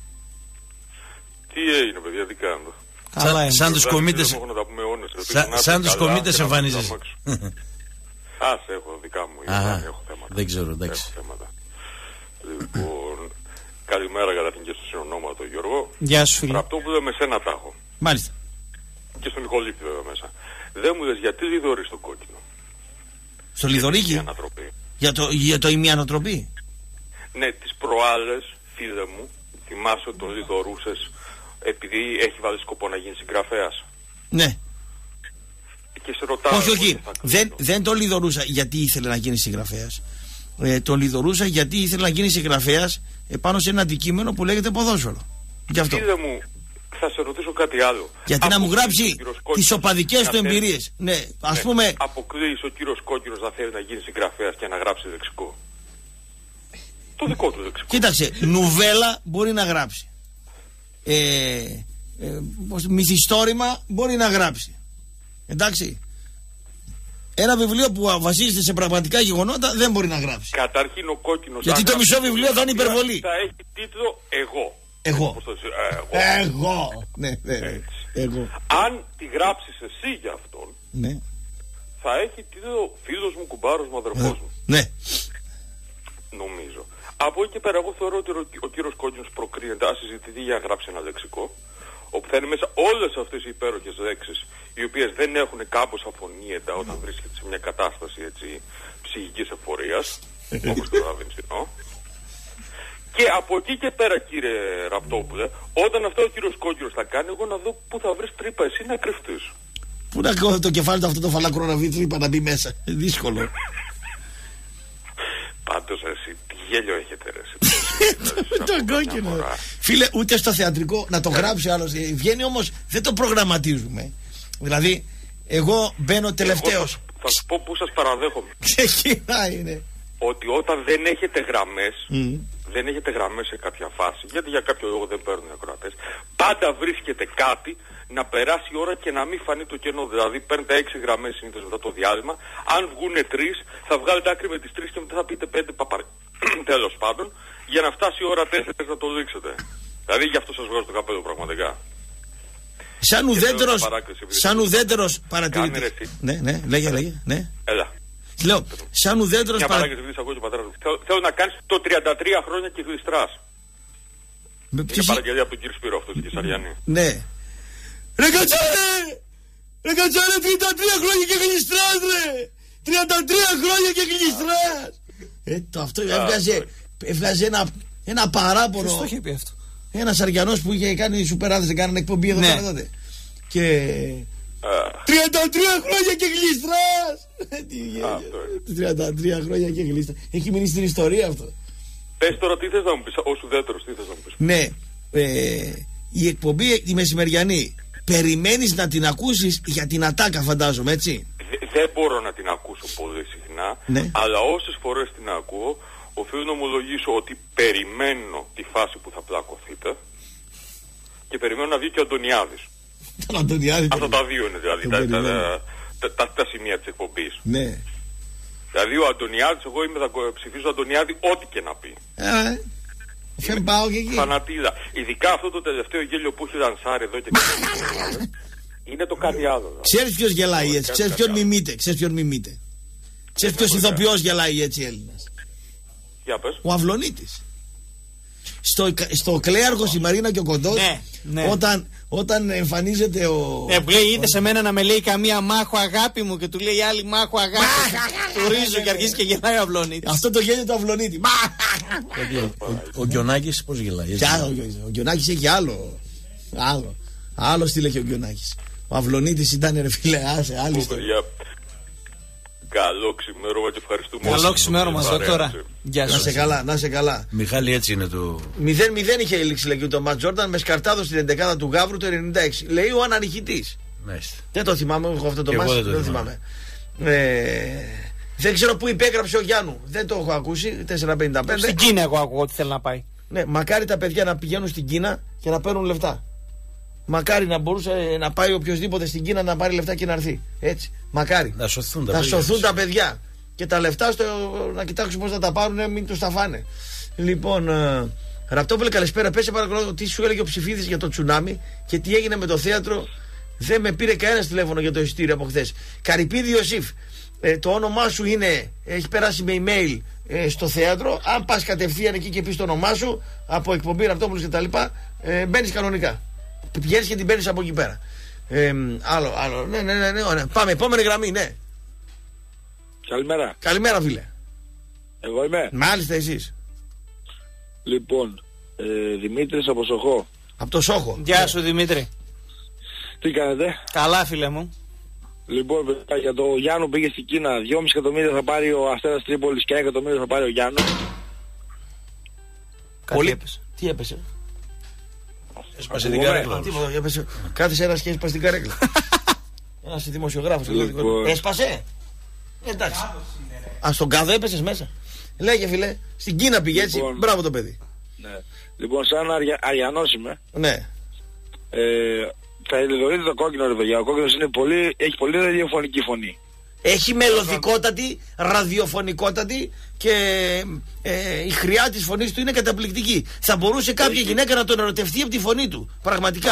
Τι έγινε, παιδιά, τι κάνω? Σαν τους κομίτες. Σαν τους κομίτες εμφανίζεις. Ας έχω δικά μου, έχω θέματα. Δεν ξέρω, εντάξει. Λοιπόν, καλημέρα καταρχήν και στο συνονόματο Γιώργο. Γεια σου φίλε. Ραπτόπουλο με σένα τάχω. Μάλιστα. Και στον Νικολίτη βέβαια μέσα. Δεν μου λες γιατί λιδωρείς το κόκκινο? Στο λιδωρίκι? Για το ημιανοτροπή? Ναι, τις προάλλες, φίλε μου, θυμάσαι ότι τον λιδωρούσες επειδή έχει βάλει σκοπό να γίνει συγγραφέας. Ναι. Και σε ρωτάω. Όχι. Δεν τον λιδωρούσα γιατί ήθελε να γίνει συγγραφέας. Τον λιδωρούσα γιατί ήθελε να γίνει συγγραφέας πάνω σε ένα αντικείμενο που λέγεται ποδόσφαιρο. Γι' αυτό. Φίλε μου, θα σε ρωτήσω κάτι άλλο. Γιατί να μου γράψει τις οπαδικές του εμπειρίες. Ναι, ας πούμε. Αποκλείεις ο κύριος Κόκκινος να θέλει να γίνει συγγραφέας και να γράψει λεξικό? Το δικό του λεξικό. Κοίταξε, νουβέλα μπορεί να γράψει. Μυθιστόρημα μπορεί να γράψει. Εντάξει. Ένα βιβλίο που βασίζεται σε πραγματικά γεγονότα δεν μπορεί να γράψει. Καταρχήν ο Κόκκινος. Γιατί το μισό βιβλίο θα είναι υπερβολή. Θα έχει τίτλο Εγώ. Ναι, εγώ. Αν τη γράψεις εσύ για αυτόν, ναι, θα έχει τίτλο Φίλος μου, κουμπάρος μου, αδερφός μου. Ναι. Νομίζω. Από εκεί και πέρα, εγώ θεωρώ ότι ο κύριος Κόκκινος προκρίνεται, ας συζητηθεί για να γράψει ένα λεξικό, όπου θα είναι μέσα όλες αυτές οι υπέροχες λέξεις, οι οποίες δεν έχουν κάπως αφωνίετα όταν βρίσκεται σε μια κατάσταση έτσι, ψυχικής εφορίας, όπως καταλαβαίνεις τι εννοώ. Και από εκεί και πέρα, κύριε Ραπτόπουλε, όταν αυτό ο κύριος Κόκκινος θα κάνει, εγώ να δω πού θα βρεις τρύπα εσύ να κρυφτείς. Πού να κόβω το κεφάλι του αυτό το φαλακρό να βρει τρύπα να μπει μέσα. Δύσκολο. Πάντως εσύ, τι γέλιο έχετε ρε. Το κόκκινο. Φίλε, ούτε στο θεατρικό να το γράψει άλλος. Βγαίνει όμως, δεν το προγραμματίζουμε. Δηλαδή, εγώ μπαίνω τελευταίος. Θα σου πω που σας παραδέχομαι. Ξεκινάει, ναι. Ότι όταν δεν έχετε γραμμές, δεν έχετε γραμμές σε κάποια φάση, γιατί για κάποιο λόγο δεν παίρνουν ακροατές, πάντα βρίσκεται κάτι να περάσει η ώρα και να μην φανεί το κενό. Δηλαδή παίρνετε 6 γραμμές συνήθως μετά το διάλειμμα, αν βγούνε 3 θα βγάλετε άκρη με τις 3 και μετά θα πείτε 5 τέλος πάντων, για να φτάσει η ώρα 4 να το δείξετε. Δηλαδή γι' αυτό σας βγάζω το καπέλο πραγματικά. Σαν ουδέτερος παρατηρητής. Ναι, λέγε, ναι. Έλα. Λέω, σαν ουδέτερος παρατηρητής. Θέλω να κάνεις το 33 χρόνια και γλιστράς. Είναι παραγγελία από τον κύριο Σπύρο αυτό και Σαριανή. Ναι. Ρε κατσάρε 33 χρόνια και γλιστράς ρε. 33 χρόνια και γλιστράς. Αυτό έβγαζε ένα παράπονο. Ποιος το είχε πει αυτό? Ένας Αριανός που είχε κάνει οι σουπεράδες, έκανε εκπομπή εδώ πέρα τότε. Και 33 χρόνια και γλιστράς. 33 χρόνια και γλιστράς. Έχει μείνει στην ιστορία αυτό. Πες τώρα τι θες να μου πεις, ως ουδέτερος τι θες να μου πεις. Ναι, η εκπομπή η μεσημεριανή, περιμένεις να την ακούσεις για την ατάκα φαντάζομαι, έτσι. δεν μπορώ να την ακούσω πολύ συχνά, αλλά όσες φορές την ακούω, οφείλω να ομολογήσω ότι περιμένω τη φάση που θα πλακωθείτε και περιμένω να βγει και ο Αντωνιάδης. Αυτά τα δύο είναι δηλαδή τα σημεία της εκπομπής. Ναι. Δηλαδή ο Αντωνιάδης, εγώ θα ψηφίζω Αντωνιάδη ό,τι και να πει. Δεν πάω και εκεί. Φανατίδα. Ειδικά αυτό το τελευταίο γέλιο που έχει λανσάρει εδώ και είναι το κάτι άλλο. Ξέρεις ποιος γελάει έτσι, ξέρεις ποιον μιμείται. Ξέρεις ποιος ηθοποιός γελάει έτσι Έλληνας? Για πες. Ο Αυλονίτης. Στο Κλέαργος η Μαρίνα και ο Κοντός, όταν εμφανίζεται ο... που λέει είτε σε μένα να με λέει καμία μάχο αγάπη μου και του λέει άλλη μάχο αγάπη μου, του ρίζω και αρχίζει και γελάει ο Αυλονίτης. Αυτό το γέλιο του Αυλονίτη. Ο Γκιονάκης πώς γελάει? Ο Γκιονάκης έχει άλλο στυλ έχει ο Γκιονάκης. Ο Αυλονίτης ήταν ρε φίλε, άσε άλλη ιστορία. Καλό ξημέρωμα και ευχαριστούμε. Καλό ξημέρωμα, δόκτωρα. Γεια σας. Να σε καλά. Μιχάλη, έτσι είναι το. 0-0 είχε λήξει, λέει, το Ματ Τζόρνταν με σκαρτάδο στην 11η του Γαύρου το 96. Λέει ο ανανυχητής. Δεν το θυμάμαι, έχω αυτό το μάτς. Δεν το θυμάμαι. Δεν ξέρω πού υπέγραψε ο Γιάννου. Δεν το έχω ακούσει. 4,55. Στην Κίνα, εγώ ακούω ότι θέλει να πάει. Ναι, μακάρι τα παιδιά να πηγαίνουν στην Κίνα και να παίρνουν λεφτά. Μακάρι να μπορούσε να πάει οποιοδήποτε στην Κίνα να πάρει λεφτά και να έρθει. Έτσι. Μακάρι. Να σωθούν τα παιδιά. Και τα λεφτά να κοιτάξουν πώς θα τα πάρουν, μην τους τα φάνε. Λοιπόν, Ραπτόπουλε, καλησπέρα. Πες παρακαλώ τι σου έλεγε ο Ψηφίδης για το τσουνάμι και τι έγινε με το θέατρο. Δεν με πήρε κανένας τηλέφωνο για το εισιτήριο από χθες. Καρυπίδη Ιωσήφ, το όνομά σου έχει περάσει με email στο θέατρο. Αν πας κατευθείαν εκεί και πεις το όνομά σου από εκπομπή Ραπτόπουλος και τα λοιπά, μπαίνεις κανονικά. Πηγαίνεις και την παίρνεις από εκεί πέρα. Άλλο. Ναι. Πάμε, επόμενη γραμμή, ναι. Καλημέρα. Καλημέρα, φίλε. Εγώ είμαι. Μάλιστα, εσείς. Λοιπόν, Δημήτρης από Σοχό. Από το Σόχο. Γεια σου, Δημήτρη. Τι κάνετε? Καλά, φίλε μου. Λοιπόν, για το Γιάννου πήγε στην Κίνα. 2,5 εκατομμύρια θα πάρει ο Αστέρας Τρίπολης και 1 εκατομμύριο θα πάρει ο Γιάννου. Πολύ έπεσε. Τι έπεσε? Έσπασε την καρέκλα. Κάθισε ένας και έσπασε την καρέκλα. Ένας δημοσιογράφος. Έσπασε. Εντάξει. Στον κάδο έπεσες μέσα. Λέγε φίλε, στην Κίνα πήγε έτσι. Μπράβο το παιδί. Ναι. Λοιπόν, σαν Αριανός είμαι. Ναι. Θα δείτε το κόκκινο ρε παιδιά. Ο κόκκινος έχει πολύ ραδιοφωνική φωνή. Έχει μελωδικότατη, ραδιοφωνικότατη και η χρειά της φωνής του είναι καταπληκτική. Θα μπορούσε κάποια γυναίκα να τον ερωτευτεί από τη φωνή του. Πραγματικά.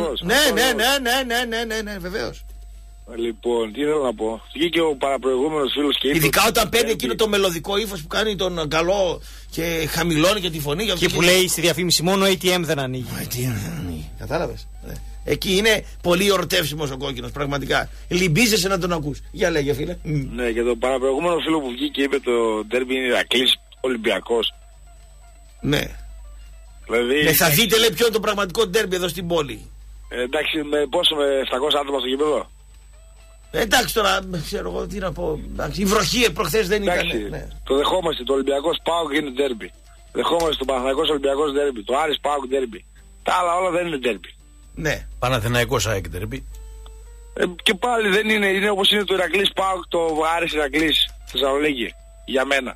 Ναι, βεβαίως. Λοιπόν, τι θέλω να πω. Βγήκε ο παραπροηγούμενος φίλος και είπε. Ειδικά όταν παίρνει εκείνο το μελωδικό ύφος που κάνει τον καλό και χαμηλώνει και τη φωνή. Και που λέει στη διαφήμιση μόνο ATM δεν ανοίγει. Κατάλαβες. Εκεί είναι πολύ εορτεύσιμος ο κόκκινος, πραγματικά. Λυμπίζεσαι να τον ακούς. Για λέγε φίλε. Ναι, και τον παραπροηγούμενο φίλο που βγήκε και είπε το ντέρμπι είναι Ηρακλής Ολυμπιακός. Ναι. Δηλαδή, θα δείτε λέει ποιο είναι το πραγματικό ντέρμπι εδώ στην πόλη. Εντάξει, με 700 άτομα στο γήπεδο. Εντάξει τώρα, ξέρω εγώ τι να πω. Εντάξει, η βροχή προχθές δεν ήταν. Ναι. Το δεχόμαστε, το Ολυμπιακός ΠΑΟΚ είναι ντέρμπι. Δεχόμαστε το Παναθηναϊκός Ολυμπιακός ντέρμπι. Το Άρης ΠΑΟΚ ντέρμπι. Τα άλλα όλα δεν είναι ντέρμπι. Ναι. Παναθηναϊκός ΑΕΚ ντέρμπι. Και πάλι δεν είναι, είναι όπως είναι το Ηρακλής ΠΑΟΚ, το Άρης Ηρακλής Θεσσαλονίκη. Για μένα.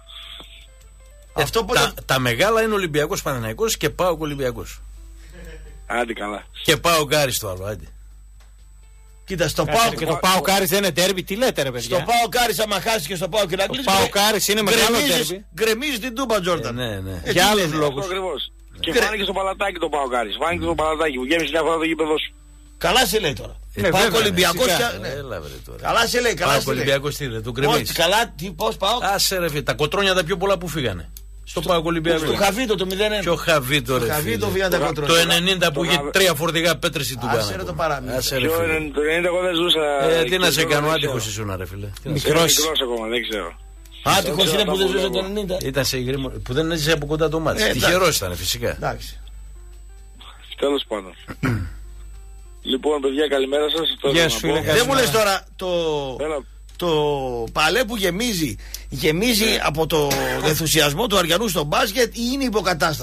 Τα μεγάλα είναι Ολυμπιακός Παναθηναϊκός και ΠΑΟΚ Ολυμπιακός. Άντε καλά. Και ΠΑΟΚ Άρης το άλλο, άντε. Κοίτα, στο ΠΑΟΚ. Και το ΠΑΟΚ Άρης δεν είναι ντέρμπι, τι λέτε ρε παιδιά. Στο ΠΑΟΚ Άρης, άμα χάσει και στο ΠΑΟΚ Ηρακλής. Το ΠΑΟΚ Άρης είναι μεγάλο ντέρμπι. Γκρεμίζει την Τούμπα Τζόρνταν. Ναι. Για άλλους λόγους. Και φάνηκε στο παλατάκι το ΠΑΟΚ Άρης. Φάνηκε στο παλατάκι που γέμισε μια φορά το γήπεδο σου. Καλά σε λέει τώρα. ΠΑΟΚ Ολυμπιακός. Καλά σε λέει. ΠΑΟΚ Ολυμπιακός τι λέει, το γκρεμίζει. Καλά, πώς ΠΑΟΚ. Άσε ρε φίλε, τα κοτρόνια τα πιο πολλά που φύγανε. Στο ΠΑΟΚ Ολυμπιακό. Στο Χαβίτο το 0-1. Ποιο Χαβίτο ρε φίλε. Το 90 που είχε 3 φορτηγά πέτρες η Τούμπα. Άσε ρε το παράμεινο. Το 90 εγώ δεν ζούσα. Τι να σε κάνω, άτυχος ήσουν ρε φίλε. Μικρός ακόμα, δεν ξέρω. Άτυχος είναι που δεν ζούσε το 90. Ήταν σε υγρήμο, που δεν έζησε από κοντά το μάτι. Τυχερός ήταν φυσικά. Εντάξει. Τέλος πάντων. Λοιπόν παιδιά, καλημέρα σας. Γεια σου φίλε. Δεν μου λες τώρα το παλέ που γεμίζει από το ενθουσιασμό του Αριανού στο μπάσκετ ή είναι υποκατάστατο.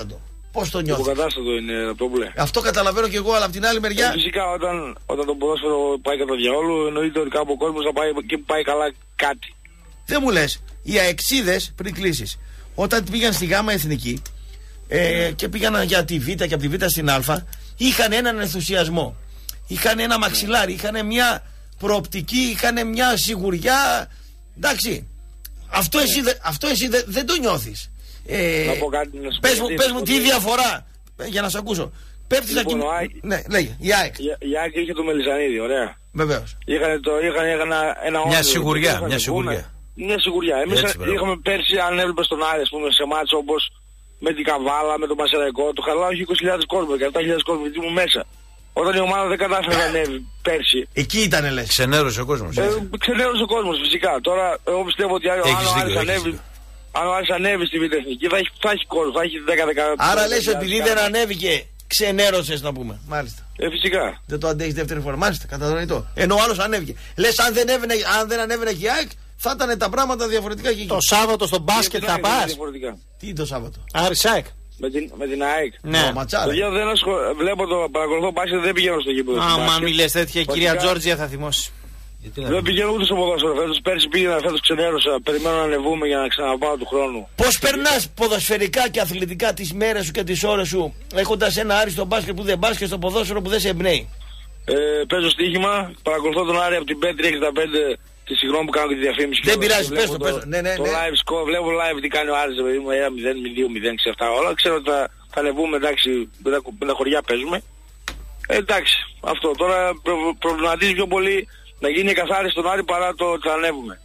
Πώς το νιώθεις? Υποκατάστατο είναι αυτό που λέει. Αυτό καταλαβαίνω κι εγώ, αλλά από την άλλη μεριά. Φυσικά όταν το ποδόσφαιρο πάει κατά διαόλου, εννοείται ότι κάπου ο κόσμος θα πάει και πάει καλά κάτι. Δεν μου λες, οι αεξίδες πριν κλείσεις, όταν πήγαν στη Γάμα Εθνική και πήγαν για τη Β και από τη Β στην Α, είχαν έναν ενθουσιασμό. Είχαν ένα μαξιλάρι, είχαν μια προοπτική, είχαν μια σιγουριά. Εντάξει. Αυτό εσύ δεν το νιώθεις. Να πω κάτι, πες μου τι διαφορά, για να σε ακούσω. Πέφτεις λοιπόν, ναι, λέγε, η ΑΕΚ. Η ΑΕΚ είχε το Μελισανίδη, ωραία. Βεβαίως. Είχαν ένα μια σιγουριά, μια σιγουριά. Μια σιγουριά. Εμείς είχαμε πέρσι, αν έβλεπες τον Άρη, ας πούμε, σε μάτσο όπως με την Καβάλα, με τον Πασεραϊκό, το Χαρλάου είχε 20.000 κόσμο, 17.000 κόσμο, γιατί ήμουν μέσα. Όταν η ομάδα δεν κατάφερε να ανέβει πέρσι. Εκεί ήταν, λες. Ξενέρωσε ο κόσμος. Ξενέρωσε ο κόσμος, φυσικά. Τώρα, εγώ πιστεύω ότι αν ο Άρης ανέβει στη Β' Εθνική, θα έχει κόσμο, θα έχει 10-15. Άρα λες ότι επειδή δεν ανέβηκε, ξενέρωσες, να πούμε. Μάλιστα. Φυσικά. Δεν το αντέχεις δεύτερη φορά. Μάλιστα, κατανοητό. Ενώ ο άλλος ανέβηκε. Λες, αν δεν ανέβαινε και η ΑΕΚ, θα ήταν τα πράγματα διαφορετικά και εκεί. Το Σάββατο στο μπάσκετ θα πας? Τι το Σάββατο? Άρης ΑΕΚ. Με την ΑΕΚ. Ναι. Βλέπω παρακολουθώ μπάσκετ, δεν πηγαίνω στο γήπεδο. Άμα μη λες τέτοια, κυρία Τζόρτζια θα θυμώσει. Δεν πηγαίνω ούτε στο ποδόσφαιρο. Πέρσι πήγαινα, φέτος ξενέρωσα. Περιμένω να ανεβούμε για να ξαναπάω του χρόνου. Πώς περνάς ποδοσφαιρικά και αθλητικά τις μέρες σου και τις ώρες σου, έχοντας ένα Άρη στο μπάσκετ που δεν πας και στο ποδόσφαιρο που δεν σε εμπνέει? Παίζω στοίχημα, παρακολουθώ τον Άρη από την Πέτρη 65. Τη συγγνώμη που κάνω και τη διαφήμιση. Δεν πειράζει, πες το. Ναι. Το live score, βλέπω live τι κάνει ο Άρης, παιδί μου, 1-0, 2-0, 6-7 όλα. Ξέρω ότι θα ανεβούμε, εντάξει, με τα χωριά παίζουμε. Εντάξει, αυτό. Τώρα προβληματίζει πιο πολύ να γίνει εκαθάριση στον Άρη παρά το ότι θα ανέβουμε.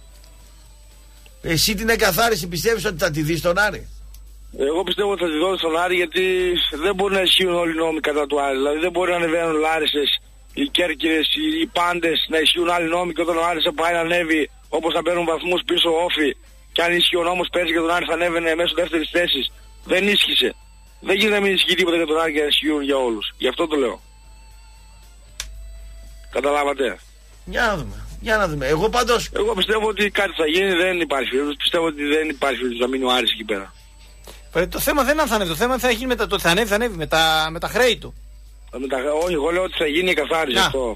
Εσύ την εκαθάριση πιστεύεις ότι θα τη δεις στον Άρη? Εγώ πιστεύω ότι θα τη δω στον Άρη, γιατί δεν μπορεί να ισχύουν όλοι οι νόμοι κατά του Άρη. Δηλαδή δεν μπορεί να ανεβαίνουν Λάρισες, οι Κέρκυρες, οι πάντες, να ισχύουν άλλοι νόμοι, και όταν ο Άρης θα πάει να ανέβει, όπως να παίρνουν βαθμούς πίσω όφη, και αν ισχύει ο νόμος πέρσι και τον Άρη θα ανέβαινε μέσω δεύτερης θέσης. Δεν ίσχυσε. Δεν γίνεται να μην ισχύει τίποτα για τον Άρη και να ισχύουν για όλους. Γι' αυτό το λέω. Καταλάβατε? Για να δούμε. Εγώ πιστεύω ότι κάτι θα γίνει, δεν υπάρχει. Πιστεύω ότι δεν υπάρχει να μείνει ο Άρης εκεί πέρα. Το θέμα δεν είναι αν θα ανέβει. Το θέμα θα γίνει μετά το. Θα ανέβει με τα χρέη του. Όχι, εγώ λέω ότι θα γίνει η καθάριση. Αυτό.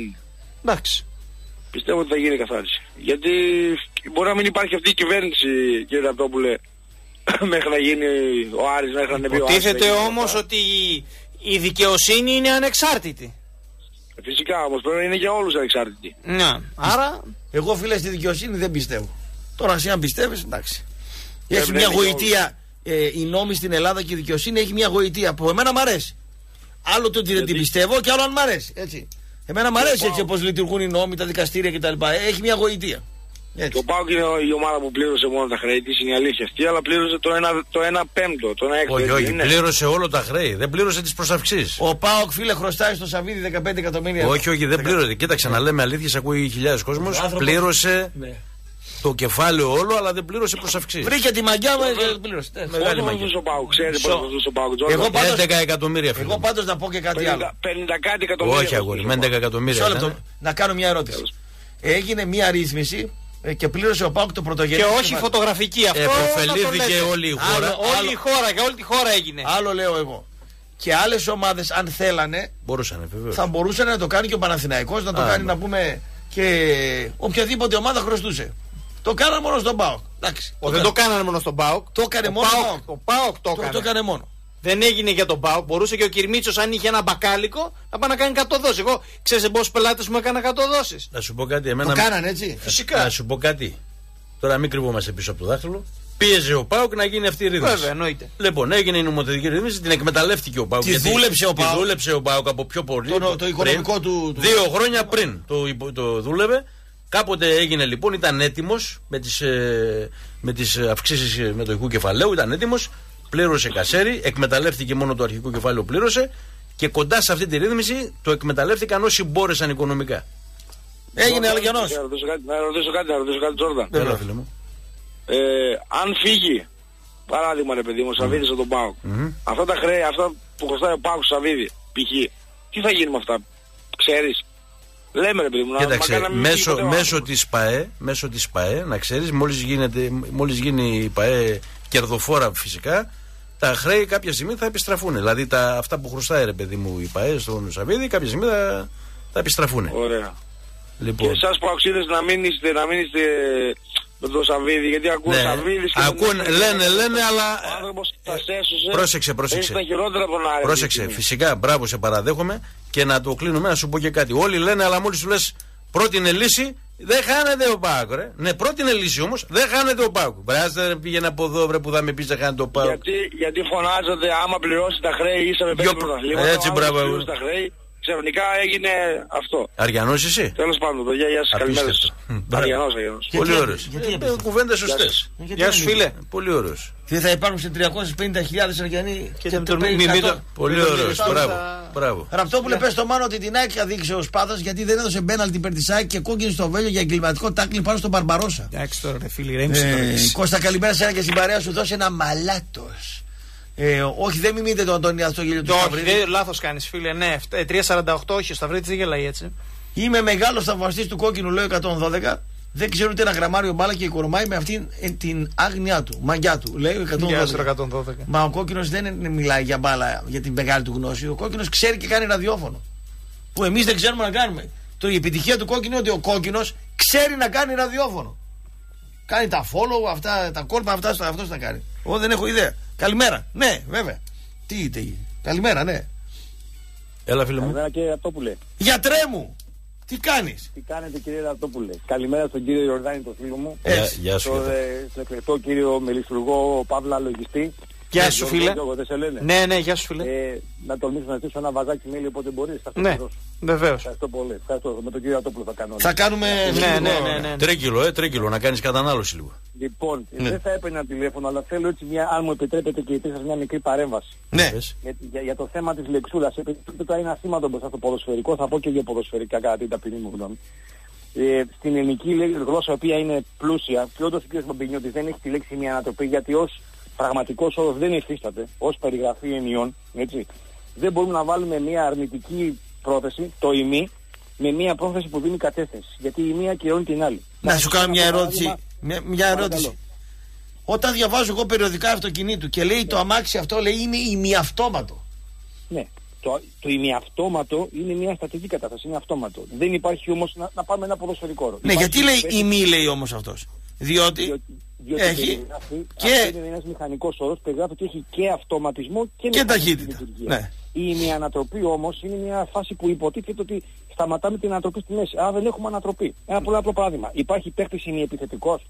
Εντάξει. Πιστεύω ότι θα γίνει η καθάριση. Γιατί μπορεί να μην υπάρχει αυτή η κυβέρνηση, κύριε Ραπτόπουλε, μέχρι να γίνει ο Άρης, μέχρι να ανέβει ο Άρης. Υποτίθεται όμως ότι η δικαιοσύνη είναι ανεξάρτητη. Φυσικά όμως πρέπει να είναι για όλους ανεξάρτητη. Ναι, άρα. Εγώ, φίλε, στη δικαιοσύνη δεν πιστεύω. Τώρα, εσύ αν πιστεύεις, εντάξει. Έχει μια γοητεία. Οι νόμοι στην Ελλάδα και η δικαιοσύνη έχει μια γοητεία που εμένα μ' αρέσει. Άλλο το ότι δεν την πιστεύω και άλλο αν μ' αρέσει. Έτσι. Εμένα μ' αρέσει έτσι όπως λειτουργούν οι νόμοι, τα δικαστήρια κτλ. Έχει μια γοητεία. Το ΠΑΟΚ είναι η ομάδα που πλήρωσε μόνο τα χρέη της, είναι η αλήθεια αυτή, αλλά πλήρωσε το 1/5, το 1/6. Όχι, πλήρωσε όλο τα χρέη, δεν πλήρωσε τις προσαυξήσεις. Ο ΠΑΟΚ, φίλε, χρωστάει στο Σαββίδι 15 εκατομμύρια. Όχι, δεν πλήρωσε. Κοίταξε, να λέμε αλήθειες, ακούει χιλιάδες κόσμος. Πλήρωσε το κεφάλαιο όλο, αλλά δεν πλήρωσε προσαυξήσεις. Βρήκε τη μαγιά μου και πλήρωσε. Μεγάλη μαγιά. Ο ΠΑΟΚ, ξέρετε πώς δώσει ο ΠΑΟΚ. 11 εκατομμύρια. Εγώ πάντως να πω και κάτι άλλο. 50 κάτι εκατομμύρια. Όχι, αγόρι, με 11 εκατομμύρια. Να κάνω μια ερώτηση. Έγινε μια ρύθμιση και πλήρωσε ο ΠΑΟΚ το πρωτογενές. Και όχι φωτογραφική αυτό. Επωφελήθηκε όλη η χώρα. Όλη η χώρα, για όλη τη χώρα έγινε. Άλλο λέω εγώ. Και άλλες ομάδες, αν θέλανε, θα μπορούσαν να το κάνει και ο Παναθηναϊκός, να το κάνει, να πούμε, και οποιαδήποτε ομάδα χρωστούσε. Το κάνανε μόνο στον ΠΑΟΚ. Δεν το κάνανε μόνο στον ΠΑΟΚ. Το έκανε μόνο. Ο ΠΑΟΚ το έκανε μόνο. Δεν έγινε για τον ΠΑΟΚ. Μπορούσε και ο Κυρμίτσος, αν είχε ένα μπακάλικο, να πάει να κάνει κατοδόσεις. Εγώ ξέρεις πόσους πελάτες μου έκανα κατοδόσεις. Να σου πω κάτι. Το κάνανε έτσι. Φυσικά. Να σου πω κάτι. Τώρα μην κρυβόμαστε πίσω από το δάχτυλο. Πίεζε ο ΠΑΟΚ να γίνει αυτή η ρύθμιση. Βέβαια, εννοείται. Λοιπόν, έγινε η νομοθετική ρύθμιση, την εκμεταλλεύτηκε ο ΠΑΟΚ. Τη δούλεψε ο ΠΑΟΚ από πιο πολύ. Το οικονομικό του. 2 χρόνια πριν το δούλευε. Κάποτε έγινε λοιπόν, ήταν έτοιμος με τις αυξήσεις μετοχικού κεφαλαίου, ήταν έτοιμος, πλήρωσε κασέρι, εκμεταλλεύτηκε μόνο το αρχικό κεφάλαιο, πλήρωσε, και κοντά σε αυτή τη ρύθμιση το εκμεταλλεύτηκαν όσοι μπόρεσαν οικονομικά. Έγινε Αλγιανός. Να ρωτήσω κάτι, Τζόρνταν. Έλα, φίλε μου. Αν φύγει, παράδειγμα, ρε παιδί μου, ο Σαββίδης από τον ΠΑΟΚ, αυτά τα χρέη, αυτά που χρωστάει ο ΠΑΟΚ στο Σαββίδη, π.χ., τι θα γίνει με αυτά, ξέρεις? Λέμε, ρε παιδί μου, κοίταξε, μέσω της ΠΑΕ, να ξέρεις, μόλις γίνει η ΠΑΕ κερδοφόρα φυσικά, τα χρέη κάποια στιγμή θα επιστραφούν. Δηλαδή αυτά που χρωστάει, ρε παιδί μου, η ΠΑΕ στον Σαββίδη, κάποια στιγμή θα επιστραφούν. Ωραία. Λοιπόν. Και εσάς παοξίδες να μην είστε με τον Σαββίδη, γιατί ακούω Σαββίδης. Λένε, αλλά. Ο άνθρωπος σας έσωσε. Πρόσεξε. Είναι χειρότερα από τον Άρη. Πρόσεξε, φυσικά, μπράβο, σε παραδέχομαι και να το κλείνουμε, να σου πω και κάτι. Όλοι λένε, αλλά μόλις του λες πρότεινε λύση, δεν χάνεται ο ΠΑΟΚ, ρε. Ναι, πρότεινε λύση όμως, δεν χάνεται ο ΠΑΟΚ. Βράζετε, πήγαινε από εδώ, βρε, που θα με πεις δεν χάνεται ο ΠΑΟΚ. Γιατί φωνάζατε, άμα πληρώσει τα χρέη, είσαι με 5 πρωταθλήματα. Έτσι, μπράβο. Ξαφνικά έγινε αυτό. Αριανός εσύ. Τέλος πάντων, γεια σας, καλημέρα σας. Αριανός. Πολύ ωραίος. Κουβέντες σωστές. Γεια σου φίλε. Πολύ ωραίος. Και θα υπάρχουν σε 350.000 Αριανοί και τον Μιμήτο. Πολύ ωραίος, μπράβο. Ραπτόπουλε, πες στο Μάνο ότι την ΑΕΚ αδίκησε ο Σπάθας γιατί δεν έδωσε μπέναλτι υπέρ της ΑΕΚ και κόκκινη στο Βέλιο για εγκληματικό τάκλινγκ πάνω στον Μπαρμπαρόσα. Εντάξει τώρα, ρε φίλοι, ρέμψε. Κώστα, καλημέρα σε ένα και στην παρέα σου, δώσε ένα μαλάτος. Όχι, δεν μιμείτε τον Αντώνη αυτό γέλιο του Σταυρίδη. Όχι, λάθος κάνεις φίλε, ναι. 3.48, όχι, ο Σταυρίδης δεν γελάει έτσι. Είμαι μεγάλος θαυμαστής του κόκκινου, λέω 112. Δεν ξέρω ούτε ένα γραμμάριο μπάλα και κορμάει με αυτήν την άγνοιά του, μαγιά του. Λέει 112. Μα ο κόκκινος δεν μιλάει για μπάλα, για την μεγάλη του γνώση. Ο κόκκινος ξέρει και κάνει ραδιόφωνο. Που εμείς δεν ξέρουμε να κάνουμε. Η επιτυχία του κόκκινου είναι ότι ο κόκκινος ξέρει να κάνει ραδιόφωνο. Κάνει τα follow, αυτά, τα κόλπα, αυτός τα κάνει. Εγώ δεν έχω ιδέα. Καλημέρα. Ναι, βέβαια. Τι είτε. Καλημέρα, ναι. Έλα, φίλε μου. Καλημέρα, κύριε Ραπτόπουλε. Γιατρέ μου, τι κάνεις? Τι κάνετε, κύριε Ραπτόπουλε? Καλημέρα στον κύριο Ιορδάνη, τον φίλο μου. Γεια σου. Στον εκλεκτό κύριο Μελισσουργό Παύλα Λογιστή. Γεια σου, φίλε. Ναι, γεια σου, φίλε. Να τολμήσω να στήσω ένα βαζάκι μέλι όποτε μπορείς. Ναι, βεβαίως. Ευχαριστώ πολύ. Ευχαριστώ. Με τον κύριο Ραπτόπουλο θα κάνω. Θα κάνουμε. Ναι. Τρέκυλο, να κάνεις κατανάλωση λίγο. Λοιπόν, δεν θα έπαιρνα τηλέφωνο, αλλά θέλω έτσι αν μου επιτρέπετε και εσείς μια μικρή παρέμβαση. Ναι. Για το θέμα της λεξούλας. Επειδή τώρα είναι ασήμαντο μπροστά στο ποδοσφαιρικό, θα πω και για ποδοσφαιρικά κατά την ταπεινή μου γνώμη. Στην ελληνική γλώσσα, η οποία είναι πλούσια, και όντως ο κ. Μπαμπινιώτης δεν έχει τη λέξη μια ανατροπή, γιατί ως πραγματικός όρος δεν υφίσταται, ως περιγραφή ενιών, έτσι. Δεν μπορούμε να βάλουμε μια αρνητική πρόθεση, το ημί, με μια πρόθεση που δίνει κατεύθυνση. Γιατί η μία κυριώνει την άλλη. Να σου κάνω μια ερώτηση. Μια ερώτηση. Όταν διαβάζω εγώ περιοδικά αυτοκινήτου και λέει το αμάξι αυτό, λέει είναι ημιαυτόματο. Ναι. Το ημιαυτόματο είναι μια στατική κατάσταση, είναι αυτόματο. Δεν υπάρχει όμως να πάμε ένα ποδοσφαιρικό όρο. Ναι, γιατί λέει ημί, λέει όμως αυτός? Διότι έχει και είναι ένας μηχανικός όρος, περιγράφει ότι έχει και αυτοματισμό και ταχύτητα. Ναι. Η ημιανατροπή όμως είναι μια φάση που υποτίθεται ότι σταματάμε την ανατροπή στη μέση. Άρα δεν έχουμε ανατροπή. Ένα πολύ απλό παράδειγμα. Υπάρχει παίκτης ημιεπιθετικός?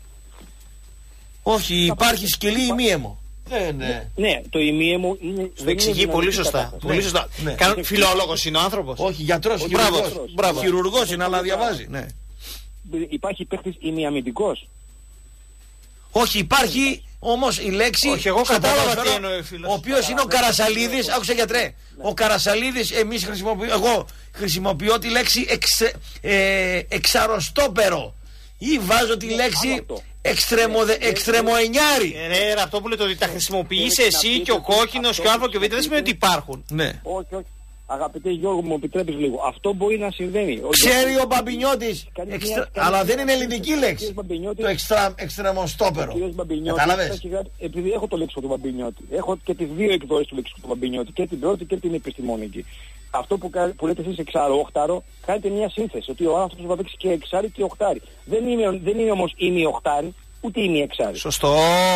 Όχι, υπάρχει σκελή ημίαιμο. Ναι, το ημίαιμο είναι. Το εξηγεί πολύ σωστά. Πολύ σωστά. Φιλόλογος είναι ο άνθρωπος. Όχι, γιατρός, χειρουργός είναι, αλλά διαβάζει. Υπάρχει παίκτης ημιαμυντικός? Όχι, υπάρχει όμως η λέξη. Όχι, εγώ κατάλαβα τι εννοεί, φίλος. Ο οποίος είναι ο Καρασαλίδης. Άκουσε, γιατρέ. Ο Καρασαλίδης, εγώ χρησιμοποιώ τη λέξη εξαροστόπερο. Ή βάζω τη λέξη εξτρεμοενιάρη. Ρε Ραπτόπουλε, το ότι τα χρησιμοποιείς εσύ και ο κόκκινος και ο Α και ο Β δεν σημαίνει ότι υπάρχουν. Ναι. Όχι. Αγαπητέ Γιώργο, μου επιτρέπεις λίγο. Αυτό μπορεί να συμβαίνει. Ξέρει ο Μπαμπινιώτης, αλλά δεν είναι ελληνική λέξη. Το εξτρεμοστόπερο. Κατάλαβες? Επειδή έχω το λέξιμο του Μπαμπινιώτη, έχω και τις δύο εκδόσεις του λέξιμου του Μπαμπινιώτη, και την πρώτη και την επιστημονική. Αυτό που λέτε εσείς εξάρο-οχτάρο, κάνετε μια σύνθεση, ότι ο άνθρωπος θα παίξει και εξάρι και οχτάρι. Δεν είναι όμως ημι-οχτάρι, ούτε ημι-εξάρι. Σωστό.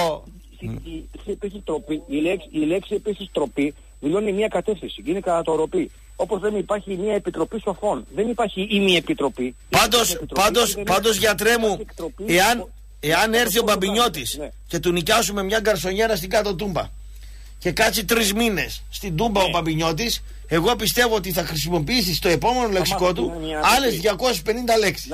Η λέξη επίσης τροπή δηλώνει μια κατεύθυνση και είναι κατατορροπή. Όπως δεν υπάρχει μια επιτροπή σοφών. Δεν υπάρχει ημι-επιτροπή. Πάντως γιατρέ μου, εάν έρθει ο Μπαμπινιώτης και του νοικιάσουμε μια γκαρσονιέρα στην κάτω Τούμπα και κάτσει 3 μήνες στην Τούμπα ο Μπαμπινιώτης, εγώ πιστεύω ότι θα χρησιμοποιήσει στο επόμενο λεξικό του άλλες 250 λέξεις.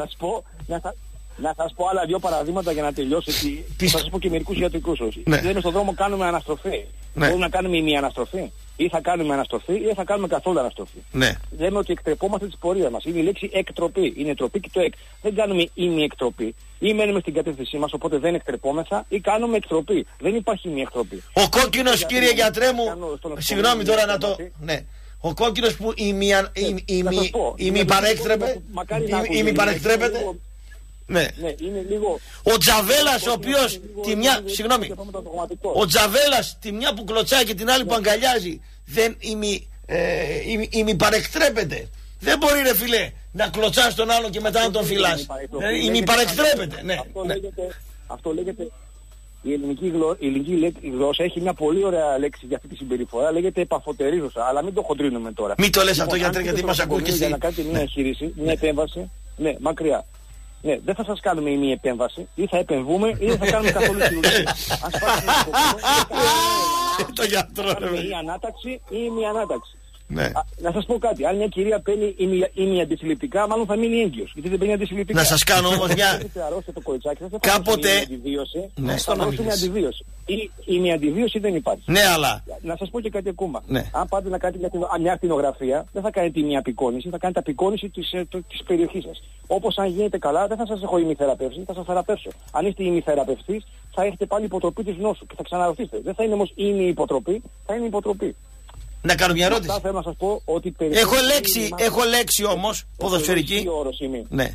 Να σας πω άλλα 2 παραδείγματα για να τελειώσω. Θα σας πω και μερικούς ιατρικούς όσοι. Λέμε στον δρόμο κάνουμε αναστροφή. Μπορούμε να κάνουμε ημιαναστροφή? Ή θα κάνουμε αναστροφή ή θα κάνουμε καθόλου αναστροφή. Λέμε ότι εκτρεπόμαστε της πορείας μας. Είναι η λέξη εκτροπή. Είναι τροπή και το εκ. Δεν κάνουμε ημιεκτροπή. Ή μένουμε στην κατεύθυνσή μας, οπότε δεν εκτρεπόμεθα, ή κάνουμε εκτροπή. Δεν υπάρχει ημιεκτροπή. Ο κόκκινος, κύριε γιατρέ μου, συγγνώμη τώρα να το. Ναι. Ο κόκκινος που ημιπαρέκτρεπεται. Ναι. Ναι, είναι λίγο... Ο Τζαβέλας ο οποίος τη μια... Συγγνώμη. Ο Τζαβέλας τη μια που κλωτσάει και την άλλη που αγκαλιάζει δεν ημιπαρεκτρέπεται. Δεν μπορεί ρε φίλε να κλωτσάς τον άλλον και μετά να τον φυλάς. Ημιπαρεκτρέπεται. Ναι. Αυτό λέγεται... Η ελληνική γλώσσα έχει μια πολύ ωραία λέξη για αυτή τη συμπεριφορά, λέγεται επαφωτερίζωσα, αλλά μην το χοντρίνουμε τώρα. Μην το λες αυτό γιατρέ, γιατί μας ακούει και εσύ. Για να κάνετε μια εγχείρηση, μια επέμβαση, ναι, μακριά. Ναι, δεν θα σας κάνουμε μια επέμβαση, ή θα επεμβούμε ή δεν θα κάνουμε καθόλου χειρουργία. Ας πάρουμε το γιατρό, μια ανάταξη ή μια ανάταξη. Ναι. Να σας πω κάτι, αν μια κυρία παίρνει ημιαντισυλληπτικά, μάλλον θα μείνει έγκυος. Γιατί δεν παίρνει αντισυλληπτικά. Να σας κάνω όμως μια... Κάποτε... είναι αντιβίωση. Η ημιαντιβίωση δεν υπάρχει. Ναι, αλλά... Να σας πω και κάτι ακόμα. Ναι. Αν πάτε να κάνετε μια ακτινογραφία, δεν θα κάνετε μια απεικόνηση, θα κάνετε απεικόνηση της περιοχής σας. Όπως αν γίνεται καλά, δεν θα σας έχω ημιθεραπεύσει, θα σας θεραπεύσω. Αν είστε ημιθεραπευτής, θα έχετε πάλι υποτροπή της νόσου και θα ξαναρωτήσετε. Δεν θα είναι όμως ημιυποτροπή, θα είναι υποτροπή. Να κάνω μια ερώτηση. Θέλω να σας πω ότι έχω λέξη όμως ποδοσφαιρική. Ναι.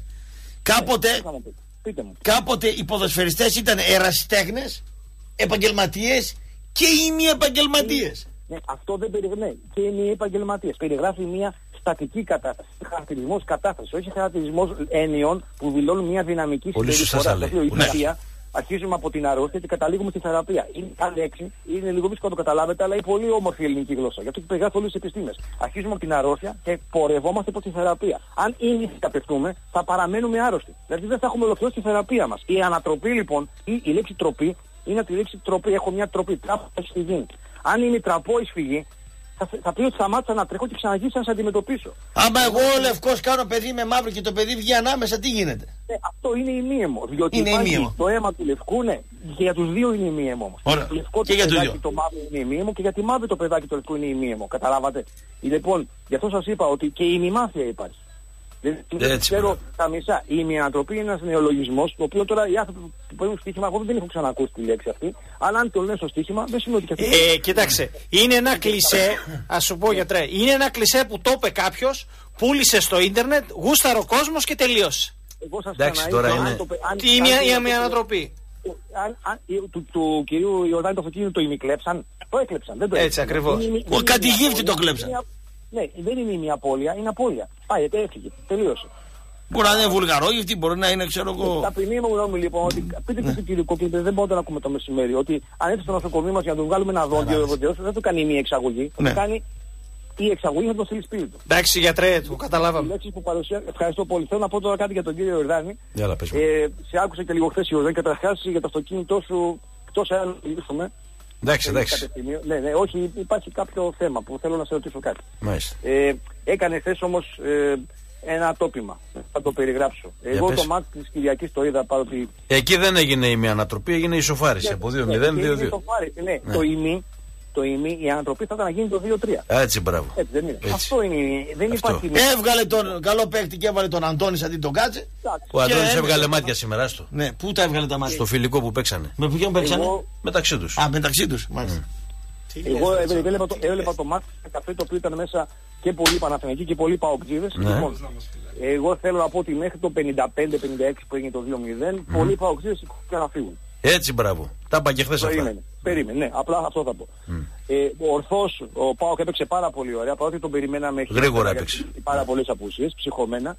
Κάποτε οι ποδοσφαιριστές ήταν ερασιτέχνες, επαγγελματίες και ημιεπαγγελματίες. Ναι, αυτό δεν περιγράφει. Και ημιεπαγγελματίες. Περιγράφει μια στατική κατάσταση. Χαρακτηρισμός κατάστασης. Όχι χαρακτηρισμός έννοιων που δηλώνουν μια δυναμική συμπεριφορά. Αρχίζουμε από την αρρώστια και καταλήγουμε στη θεραπεία. Είναι άλλη λέξη, είναι λίγο δύσκολο να το καταλάβετε, αλλά είναι πολύ όμορφη η ελληνική γλώσσα. Γι' αυτό και περιγράφει όλες τις επιστήμες. Αρχίζουμε από την αρρώστια και πορευόμαστε προς τη θεραπεία. Αν ήδη θεραπευτούμε, θα παραμένουμε άρρωστοι. Δηλαδή δεν θα έχουμε ολοκληρώσει τη θεραπεία μας. Η ανατροπή λοιπόν, ή η λέξη τροπή, είναι από τη λέξη τροπή. Έχω μια τροπή, τράπο σφυγή. Αν είναι τραπό η σφυγή, θα πει ότι σταμάτησα να τρέχω και ξαναγύρισα να σε αντιμετωπίσω. Άμα εγώ ο λευκός κάνω παιδί με μαύρο και το παιδί βγει ανάμεσα, τι γίνεται? Αυτό είναι ημίαιμο. Διότι υπάρχει το αίμα του λευκού, ναι, και για τους δύο είναι ημίαιμο όμως. Ωραία. Το λευκό και το παιδάκι το μαύρο είναι ημίαιμο και για τη μαύρη το παιδάκι το λευκό είναι ημίαιμο. Καταλάβατε? Λοιπόν, γι' αυτό σας είπα ότι και η ημιμάθεια υπάρχει. Δεν ξέρω τα μισά. Η ημιανατροπή είναι ένας νεολογισμός, το οποίο τώρα οι άνθρωποι που παίρνουν στοίχημα, εγώ δεν έχω ξανακούσει τη λέξη αυτή, αλλά αν το λένε στο στοίχημα, δεν σημαίνει ότι αυτό. Κοίταξε, είναι ένα κλισέ, ας σου πω γιατρέ, είναι ένα κλισέ που το είπε κάποιος, πούλησε στο ίντερνετ, γούσταρε ο κόσμος και τελείωσε. Εγώ σας εντάξει, τώρα είναι. Τι είναι η ημιανατροπή? Του κυρίου Ιορδάνη το αυτοκίνητο το ημικλέψαν, το έκλεψαν. Δεν το έτσι ακριβώς. Κάτι γύφτη το κλέψαν. Ναι, δεν είναι μια απώλεια, είναι απώλεια. Πάει, έφυγε, τελείωσε. Μπορεί να είναι βουλγαρόγευτη, μπορεί να είναι, ξέρω εγώ. Ταπεινή μου γνώμη λοιπόν, ότι πείτε και στον κύριο Κόκκινη, δεν μπορείτε να ακούμε το μεσημέρι, ότι αν έρθει στο νοσοκομείο μας για να του βγάλουμε ένα δόντιο, δεν του κάνει μία εξαγωγή, θα του κάνει η εξαγωγή, θα το στείλει σπίτι του. Εντάξει γιατρέ, το καταλάβαμε. Ευχαριστώ πολύ. Θέλω να πω τώρα κάτι για τον κύριο Ιορδάνη. Σε άκουσα και λίγο χθες η Ιορδάνη, καταρχάς για το αυτοκίνητό σου, εκτός αν μιλήσουμε. Εντάξει. Ναι, όχι, υπάρχει κάποιο θέμα που θέλω να σε ρωτήσω κάτι. Έκανε χθες όμως ένα τόπιμα. Θα το περιγράψω. Εγώ το μάτι της Κυριακής το είδα παρότι... Εκεί δεν έγινε η μία ανατροπή, έγινε η ισοφάριση από 2-0, 2-2. Ναι, το ημί, η ανατροπή θα ήταν να γίνει το 2-3. Έτσι, μπράβο. Έτσι, δεν είναι. Αυτό είναι. Δεν υπάρχει. Έβγαλε τον καλό παίκτη και έβαλε τον Αντώνη αντί τον Κάτσε. Ο Αντώνης έβγαλε μάτια σήμερα στο. Ναι, πού τα έβγαλε τα μάτια? Στο φιλικό που παίξανε. Με ποιον παίξανε? Μεταξύ τους. Α, μεταξύ τους, μάλιστα. Εγώ έβλεπα το μάτι καφέ το οποίο ήταν μέσα και πολλοί Παναθηναϊκοί και πολλοί Παοκτζίδες. Λοιπόν, εγώ θέλω να πω ότι μέχρι το 55-56 που έγινε το 2-0, πολλοί Παοκτζίδες σηκώθηκαν να φύγουν. Έτσι, μπράβο. Τα είπα και χθες αυτά. Περίμενε, ναι, απλά αυτό θα πω. Ορθώς ο ΠΑΟΚ έπαιξε πάρα πολύ ωραία, παρότι τον περιμέναμε γρήγορα έπαιξε. Πάρα πολλές απουσίες, ψυχωμένα.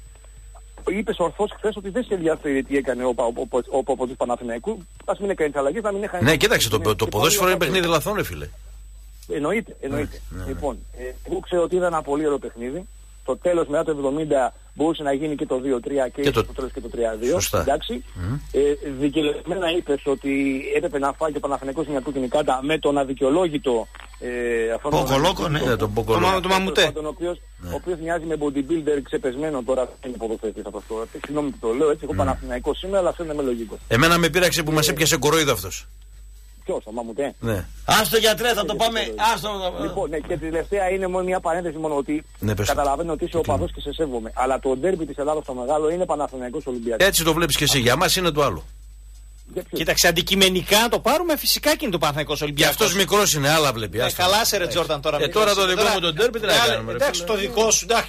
Είπες ορθώς χθες ότι δεν σε ενδιαφέρει τι έκανε ο Παπαδούς Παναθηναϊκού. Ας μην έκανε τις αλλαγές, να μην έκανε... Ναι, κοίταξε, το ποδόσφαιρο είναι παιχνίδι λαθών, φίλε. Εννοείται. Λοιπόν, εγώ ξέρω ότι είδα ένα πολύ ωραίο παιχνίδι. Το τέλος μετά το 70 μπορούσε να γίνει και το 2-3 και το τέλος και το 3-2. Εντάξει. Δικαιολογημένα είπες ότι έπρεπε να φάει και ο Παναθηναϊκός μια κόκκινη κάρτα με τον αδικαιολόγητο Ποκολόκο, ναι, τον Ποκολόκο. Το Μαμουτέ. Ο οποίος μοιάζει με bodybuilder ξεπεσμένο τώρα, δεν είναι ποδοσφαιριστής αυτό. Συγγνώμη που το λέω έτσι, εγώ Παναθηναϊκός σήμερα, αλλά αυτό είναι με λογικό. Εμένα με πείραξε που μας έπιασε κορόιδο αυτός. Ποιος, ο Μαμουτέ? Ναι. Άστο γιατρέ, θα το πάμε. Λοιπόν, ναι, και τελευταία είναι μόνο μια παρένθεση μόνο ότι καταλαβαίνω ότι είσαι οπαδός και σε σέβομαι. Αλλά το ντέρμπι της Ελλάδας το μεγάλο είναι Παναθηναϊκός Ολυμπιακός. Έτσι το βλέπεις και εσύ. Για μας είναι το άλλο. Κοίταξε, αντικειμενικά να το πάρουμε, φυσικά και είναι το Παναθηναϊκός Ολυμπιακός. Αυτός μικρός είναι, άλλα βλέπει. Καλά σε ρε Τζόρνταν τώρα. Τώρα το δικό μου το ντέρμπι τι να κάνουμε? Εντάξει, το δικό σου, εντάξει.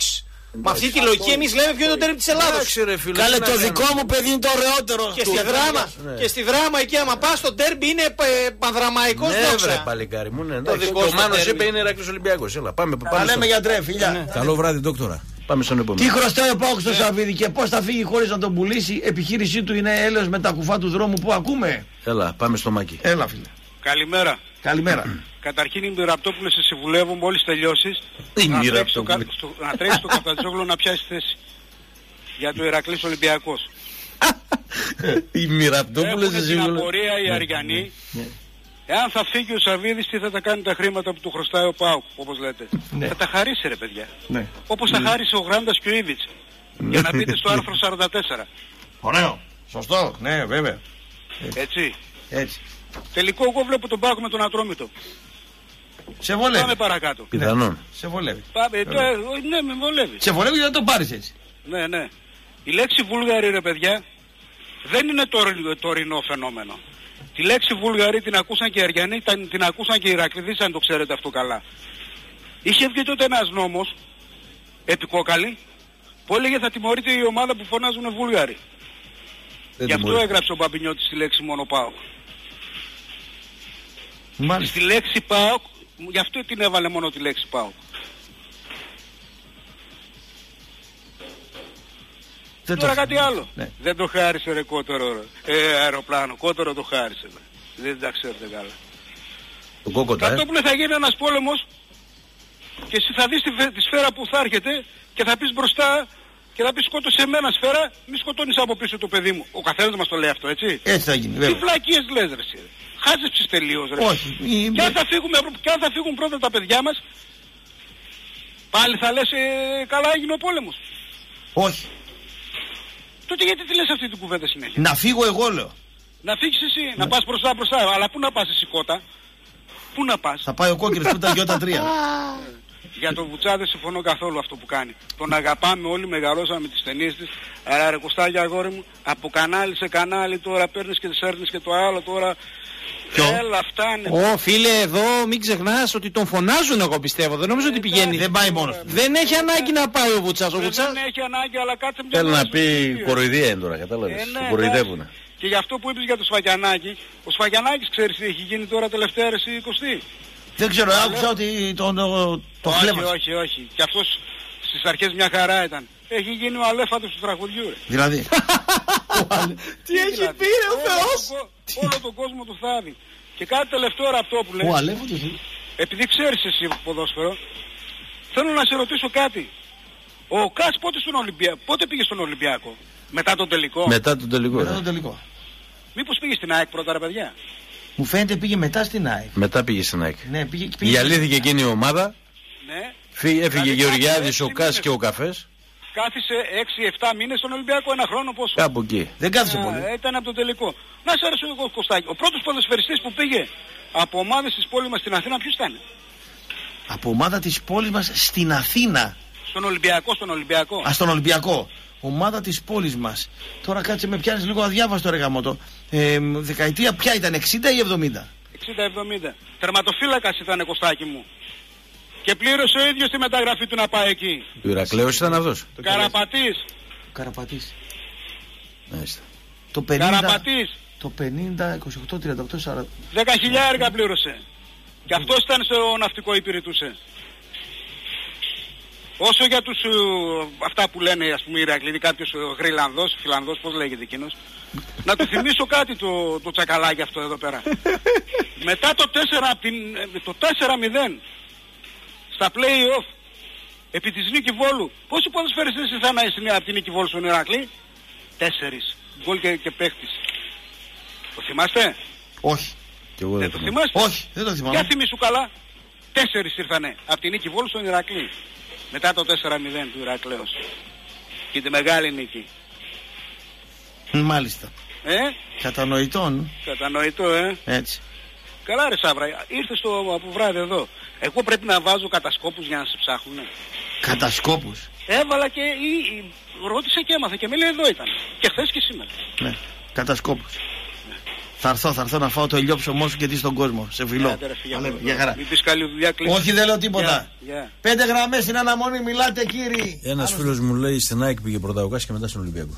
Με αυτή τη λογική εμείς λέμε ποιο είναι το τέρμι της Ελλάδος. Κάλε, το δικό μου παιδί είναι το ωραιότερο. Και στη δράμα εκεί, άμα πας στο τέρμι είναι πανδραμαϊκός δόξα. Ναι, παλικάρι μου, ναι. Το Μάνος είπε είναι Ηράκλειος Ολυμπιακός. Έλα, πάμε. Λέμε γιατρέ, φιλιά. Καλό βράδυ, δόκτωρα. Πάμε στον επόμενο. Τι χρωστάει ο ΠΑΟΚ στο Σαββίδι και πώς θα φύγει χωρίς να τον πουλήσει? Επιχείρησή του είναι έλεος με τα κουφά του δρόμου που ακούμε. Έλα, πάμε στο Μάκη. Έλα, φίλε. Καλημέρα. Καλημέρα. Καταρχήν η Μοιραπτόπουλε σε συμβουλεύω μόλις τελειώσεις να τρέξεις το Καφτατζόγλου να πιάσει θέση για το Ηρακλής Ολυμπιακός. Η Μοιραπτόπουλε σε συμβουλεύω. Έχουν την απορία οι Αριανοί. Εάν θα φύγει ο Σαββίδης, τι θα τα κάνει τα χρήματα που του χρωστάει ο ΠΑΟΚ, όπως λέτε. Θα τα χαρίσει, ρε παιδιά. Όπως τα χάρισε ο Γράντας και ο Ήβιτς. Για να μπείτε στο άρθρο 44. Ωραίο. Σωστό. Ναι, βέβαια. Έτσι. Τελικό, εγώ βλέπω τον ΠΑΟΚ με τον Ατρόμητο. Σε βολεύει. Πάμε παρακάτω. Πιθανόν. Σε βολεύει. Ναι, με βολεύει. Σε βολεύει γιατί να τον πάρεις έτσι. Ναι. Η λέξη Βούλγαρη, ρε παιδιά, δεν είναι τωρινό φαινόμενο. Τη λέξη Βούλγαρη την ακούσαν και οι Αριανοί, την ακούσαν και οι Ηρακλήδες, αν το ξέρετε αυτό καλά. Είχε βγει τότε ένας νόμος, επικόκαλη, που έλεγε θα τιμωρείται η ομάδα που φωνάζουν Βούλγαροι. Γι' αυτό έγραψε ο Μπαμπινιώτης τη λέξη μόνο ΠΑΟΚ. Στη λέξη ΠΑΟΚ, γι' αυτό την έβαλε μόνο τη λέξη ΠΑΟΚ. Τώρα κάτι άλλο. Ναι. Δεν το χάρισε ρε Κότερο, αεροπλάνο. Κότερο το χάρισε. Δεν τα ξέρετε καλά. Το κόκοτα, Κατόπουλε θα γίνει ένας πόλεμος και εσύ θα δεις τη σφαίρα που θα έρχεται και θα πεις μπροστά και θα πεις σκότωσε εμένα σφαίρα, μη σκοτώνεις από πίσω το παιδί μου. Ο καθένας μας το λέει αυτό, έτσι. Έτσι θα γίνει, βέβαια. Τι βλακίες λες ρε εσύ. Χάζεψες τελείως ρε. Όχι. Και αν θα φύγουν πρώτα τα παιδιά μας, πάλι θα λες καλά έγινε ο πόλεμος. Όχι. Τότε γιατί τη λες αυτή την κουβέντα συνέχεια? Να φύγω εγώ λέω. Να φύγεις εσύ, να πας μπροστά. Αλλά πού να πας εσύ κότα? Πού να πας? Θα πάει ο κόκκινος που ήταν Γιώτα 3. Για τον Βουτσά δεν συμφωνώ καθόλου αυτό που κάνει. Τον αγαπάμε όλοι, μεγαλώσαμε με τις ταινίες της. Αλλά ρε Κωστάγια αγόρι μου, από κανάλι σε κανάλι τώρα παίρνεις και σέρνεις και το άλλο τώρα. Έλα, φτάνει. Φίλε, εδώ μην ξεχνάς ότι τον φωνάζουν, εγώ πιστεύω. Δεν νομίζω ότι πηγαίνει. Δεν πάει μόνος. Δεν έχει ανάγκη να πάει ο Βουτσάς. Δεν έχει ανάγκη, αλλά κάτσε μια. Θέλω να πει κοροϊδία είναι τώρα, κατάλαβες. Τον κοροϊδεύουνε. Και γι' αυτό που είπες για το Σφαγιανάκη, ο Σφαγιανάκης ξέρεις τι έχει γίνει τώρα τελευταία ρε 20. Δεν ξέρω, άκουσα ότι το χλέβασε. Όχι. Και αυτός στις αρχές μια χαρά ήταν. Έχει γίνει ο αλέφατος του τραγουδιού ρε. Δηλαδή. Τι έχει πει ρε ο Θεός. Όλο τον κόσμο του θάβει. Και κάτι τελευταίο Ραπτόπουλε. Ο αλέφατος. Επειδή ξέρεις εσύ ποδόσφαιρο, θέλω να σε ρωτήσω κάτι. Ο Κας πότε πήγε στον Ολυμπιακό? Μετά τον τελικό. Μετά τον τελικό. Μήπως πήγε στην ΑΕΚ πρώτα ρε παιδιά? Μου φαίνεται πήγε μετά στην ΑΕΚ. Μετά πήγε στην ΑΕΚ. Ναι, διαλύθηκε εκείνη η ομάδα. Ναι. Έφυγε Γεωργιάδης, ο Κας και ο Καφές. Κάθισε 6-7 μήνες στον Ολυμπιακό, ένα χρόνο πόσο? Κάπου εκεί. Δεν κάθισε πολύ. Ήταν από το τελικό. Να σε αρέσει ο Κωστάκη. Ο πρώτος ποδοσφαιριστής που πήγε από ομάδες της πόλης μας στην Αθήνα ποιος ήταν? Από ομάδα της πόλης μας στην Αθήνα. Στον Ολυμπιακό. Στον Ολυμπιακό. Ομάδα της πόλης μας. Τώρα κάτσε με πιάνεις λίγο αδιάβαστο ρε γαμώτο. Δεκαετία ποια ήταν, 60 ή 70? 60-70. Τερματοφύλακας ήταν Κωστάκη μου. Και πλήρωσε ο ίδιος τη μεταγραφή του να πάει εκεί. Του Ηρακλέους ήταν αυτός. Καραπατής. Μάλιστα. Το 50. Καραπατής. Το 50, 28, 38, 40. 10.000 πλήρωσε. Και αυτός ήταν στο ναυτικό υπηρετούσε. Όσο για τους αυτά που λένε ας πούμε Ηρακλήδη, κάποιος Γρυλανδός, Φιλανδός, πώς λέγεται εκείνος. Να του θυμίσω κάτι το τσακαλάκι αυτό εδώ πέρα. Μετά το 4-0 στα play-off επί της Νίκη Βόλου, πόσοι ποδοσφαιριστές ήρθαν από την Νίκη Βόλου στον Ηρακλή? 4 γκολ και παίχτης. Το θυμάστε? Όχι. Δεν το θυμάστε? Όχι, δεν το θυμάμαι. Για θυμίσου καλά. 4 ήρθανε από την Νίκη Βόλου στον Ηρακλή. Μετά το 4-0 του Ηρακλέως. Και τη μεγάλη νίκη. Μάλιστα. Κατανοητό, Έτσι. Καλά ρε Σάβρα, ήρθες από βράδυ εδώ. Εγώ πρέπει να βάζω κατασκόπους για να σε ψάχνουνε. Κατασκόπους? Έβαλα και ρώτησε και έμαθα και με λέει εδώ ήταν. Και χθες και σήμερα. Ναι, κατασκόπους. Ναι. Θα έρθω να φάω το ηλιόψωμό σου και τι στον κόσμο. Σε φιλό. Για χαρά. Μην πεις καλή δουλειά, κλείσει. Όχι, δεν λέω τίποτα. 5 γραμμές στην αναμονή, μιλάτε κύριοι. Ένας φίλος μου λέει στην ΑΕΚ πήγε πρωταγωγάς και μετά στον Ολυμπιακό.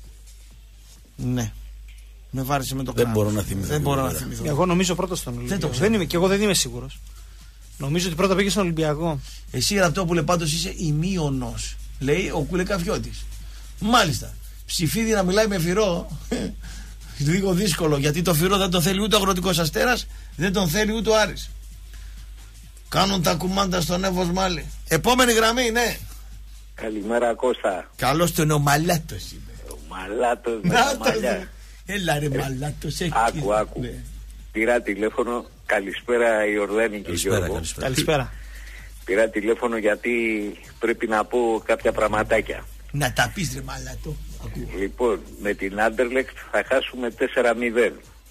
Ναι. Με βάρεσε με το κράτος. Δεν μπορώ να θυμηθώ. Εγώ νομίζω πρώτα στον Ολυμπιακό. Και εγώ δεν είμαι σίγουρος. Νομίζω ότι πρώτα πήγε στον Ολυμπιακό. Εσύ, Ραπτόπουλε, πάντως είσαι ημίωνος, λέει ο Κουλεκαφιώτης. Μάλιστα. Ψηφίδι να μιλάει με Φυρό. Λίγο δύσκολο, γιατί το Φυρό δεν τον θέλει ούτε ο Αγροτικός Αστέρας, δεν τον θέλει ούτε ο Άρης. Κάνουν τα κουμάντα στον Εύος Μάλι. Επόμενη γραμμή, ναι. Καλημέρα, Κώστα. Καλώς τον ο Μαλάτος είμαι. Ο Μαλάτος με τα μαλλιά. Έλα ρε Μαλάτος. Άκου. Ναι. Πήρα τηλέφωνο. Καλησπέρα Ιορδάνη και Γιώργο. Καλησπέρα. Πήρα τηλέφωνο γιατί πρέπει να πω κάποια πραγματάκια. Να τα πεις ρε Μαλάτο. Λοιπόν, με την Άντερλεκτ θα χάσουμε 4-0.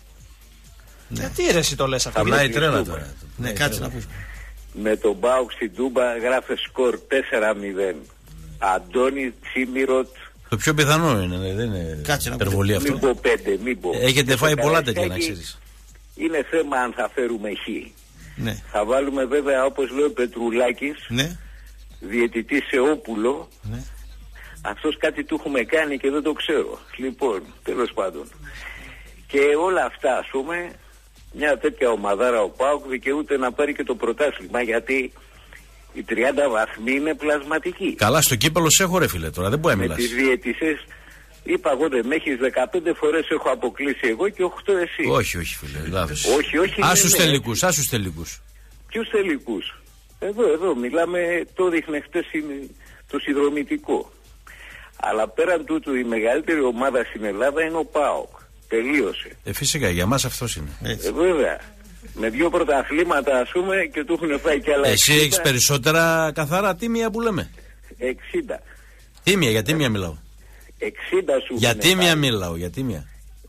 Γιατί ρε εσύ το λες αυτό? Χαμνάει τρέλα τώρα. Ναι, κάτσε να πεις. Με τον Μπάουκ στην Τούμπα γράφε σκορ 4-0. Αντώνη Τσίμιροτ. Το πιο πιθανό είναι, δεν είναι υπερβολή αυτό. Μην πω 5, μην πω. Έχετε φάει πολλά τέτοια να ξέρεις. Είναι θέμα αν θα φέρουμε χ. Ναι. Θα βάλουμε βέβαια, όπως λέει ο Πετρουλάκης, ναι, διαιτητή Σεόπουλο. Ναι. Αυτός κάτι του έχουμε κάνει και δεν το ξέρω. Λοιπόν, τέλος πάντων. Και όλα αυτά, ας πούμε, μια τέτοια ομαδάρα ο ΠΑΟΚ δικαιούται να πάρει και το πρωτάθλημα, γιατί οι 30 βαθμοί είναι πλασματικοί. Καλά, στο κύπελο σε έχω ρε φίλε τώρα, δεν μπορεί να μιλάς. Με τις διαιτησές, είπα εγώ δεν με έχεις 15 φορές έχω αποκλείσει εγώ και 8 εσύ. Όχι φίλε, λάθος. Όχι. Άσους τελικούς. Ποιους τελικούς? Εδώ μιλάμε, το δείχνε χτες το συνδρομητικό. Αλλά πέραν τούτου η μεγαλύτερη ομάδα στην Ελλάδα είναι ο ΠΑΟΚ. Τελείωσε. Φυσικά, για μας αυτός είναι. Βέβαια. Με 2 πρωταθλήματα ας πούμε και του έχουν φάει κι άλλα. Εσύ έχεις περισσότερα καθαρά τίμια που λέμε? 60. Τίμια, για τίμια μιλάω. 60 σου. Για τίμια μιλάω, για τίμια.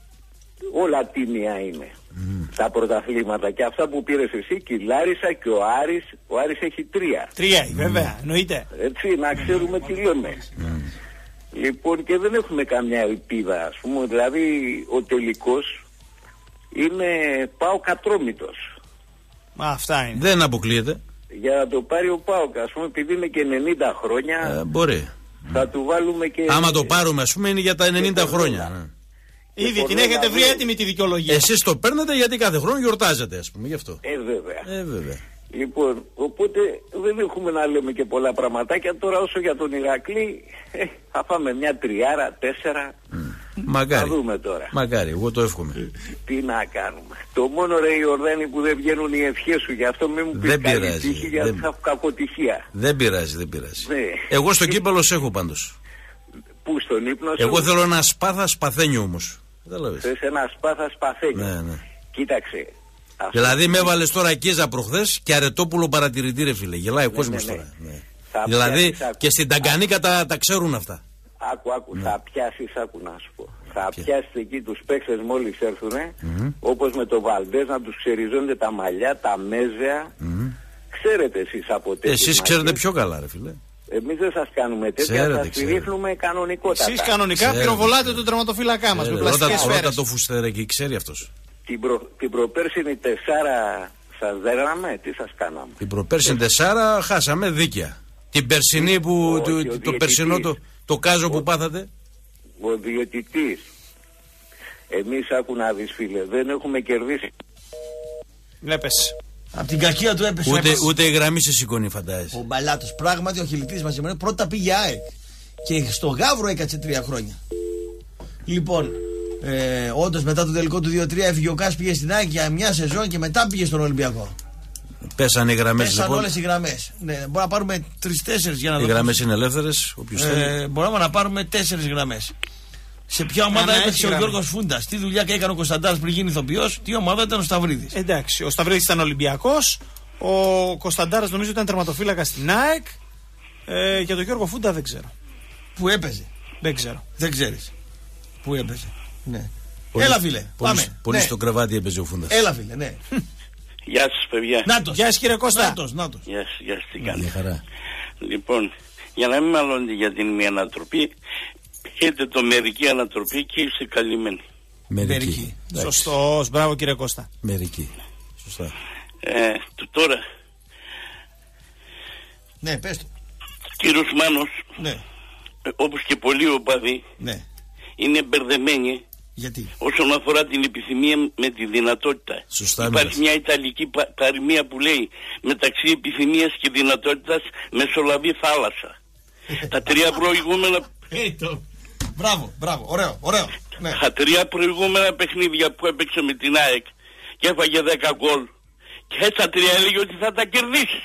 Όλα τίμια είναι. Τα πρωταθλήματα και αυτά που πήρες εσύ και η Λάρισα και ο Άρης έχει 3. 3, βέβαια, εννοείται. Έτσι, να ξέρουμε τι λέμε. Λοιπόν, και δεν έχουμε καμιά ελπίδα, ας πούμε, δηλαδή ο τελικός είναι ΠΑΟΚ Ατρόμητος. Αυτά είναι. Δεν αποκλείεται. Για να το πάρει ο ΠΑΟΚ, ας πούμε, επειδή είναι και 90 χρόνια, μπορεί. Θα του βάλουμε και... Άμα το πάρουμε, ας πούμε, είναι για τα 90 χρόνια. Ήδη την έχετε βρει έτοιμη τη δικαιολογία. Εσείς το παίρνετε γιατί κάθε χρόνο γιορτάζετε, ας πούμε, γι' αυτό. Βέβαια. Λοιπόν, οπότε δεν έχουμε να λέμε και πολλά πραγματάκια. Τώρα όσο για τον Ηρακλή, θα πάμε μια 3, 4. Μακάρι. Θα δούμε τώρα. Μακάρι, εγώ το εύχομαι. Τι να κάνουμε. Το μόνο ρε Ιορδάνη που δεν βγαίνουν οι ευχές σου, γι' αυτό μην μου πεις καλή τύχη, γιατί θα έχω κακοτυχία. Δεν πειράζει. Ναι. Εγώ στο κύπελο σε έχω πάντως. Πού στον ύπνο σου? Εγώ θέλω ένα σπάθα σπαθένιο όμως. Θες ένα σπάθα σπαθένιο. Ναι. Κοίταξε. Δηλαδή με έβαλες τώρα Κίζα προχθές και Αρετόπουλο παρατηρητή ρε φίλε. Γελάει ο κόσμος τώρα. Ναι. Δηλαδή και στην Ταγκανίκα τα ξέρουν αυτά. Άκου, θα πιάσεις, άκου να σου πω. Θα πιάσεις εκεί τους παίξες μόλις έρθουνε, όπως με το Βαλντές, να τους ξεριζώνετε τα μαλλιά, τα μέζεα. Ξέρετε εσείς από τέτοιες. Εσείς ξέρετε πιο καλά ρε φίλε. Εμείς δεν σας κάνουμε τέτοια, σας ρίχνουμε κανονικότατα. Εσείς κανονικά πυροβολάτε τον τερματοφύλακά μας με πλαστικές σφαίρες. Ρώτα το Φουστερέκι, ξέρει αυτός. Την προπέρσινη 4 σας δέραμε, τι σας κάναμε? Την προπέρσινη 4 χάσαμε δίκαια. Την περσινή που, το περσινό το κάζο που πάθατε. Ο διαιτητής. Εμείς άκου να δεις φίλε, δεν έχουμε κερδίσει. Βλέπεις. Από την κακία του έπεσε. Ούτε η γραμμή σε σηκώνει, φαντάζεσαι. Ο Μπαλάτος, πράγματι ο χιλιτής μας σήμερα πρώτα πήγε ΑΕΚ. Και στο Γαύρο έκατσε 3 χρόνια. Λοιπόν, όντως μετά το τελικό του 2-3 έφυγε ο Κάς, πήγε στην ΑΕΚ για μια σεζόν και μετά πήγε στον Ολυμπιακό. Πέσανε οι γραμμές. Πέσανε λοιπόν όλες οι γραμμές. Ναι, μπορούμε να πάρουμε 3-4 για να δούμε. Οι γραμμές είναι ελεύθερες, όποιος θέλει. Μπορούμε να πάρουμε 4 γραμμές. Σε ποια ομάδα έπαιξε ο Γιώργος Φούντας, τι δουλειά έκανε ο Κωνσταντάρας πριν γίνει ηθοποιός, τι ομάδα ήταν ο Σταυρίδης. Εντάξει, ο Σταυρίδης ήταν Ολυμπιακός, ο Κωνσταντάρας νομίζω ήταν τερματοφύλακας στην ΑΕΚ. Για τον Γιώργο Φούντα δεν ξέρω. Πού έπαιζε? Δεν ξέρω. Δεν ξέρεις. Πού έπαιζε? Ναι. Έλα φίλε, πάμε. Πολύ στο κρεβάτι έπαιζε ο Φούντας. Έλα φίλε, ναι. Γεια σας παιδιά. Νάτος. Γεια σας κύριε Κώστα. Νάτος. Γεια σας, τι κάνετε? Χαρά. Λοιπόν, για να μην μαλώνετε για την μία ανατροπή, έχετε το μερική ανατροπή και είστε καλυμμένοι. Μερικοί. Σωστός, μπράβο κύριε Κώστα. Μερικοί. Σωστά. Τώρα. Ναι, πες το. Κύριος Μάνος, ναι. Όπως και πολλοί οπαδοί, ναι. είναι μπερδεμένοι. Γιατί? Όσον αφορά την επιθυμία με τη δυνατότητα. Σωστά. Υπάρχει μια ιταλική παροιμία που λέει μεταξύ επιθυμίας και δυνατότητας μεσολαβεί θάλασσα. Τα τρία προηγούμενα... Μπράβο, ωραίο. Ναι. Τα τρία προηγούμενα παιχνίδια που έπαιξε με την ΑΕΚ και έφαγε 10 γκολ και στα τρία έλεγε ότι θα τα κερδίσει.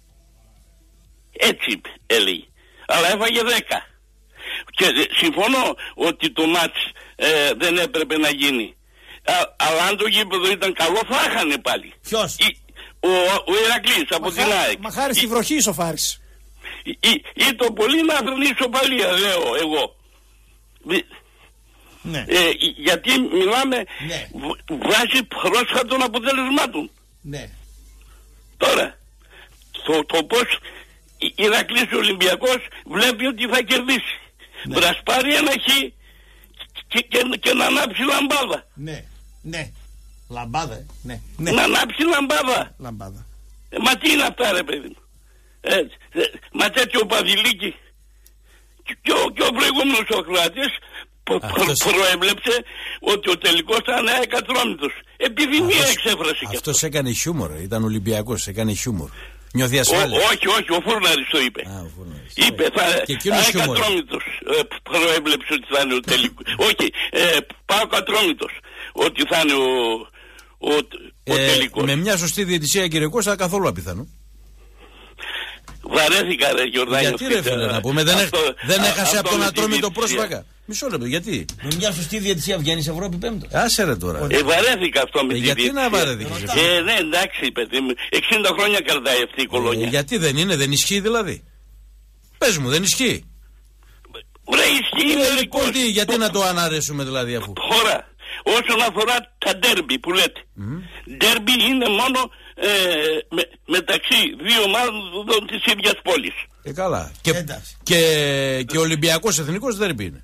Έτσι έλεγε. Αλλά έφαγε 10. Και συμφωνώ ότι το μάτς δεν έπρεπε να γίνει. Αλλά αν το γήπεδο ήταν καλό θα είχανε πάλι. Ποιος? Ο Ηρακλής από την ΑΕΚ. Μα χάρη στη βροχή ισοφάρισε. Ή το πολύ να βρει ισοπαλία, λέω εγώ. Ναι. Γιατί μιλάμε βάσει πρόσφατα των αποτελεσμάτων. Ναι. Τώρα, το πώς Ηρακλής ο Ολυμπιακός βλέπει ότι θα κερδίσει. Ναι. Μπρας πάρει ένα χ και να ανάψει λαμπάδα. Ναι. Λαμπάδα, ναι. Να ανάψει λαμπάδα. Μα τι είναι αυτά ρε παιδί μου. Μα τέτοιο Παδηλίκη και ο προηγούμενος ο Κροάτης προέβλεψε ότι ο τελικός θα είναι εκατρόμητος. Επιθυμία εξέφρασε. Αυτός έκανε χιούμορ, ήταν Ολυμπιακός, έκανε χιούμορ. Νιώθει ασφάλεια. Όχι, ο Φούρναρης το είπε. Είπε θα εκατρόμητος προέβλεψε ότι θα είναι ο τελικός. Όχι, πάω εκατρόμητος ότι θα είναι ο τελικός. Με μια σωστή διαιτησία κύριε Κώστα καθόλου απιθανό. Βαρέθηκα ρε Γιορδάνη. Γιατί ρε φίλε να πούμε, δεν έχασε από τον Ατρόμητο πρόσφατα. Μισό λεπτό, γιατί? Με μια σωστή διαιτησία βγαίνει σε Ευρώπη πέμπτο. Άσε ρε τώρα. Βαρέθηκα αυτό με τη διαιτησία. Γιατί να βαρέθηκες? Ναι, εντάξει παιδί μου, 60 χρόνια κρατάει αυτή η κολόνια. Γιατί δεν ισχύει δηλαδή? Πες μου, δεν ισχύει? Βρε ισχύει. Λοιπόν τι, γιατί να το αναρέσουμε δηλαδή αφού? Χώρα, όσον αφορά τα ντέρμπι που λέτε. Ντέρμπι είναι μόνο μεταξύ δύο ομάδων της ίδιας πόλης. Καλά. Και Ολυμπιακός Εθνικός ντέρμπι είναι.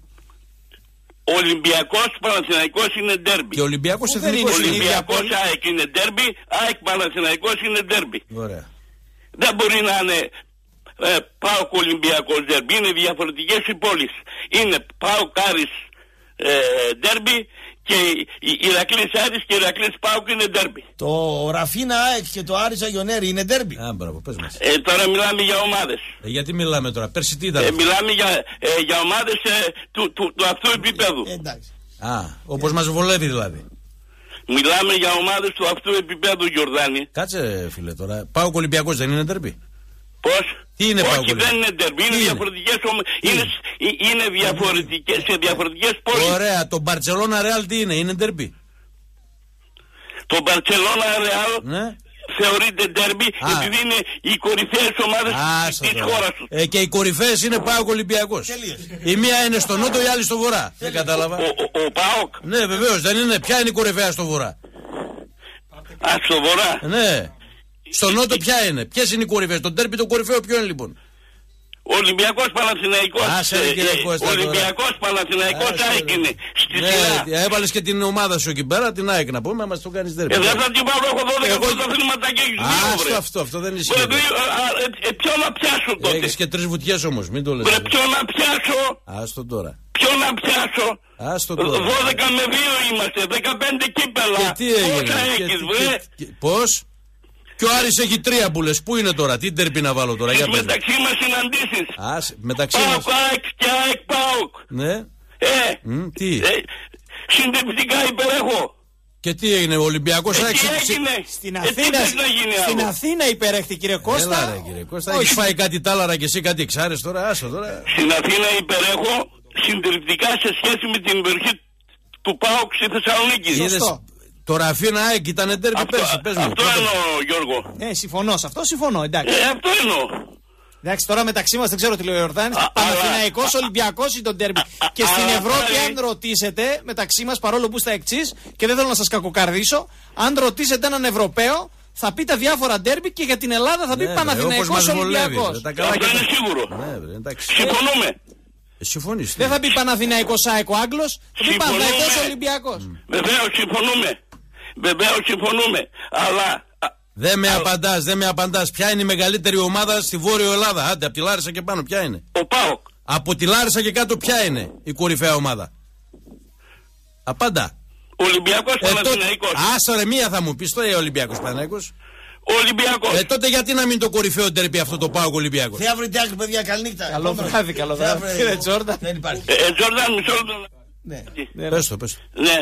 Ολυμπιακός Παναθηναϊκός είναι ντέρμπι. Και Ολυμπιακός Εθνικός Ολυμπιακός ΑΕΚ είναι ντέρμπι, ΑΕΚ Παναθηναϊκός είναι ντέρμπι. Ωραία. Δεν μπορεί να είναι ΠΑΟΚ Ολυμπιακός ντέρμπι, είναι διαφορετικές οι πόλεις. Είναι ΠΑΟΚ Άρης ντέρμπι και Ηρακλής Άρης και Ηρακλής ΠΑΟΚ είναι ντέρμπι. Το Ραφίνα ΑΕΚ και το Άρης Αγιονέρη είναι ντέρμπι. Μπράβο, πες μας. Τώρα μιλάμε για ομάδες. Γιατί μιλάμε τώρα, πέρσι τι ήταν? Μιλάμε για ομάδες του αυτού επίπεδου. Εντάξει. Όπως μας βολεύει δηλαδή. Μιλάμε για ομάδες του αυτού επίπεδου, Γιορδάνη. Κάτσε φίλε τώρα, ΠΑΟΚ Ολυμπιακός δεν είναι ντέρμπι? Πώς? Τι είναι ΠΑΟΚ? Όχι, δεν είναι ντέρμπι, είναι διαφορετικές είναι διαφορετικές, σε διαφορετικές πόλεις. Ωραία, το Μπαρτσελώνα Ρεάλ τι είναι ντέρμπι? Το Μπαρτσελώνα Ρεάλ θεωρείται ντέρμπι επειδή είναι οι κορυφαίες ομάδες της χώρας του. Και οι κορυφαίες είναι ΠΑΟΚ Ολυμπιακός. Η μία είναι στο νότο, η άλλη στο βορρά. Δεν κατάλαβα. Ο ΠΑΟΚ. Ναι, βεβαίως, δεν είναι. Ποια είναι η κορυφαία στο βορρά? Στο βορρά. Ναι. Στο νότο ποια είναι? Ποιες είναι οι κορυφαίες? Το ντέρμπι το κορυφαίο ποιο είναι λοιπόν? Ο Ολυμπιακός Παναθηναϊκός. Ολυμπιακός Παναθηναϊκός ΑΕΚ είναι. Ναι, έβαλες και την ομάδα σου εκεί πέρα, την ΑΕΚ να πούμε, μας το κάνεις ντέρμπι. Δεν θα την πάρω, έχω 12 πρωταθλήματα και έχεις δύο. Αυτό δεν ισχύει. Ποιο να πιάσω τότε? Έχεις και 3 βουτιές όμως, μην το λες. Ποιο να πιάσω? Άστο τώρα. Ποιο να πιάσω? Άστο τώρα. 12 με 2 είμαστε, 15 κύπελα. Και τι έγινε? Πώς? Και ο Άρης έχει 3 που λες. Πού είναι τώρα? Τι ντέρμπι να βάλω τώρα? Τις μεταξύ μας συναντήσεις. Μεταξύ μας. ΠΑΟΚ ΑΕΚ και ΑΕΚ ΠΑΟΚ. Ναι. Τι? Συντριπτικά υπερέχω. Και τι έγινε? Ο Ολυμπιακός ΑΕΚ? Στην Αθήνα υπερέχτη κύριε Κώστα. Έλα ρε κύριε Κώστα. Έχεις φάει κάτι τάλαρα και εσύ κάτι εξάρες τώρα? Άσο τώρα. Στην Αθήνα υπερέχω συντριπτικά σε σχέση με την υπεροχή του ΠΑΟΚ στη Θεσσαλονίκη. Σωστό. Το Ραφίνα ΑΕΚ ήταν ντέρμπι πέρσι, πες μου. Αυτό εννοώ, Γιώργο. Συμφωνώ σε αυτό, συμφωνώ, εντάξει. Αυτό εννοώ. Εντάξει, τώρα μεταξύ μας δεν ξέρω τι λέει ο Ιορδάνης. Παναθηναϊκός, Ολυμπιακός είναι το ντέρμπι. Και στην Ευρώπη, αν ρωτήσετε μεταξύ μας, παρόλο που είστε εξής και δεν θέλω να σας κακοκαρδίσω, αν ρωτήσετε έναν Ευρωπαίο, θα πει τα διάφορα ντέρμπι και για την Ελλάδα θα πει Παναθηναϊκός, Ολυμπιακός. Αυτό είναι σίγουρο. Συμφωνούμε. Συμφωνείς. Δεν θα πει Παναθηναϊκός ΑΕΚ ο Άγγλος, θα πει Παναθηναϊκός Ολυμπιακός. Βεβαίως συμφωνούμε. Αλλά. Δεν με απαντάς. Ποια είναι η μεγαλύτερη ομάδα στη Βόρεια Ελλάδα? Άντε, από τη Λάρισα και πάνω, ποια είναι? Ο ΠΑΟΚ. Από τη Λάρισα και κάτω, ποια είναι η κορυφαία ομάδα? Απάντα. Ολυμπιακός Παναθηναϊκός. Άσο ρε, μία θα μου πεις τώρα, Ολυμπιακός Παναθηναϊκός. Ολυμπιακός. Τότε γιατί να μην το κορυφαίο τερπεί αυτό το ΠΑΟΚ Ολυμπιακός? Τι αύριο, τι άκρη, παιδιά, καληνύχτα. Καλό βράδυ, καλό βράδυ. Κύριε Τζόρνταν. Δεν υπάρχει. Τζόρνταν, μισό λεπτό. Ναι. Πες το. Ναι.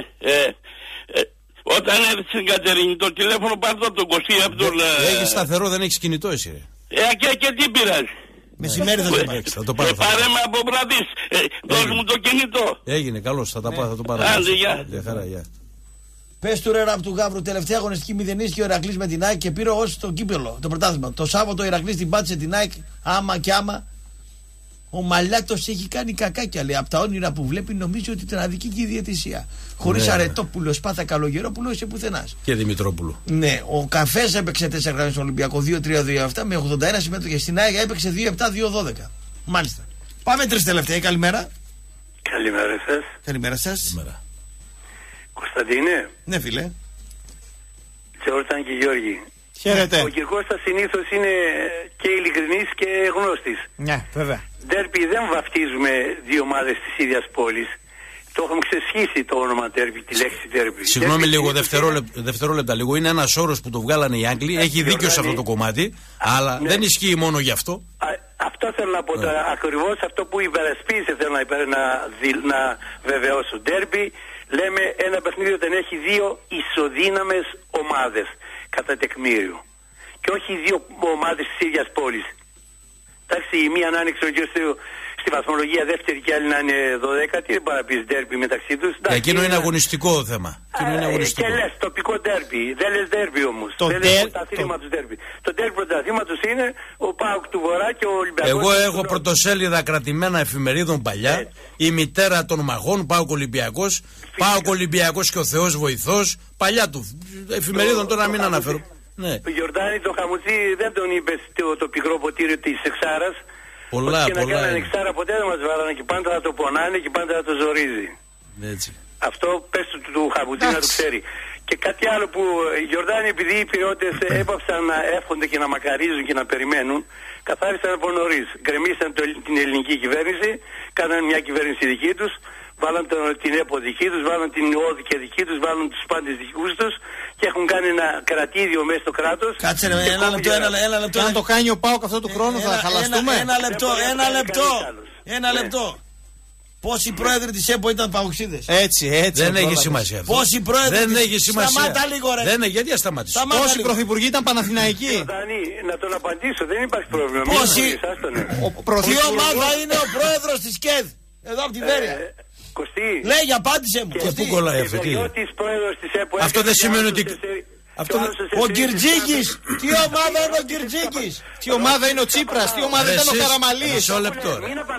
Όταν έρθει στην Κατερίνη το τηλέφωνο πάρ' το από τον Κωστή Απτούλ. Έχεις σταθερό, δεν έχεις κινητό εσύ ρε. Και τι πειράζει. Μεσημέρι θα το πάρει. Θα το πάρω. Πάρε με από βραδείς. Δώσ' μου το κινητό. Έγινε, καλώς, θα το πάρω. Άντε, γεια. Χαρά, γεια. Πες του ρε Ραπ του Γαύρου, τελευταία αγωνιστική μηδενίστηκε ο Ηρακλής με την ΑΕΚ και πήρε ως το κύπελο, το πρωτάθλημα. Το Σάββατο ο Ηρακλής την πάτησε την ΑΕΚ, άμα και άμα. Ο Μαλιάτος έχει κάνει κακάκια, λέει. Από τα όνειρα που βλέπει νομίζει ότι την αδική και η διαιτησία. Χωρίς Αρετόπουλο, Σπάθα Καλογερόπουλο, είσαι πουθενάς. Και Δημητρόπουλο. Ναι, ο Καφές έπαιξε 4 γραμμές στον Ολυμπιακό, 2-3-2-7 με 81 συμμετοχές. Στην ΑΕΚ έπαιξε 2-7-2-12. Μάλιστα. Πάμε 3 τελευταία. Καλημέρα. Καλημέρα σας. Καλημέρα σας. Καλημέρα. Κωνσταντίνε. Ναι, φίλε. Τζόρταν και Γιώργη. Χαίρετε. Ο Κυρκώστας συνήθως είναι και ειλικρινής και γνώστης. Ναι, βέβαια. Ντέρπι δεν βαφτίζουμε δύο ομάδες της ίδιας πόλης. Το έχουμε ξεσχίσει το όνομα ντέρπι, τη λέξη ντέρπι. Συγγνώμη λίγο, δευτερόλεπτα λίγο. Είναι ένας όρος που το βγάλανε οι Άγγλοι. Έχει δίκιο σε αυτό το κομμάτι, αλλά δεν ισχύει μόνο γι' αυτό. Αυτό θέλω να πω τώρα. Ακριβώς αυτό που υπερασπίζεται θέλω να βεβαιώσω. Ντέρπι, λέμε ένα παιχνίδι όταν έχει δύο ισοδύναμες ομάδες κατά τεκμήριο. Και όχι δύο ομάδες της ίδιας πόλης. Εντάξει, η μία να είναι στη βαθμολογία δεύτερη και άλλη να είναι 12η, δεν μπορεί να πεις ντέρπι μεταξύ τους. Εκείνο είναι αγωνιστικό θέμα. Και λες τοπικό ντέρπι, δεν λες ντέρπι όμως. Δεν λες πρωταθλήμα τους ντέρπι. Το ντέρπι πρωταθλήματος είναι ο ΠΑΟΚ του Βορρά και ο Ολυμπιακός. Εγώ έχω πρωτοσέλιδα κρατημένα εφημερίδων παλιά, η μητέρα των μαγών, ΠΑΟΚ Ολυμπιακός, ΠΑΟΚ Ολυμπιακός και ο Θεός βοηθός, παλιά του εφημερίδων, τώρα να μην αναφέρω. Ναι. Ο Γιορτάνη το χαμουτσί δεν τον είπε το πικρό ποτήρι της Εξάρας. Πολλά. Και να κάνανε Εξάρα ποτέ δεν μας βάλανε και πάντα θα το πονάνε και πάντα θα το ζορίζει. Έτσι. Αυτό πες του χαμουτσί να το ξέρει. Και κάτι άλλο που οι Γιορτάνοι, επειδή οι Πειραιώτες έπαυσαν να εύχονται και να μακαρίζουν και να περιμένουν, καθάρισαν από νωρίς. Γκρεμίσαν την ελληνική κυβέρνηση, κάνανε μια κυβέρνηση δική τους. Βάλαν την ΕΠΟ δική τους, βάλαν την ΟΔ και δική τους, βάλαν τους πάντες δικούς τους και έχουν κάνει ένα κρατήδιο μέσα στο κράτος. Κάτσε ρε, ένα λεπτό. Αν το κάνει ο ΠΑΟΚ αυτό του χρόνου θα χαλαστούμε. Ένα λεπτό. Πόσοι πρόεδροι της ΕΠΟ ήταν παοξίδες? Έτσι. Δεν έχει σημασία. Πόσοι πρόεδροι? Δεν έχει σημασία. Σταμάτα λίγο ρε. Δεν έχει, γιατί ασταματήσει. Πόσοι πρωθυπουργοί ήταν Παναθηναϊκοί? Να τον απαντήσω, δεν υπάρχει πρόβλημα. Πόσοι? Τι ομάδα είναι ο πρόεδρος της ΚΕΔ? Εδώ από τη Βέρεια. Κωστή. Λέγε, απάντησε μου. Και πού κολλάει αυτό? Αυτό δεν σημαίνει ότι... Ο Κυρτζίκης. Τι ομάδα είναι ο Κυρτζίκης? Τι ομάδα είναι ο Τσίπρας? Τι ομάδα ήταν ο Καραμαλής? Μισό λεπτό.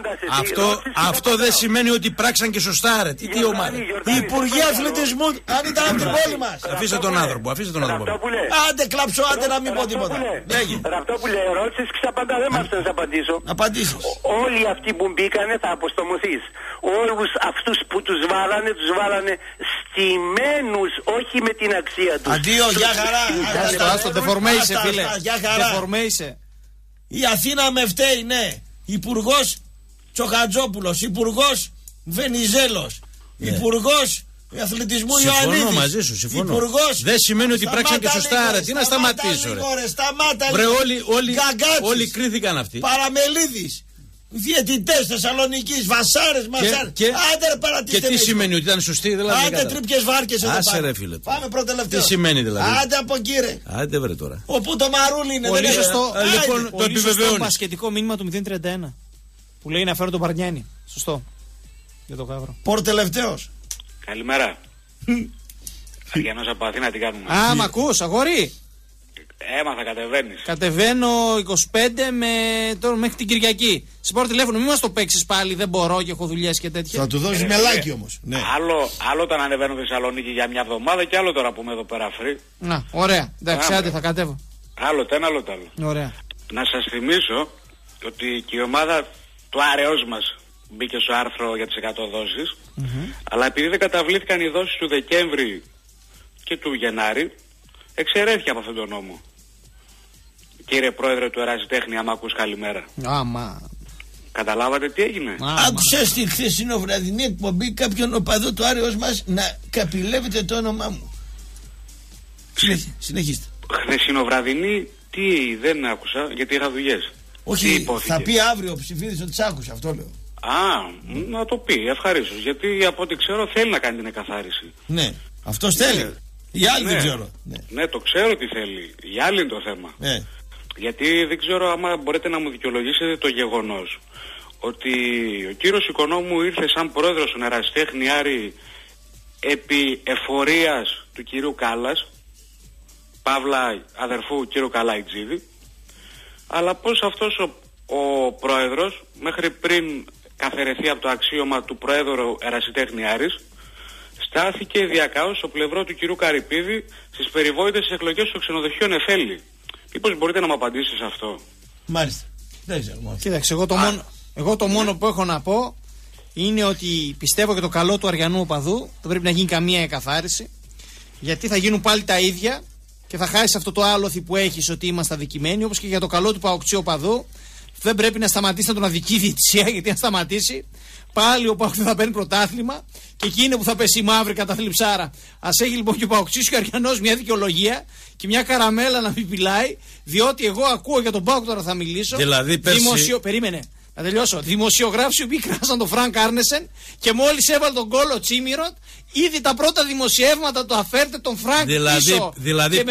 Αυτό δεν σημαίνει ότι πράξαν και σωστά ρε. Τι ομάδα? Οι Υπουργοί Αθλητισμού, αν ήταν από την πόλη μας. Αφήστε τον άνθρωπο. Άντε κλαψώ, άντε να μην πω τίποτα. Αυτό που λέει, ρώτησες και απαντά, δεν μας θες να απαντήσω. Απαντήσεις. Όλοι αυτοί που μπήκανε θα αποστομωθείς. Όλους αυτούς που τους βάλανε στημένους, όχι με την αξία τους. Αντίο, γεια χαρά. Άστο, δεφορμέισε φίλε. Δεφορμέισε. Η Αθήνα με φταίει, ναι. Υπουργός Τσοχατζόπουλος, Υπουργός Βενιζέλος, Υπουργός Αθλητισμού Ιωαννίδης. Συμφωνώ μαζί σου, συμφωνώ. Δεν σημαίνει ότι πράξαν και σωστά, ρε. Τι να σταματήσω, ρε. Σταμάτα λίγο. Όλοι κρίθηκαν αυτοί. Παραμελίδης. Διαιτητές Θεσσαλονικής, Βασάρες, Μασάρες. Και τι σημαίνει ότι ήταν σωστή, δηλαδή? Άντε τρίπιες βάρκες εδώ άσε ρε φίλε. Πάμε πρώτο-τελευταίο. Τι σημαίνει δηλαδή? Άντε από κύριε. Άντε βρε τώρα. Όπου το μαρούλι είναι. Πολύ σωστό. Λοιπόν, το επιβεβαιώνει. Το πασχετικό μήνυμα του 031 που λέει να φέρω τον Παρνιάνη. Σωστό. Για το Γαύρο. Πρώτο-τελευταίος. Καλημέρα. Αργιανός από Αθήνα, τι κάνουμε? Α, μ' ακούς, αγόρι? Έμαθα, κατεβαίνεις. Κατεβαίνω 25 μέχρι την Κυριακή. Σε πάρω τηλέφωνο, μην μας το παίξεις πάλι, δεν μπορώ και έχω δουλειές και τέτοια. Θα του δώσεις μελάκι όμως. Ναι. Άλλο όταν ανεβαίνω στη Θεσσαλονίκη για μια εβδομάδα και άλλο τώρα που είμαι εδώ πέρα free. Να, ωραία. Εντάξει, άντε θα κατέβω. Άλλο το ένα, άλλο το άλλο. Ωραία. Να σας θυμίσω ότι και η ομάδα του Άρεος μας, μπήκε στο άρθρο για τις 100 δόσεις, αλλά επειδή δεν καταβλήθηκαν οι δόσεις του Δεκέμβρη και του Γενάρη, εξαιρέθηκε από αυτόν τον νόμο. Κύριε Πρόεδρε του Ερασιτέχνη, άμα ακούς, καλημέρα. Καταλάβατε τι έγινε? Άκουσα στη χθεσινοβραδινή εκπομπή κάποιον οπαδό του Άρεος μας να καπηλεύεται το όνομά μου. Συνεχίστε. Χθεσινοβραδινή, τι, δεν άκουσα γιατί είχα δουλειές. Όχι, θα πει αύριο ο Ψηφίδης ότι σ' άκουσα, αυτό λέω. Να το πει, ευχαρίστως. Γιατί από ό,τι ξέρω θέλει να κάνει την εκαθάριση. Ναι, αυτός θέλει. Οι άλλοι δεν ξέρω. Ναι, το ξέρω τι θέλει. Οι άλλοι είναι το θέμα. Γιατί δεν ξέρω άμα μπορείτε να μου δικαιολογήσετε το γεγονός ότι ο κύριος Οικονόμου ήρθε σαν πρόεδρος του Ερασιτέχνη Άρη επί εφορίας του κυρίου Κάλλας, παύλα αδερφού κύριου Καλαϊτζίδη, αλλά πως αυτός ο πρόεδρος μέχρι πριν καθαιρεθεί από το αξίωμα του πρόεδρου Ερασιτέχνη Άρης στάθηκε διακάως στο πλευρό του κυρίου Καρυπίδη στις περιβόητες εκλογές στο ξενοδοχείο Νεφέλη. Μήπως μπορείτε να μου απαντήσετε σε αυτό? Μάλιστα. Δεν ξέρω. Κοίταξε, εγώ το μόνο που έχω να πω είναι ότι πιστεύω και το καλό του Αριανού οπαδού δεν πρέπει να γίνει καμία εκαθάριση, γιατί θα γίνουν πάλι τα ίδια και θα χάσει αυτό το άλοθη που έχεις ότι είμαστε αδικημένοι, όπως και για το καλό του Παοξή οπαδού δεν πρέπει να σταματήσει να τον αδικεί η διαιτησία, γιατί αν σταματήσει πάλι ο Παοξής θα παίρνει πρωτάθλημα και εκεί είναι που θα πέσει η μαύρη κατά θλιψάρα. Ας έχει λοιπόν και ο Παοξής και ο Αριανός μια δικαιολογία και μια καραμέλα να μην πειλάει, διότι εγώ ακούω για τον Πάοκ, τώρα θα μιλήσω. Δηλαδή Περίμενε. Να τελειώσω. Δημοσιογράφοι που κράσαν τον Φρανκ Άρνεσεν και μόλις έβαλε τον γκολ ο Τσίμιροτ, ήδη τα πρώτα δημοσιεύματα το αφέρτε τον Φρανκ πίσω. Δηλαδή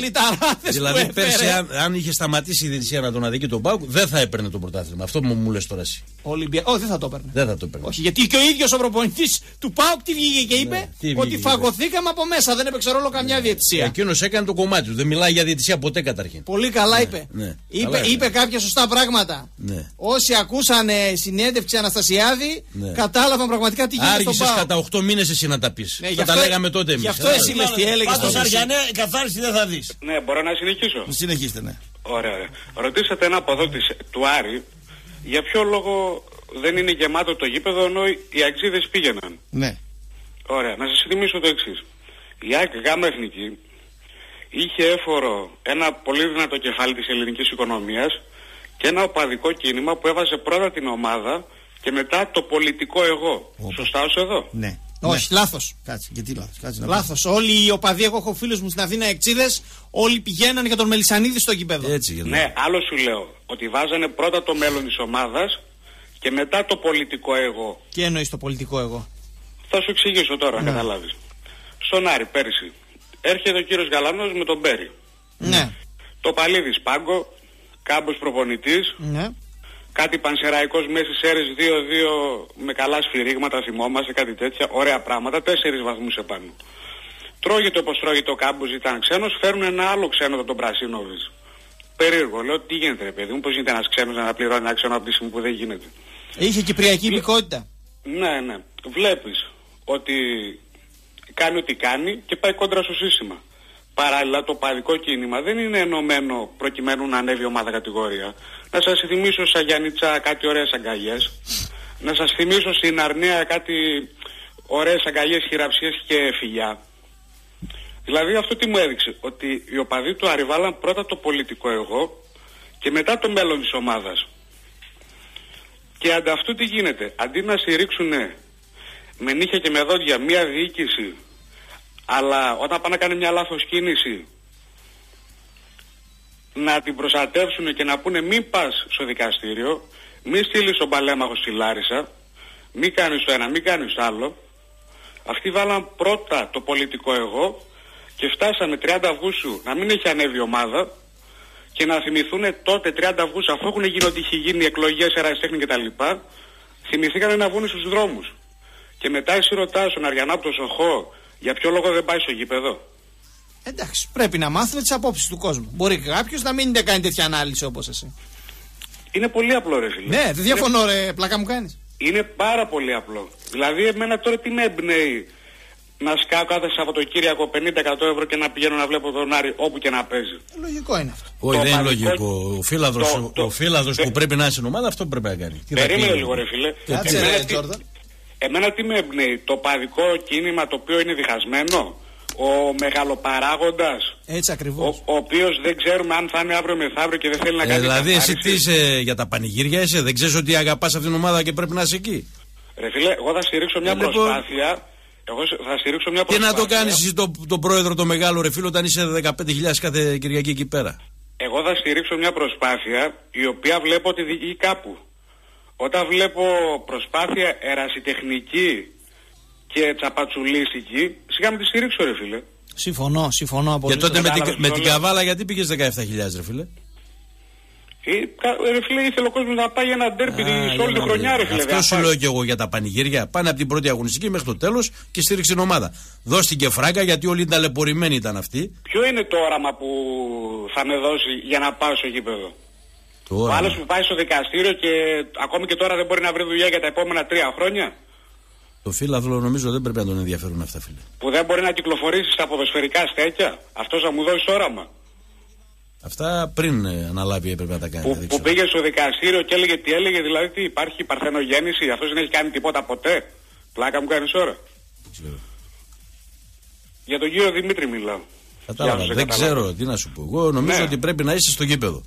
πέρσι, αν είχε σταματήσει η διαιτησία να τον αδικεί τον Πάοκ, δεν θα έπαιρνε το πρωτάθλημα. Αυτό μου λες τώρα εσύ. Όχι, δεν θα το έπαιρνε. Όχι, γιατί και ο ίδιος ο προπονητής του Πάοκ τι βγήκε και είπε? Ότι φαγωθήκαμε από μέσα. Δεν έπαιξε ρόλο καμιά διαιτησία. Εκείνος έκανε το κομμάτι του. Δεν μιλάει για διαιτησία ποτέ καταρχήν. Πολύ καλά είπε. Είπε κάποια σωστά πράγματα. Όσοι ακούσανε συνέντευξη Αναστασιάδη, κατάλαβαν πραγματικά τι γίνεται στον Πάοκ. Άργησες κατά 8 μήνες εσύ να τα πεις. Θα τα λέγαμε τότε εμείς. Γι' αυτό εσύ λες τι έλεγες. Πάντως Αριανέ, καθάριση δεν θα δεις. Ναι, μπορώ να συνεχίσω? Συνεχίστε, ναι. Ωραία. Ρωτήσατε ένα αποδότης του Άρη για ποιο λόγο δεν είναι γεμάτο το γήπεδο ενώ οι αξίδες πήγαιναν. Ναι. Ωραία. Να σας θυμίσω το εξής. Η ΑΕΚ Γάμα Εθνική είχε έφορο ένα πολύ δυνατό κεφάλι της ελληνικής οικονομίας και ένα οπαδικό κίνημα που έβαζε πρώτα την ομάδα και μετά το πολιτικό εγώ. Σωστά ως εδώ? Ναι. Όχι, λάθος. Κάτσε, γιατί λάθος? Λάθος. Όλοι οι οπαδοί, εγώ έχω φίλους μου στην Αθήνα εξίδες, όλοι πηγαίναν για τον Μελισσανίδη στο γήπεδο. Ναι, άλλο σου λέω. Ότι βάζανε πρώτα το μέλλον της ομάδας και μετά το πολιτικό εγώ. Τι εννοείς το πολιτικό εγώ? Θα σου εξηγήσω τώρα, να καταλάβεις. Στον Άρη πέρσι έρχεται ο κύριος Γαλανός με τον Μπέρι. Ναι. Το Παλίδης Πάγκο, Κάμπος προπονητής. Ναι. Κάτι Πανσεραϊκός Μέση Σέρες 2-2 με καλά σφυρίγματα, θυμόμαστε, κάτι τέτοια. Ωραία πράγματα, 4 βαθμούς επάνω. Τρώγεται όπως τρώγεται ο Κάμπος, ήταν ξένος, φέρνουν ένα άλλο ξένο από τον Πρασίνοβιτς. Περίεργο, λέω τι γίνεται ρε παιδί μου, πώς γίνεται ένας ξένος να πληρώνει ένα ξένο από τη στιγμή που δεν γίνεται? Είχε κυπριακή υπηκότητα. Ναι. Βλέπεις ότι κάνει ό,τι κάνει και πάει κόντρα στο σύστημα. Παράλληλα το παδικό κίνημα δεν είναι ενωμένο προκειμένου να ανέβει ομάδα κατηγορία. Να σας θυμίσω στα Γιάννητσα κάτι ωραίες αγκαλιές. Να σας θυμίσω στην Αρναία κάτι ωραίες αγκαλιές, χειραψίες και φιλιά. Δηλαδή αυτό τι μου έδειξε? Ότι οι οπαδοί του Άρη βάλαν πρώτα το πολιτικό εγώ και μετά το μέλλον της ομάδας. Και ανταυτού τι γίνεται? Αντί να στηρίξουν με νύχια και με δόντια μία διοίκηση, αλλά όταν πάνε να κάνει μια λάθος κίνηση να την προστατεύσουν και να πούνε μην πας στο δικαστήριο, μην στείλεις τον παλέμαχο στη Λάρισα, μην κάνεις το ένα, μην κάνεις το άλλο. Αυτοί βάλαν πρώτα το πολιτικό εγώ και φτάσαμε 30 Αυγούστου να μην έχει ανέβει η ομάδα και να θυμηθούν τότε 30 Αυγούστου, αφού έχουν γίνει ότι είχε γίνει εκλογές, Ερασιτέχνη κτλ. Θυμηθήκανε να βγουν στους δρόμους. Και μετά εσύ ρωτάς τον Αριανά από το Σοχό για ποιο λόγο δεν πάει στο γήπεδο. Εντάξει, πρέπει να μάθουμε τις απόψεις του κόσμου. Μπορεί κάποιος να μην κάνει τέτοια ανάλυση όπως εσύ. Είναι πολύ απλό ρε φίλε. Ναι, δεν διαφωνώ ρε, πλάκα μου κάνεις. Είναι πάρα πολύ απλό. Δηλαδή εμένα τώρα τι με εμπνέει να σκάω κάθε Σαββατοκύριακο 50-100 ευρώ και να πηγαίνω να βλέπω τον Άρη όπου και να παίζει. Λογικό είναι αυτό. Όχι, δεν είναι λογικό. Ο Φύλαδρος που πρέπει να είναι στην ομάδα αυτό πρέπει να κάνει. Περίμενε λίγο, ρε φίλε. Εμένα τι με εμπνέει, το παδικό κίνημα το οποίο είναι διχασμένο, ο μεγαλοπαράγοντας. Έτσι ακριβώς. Ο οποίος δεν ξέρουμε αν θα είναι αύριο μεθαύριο και δεν θέλει να κάνει. Δηλαδή, εσύ τι είσαι για τα πανηγύρια, είσαι, δεν ξέρεις ότι αγαπάς αυτήν την ομάδα και πρέπει να είσαι εκεί. Ρε φίλε, εγώ θα στηρίξω μια προσπάθεια. Εγώ θα στηρίξω μια προσπάθεια. Και να το κάνεις εσύ τον πρόεδρο το μεγάλο, ρε φίλο, όταν είσαι 15.000 κάθε Κυριακή εκεί πέρα. Εγώ θα στηρίξω μια προσπάθεια η οποία βλέπω ότι διηγεί κάπου. Όταν βλέπω προσπάθεια ερασιτεχνική και τσαπατσουλίστικη, σιγά με τη στηρίξω, ρε φίλε. Συμφωνώ από. Και τότε με την Καβάλα γιατί πήγες 17.000, ρε φίλε. Ρε φίλε, ήθελε ο κόσμος να πάει ένα ντέρμπι σε όλη τη χρονιά, ρε φίλε. Αυτό σου λέω και εγώ για τα πανηγύρια. Πάνε από την πρώτη αγωνιστική μέχρι το τέλος και στήριξε την ομάδα. Δώσ' την και φράγκα γιατί όλοι ταλαιπωρημένοι ήταν αυτοί. Ποιο είναι το όραμα που θα με δώσει για να πάω στο γήπεδο? Ο άλλος που πάει στο δικαστήριο και ακόμη και τώρα δεν μπορεί να βρει δουλειά για τα επόμενα 3 χρόνια. Το Φύλαδρο νομίζω δεν πρέπει να τον ενδιαφέρουν αυτά, φίλε. Που δεν μπορεί να κυκλοφορήσει στα ποδοσφαιρικά στέκια. Αυτός θα μου δώσει όραμα. Αυτά πριν αναλάβει έπρεπε να τα κάνει. Που πήγε στο δικαστήριο και έλεγε τι έλεγε, δηλαδή τι υπάρχει παρθενογέννηση, αυτός δεν έχει κάνει τίποτα ποτέ. Πλάκα μου κάνεις ώρα. Για τον κύριο Δημήτρη μιλάω. Κατάλαβα, δεν ξέρω τι να σου πω. Εγώ νομίζω ότι πρέπει να είσαι στο γήπεδο.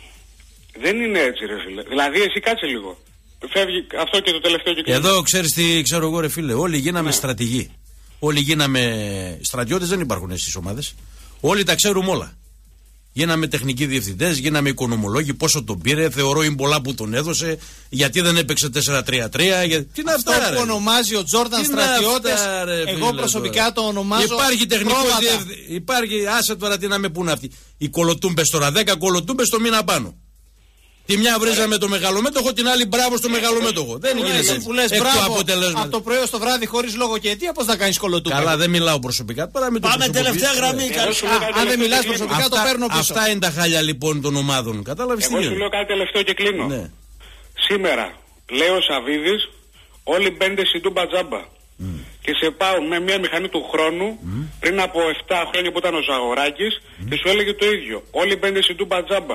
Δεν είναι έτσι, ρε φίλε. Δηλαδή εσύ κάτσε λίγο. Φεύγει αυτό και το τελευταίο και εδώ ξέρεις τι ξέρω εγώ, ρε φίλε. Όλοι γίναμε στρατηγοί. Όλοι γίναμε στρατιώτες, δεν υπάρχουν στις ομάδες. Όλοι τα ξέρουμε όλα. Γίναμε τεχνικοί διευθυντές, γίναμε οικονομολόγοι. Πόσο τον πήρε, θεωρώ είναι πολλά που τον έδωσε. Γιατί δεν έπαιξε 4-3-3. Τι είναι αυτά, αυτό που ονομάζει ο Τζόρνταν στρατιώτες. Εγώ προσωπικά το ονομάζω. Υπάρχει τεχνικό διευθυντή. Υπάρχει, άσε τώρα τι να με πούνε αυτοί. Οι κολοτούμπες τώρα, 10 κολοτούμπες το μήνα πάνω. Τη μια βρίζαμε το μεγαλομέτωχο, την άλλη μπράβο στο μεγαλομέτωχο. Δεν γίνεται έτσι. Που λες μπράβο από το πρωί στο βράδυ χωρίς λόγο και αιτία, πώς θα κάνεις κολοτούμπα? Καλά, δεν μιλάω προσωπικά. Πάμε τελευταία γραμμή. Αν δεν μιλάς προσωπικά, το παίρνω πίσω. Αυτά είναι τα χάλια λοιπόν των ομάδων. Κατάλαβες τι γίνεται? Εγώ σου λέω κάτι τελευταίο και κλείνω. Ναι. Σήμερα, λέει ο Σαββίδης, όλοι μπαίνετε στην Τούμπα Τζάμπα. Και σε πάω με μια μηχανή του χρόνου πριν από 7 χρόνια που ήταν ο Ζαγοράκης και σου έλεγε το ίδιο. Όλοι μπαίνετε στην Τούμπα Τζάμπα.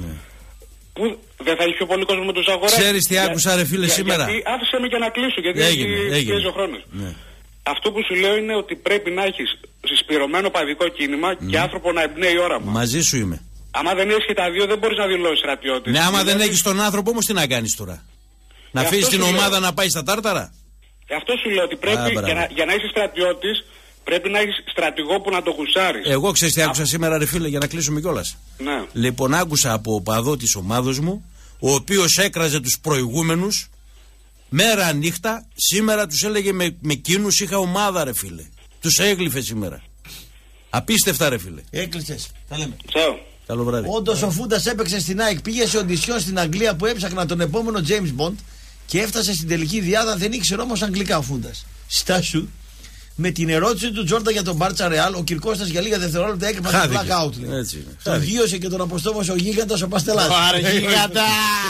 Που δεν θα έχει πιο πολύ κόσμο με τον Ζαγοράκη. Ξέρεις τι άκουσα, ρε φίλε, σήμερα? Γιατί άφησε με και να κλείσω, γιατί έγινε ο χρόνος. Ναι. Αυτό που σου λέω είναι ότι πρέπει να έχεις συσπηρωμένο παδικό κίνημα και άνθρωπο να εμπνέει όραμα. Μαζί σου είμαι. Άμα δεν έχεις και τα δύο, δεν μπορείς να δηλώσεις στρατιώτης. Ναι, άμα δεν έχεις τον άνθρωπο όμως, τι να κάνεις τώρα? Να αφήσεις την ομάδα να πάει στα τάρταρα? Αυτό σου λέω ότι πρέπει για να είσαι στρατιώτης. Πρέπει να έχεις στρατηγό που να το γουσάρεις. Εγώ ξέρεις τι άκουσα σήμερα, ρε φίλε, για να κλείσουμε κιόλας. Ναι. Λοιπόν, άκουσα από οπαδό της ομάδος μου, ο οποίος έκραζε τους προηγούμενους μέρα νύχτα. Σήμερα τους έλεγε με κίνους είχα ομάδα, ρε φίλε. Τους έγλυφε σήμερα. Απίστευτα, ρε φίλε. Έκλεισες. Τα λέμε. Καλό βράδυ. Όντως ο Φούντας έπαιξε στην ΑΕΚ, πήγε σε οντισιόν στην Αγγλία που έψαχνα τον επόμενο James Bond και έφτασε στην τελική διάδα. Δεν ήξερε όμως αγγλικά ο Φούντας. Στάσου. Με την ερώτηση του Τζόρνταν για τον Μπάρτσα Ρεάλ, ο Κυρκώστας για λίγα δευτερόλεπτα έκρεπε το blackout. Τον γύρωσε και τον αποστόμωσε ο γίγαντας ο Παστελάς. Άρα γίγαντα!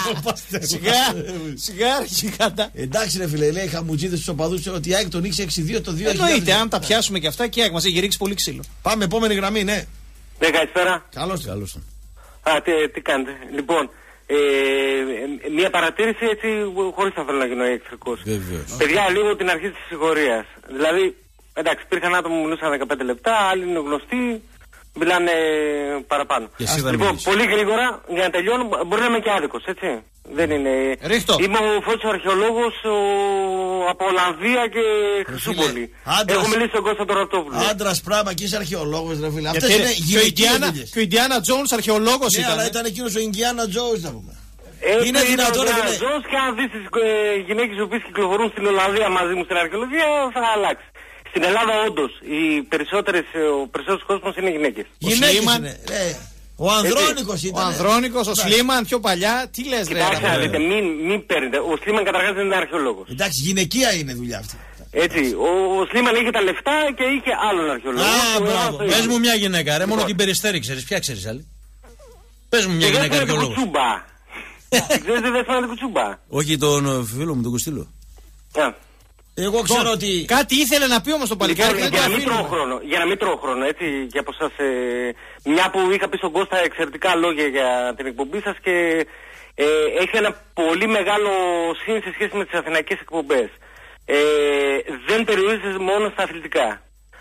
Σιγά γίγαντα! Εντάξει ρε φίλε, λέει χαμουτζίδες στους οπαδούς ότι η ΑΕΚ τον ήξε 6-2 το 2000. Εννοείται, αν τα πιάσουμε και αυτά και η ΑΕΚ μας έχει ρίξει πολύ ξύλο. Πάμε, επόμενη γραμμή, ναι. Ναι, καλησπέρα. Καλώς. Τι κάνετε? Λοιπόν, μια παρατήρηση έτσι, χωρίς να θέλω να γίνω εχθρικός. Παιδιά, λίγο την αρχή της συγχωρίας. Δηλαδή, εντάξει, υπήρχαν άτομα που μιλούσαν 15 λεπτά, άλλοι είναι γνωστοί, μιλάνε παραπάνω. Λοιπόν, πολύ γρήγορα, για να τελειώνω, μπορεί να είμαι και άδικος, έτσι. Δεν είναι. Ρίχτω. Είμαι ο Φώτης αρχαιολόγος από Ολλανδία και Χρυσούπολη. Έχω μιλήσει στον Κώστα τον Ραπτόπουλο. Άντρας πράγμα και είσαι αρχαιολόγος, ρε φίλε. Αυτές είναι γυναικείες. Και ο Ιντιάνα Τζόνς αρχαιολόγος ήταν. Ναι, αλλά ήταν εκείνος ο Ιντιάνα Τζόνς, να πούμε. Είναι δυνατόν να Τζόνς, και αν δεις τις γυναίκες που κυκλοφορούν στην Ολλανδία μαζί μου στην αρχαιολογία θα αλλάξει. Στην Ελλάδα όντως ο περισσότερος κόσμος είναι γυναίκες. Γυναίκες είναι. Ο Ανδρώνικος ήταν. Ο Ανδρώνικος, ο Σλίμαν πιο παλιά. Τι λες, ρε? Κοιτάξτε, μην παίρνετε. Ο Σλίμαν καταρχάς δεν είναι αρχαιολόγος. Εντάξει, γυναικεία είναι δουλειά αυτή. Έτσι, ο Σλίμαν είχε τα λεφτά και είχε άλλον αρχαιολόγο. Πες μου μια γυναίκα, ρε, μόνο την Περιστέρη ξέρεις. Ποια ξέρεις άλλη? Πες μου μια γυναίκα αρχαιολόγο. Ξέρεις δεν φάνηκε κουτσούμπα? Όχι τον φίλο μου, τον Κωστήλο. Εγώ ξέρω ότι. Κάτι ήθελε να πει όμως το παλικάρι. Για να μην τρώω χρόνο, έτσι, και από σας, μια που είχα πει στον Κώστα εξαιρετικά λόγια για την εκπομπή σας και έχει ένα πολύ μεγάλο σύν σε σχέση με τις αθηναϊκές εκπομπές. Δεν περιορίζεται μόνο στα αθλητικά.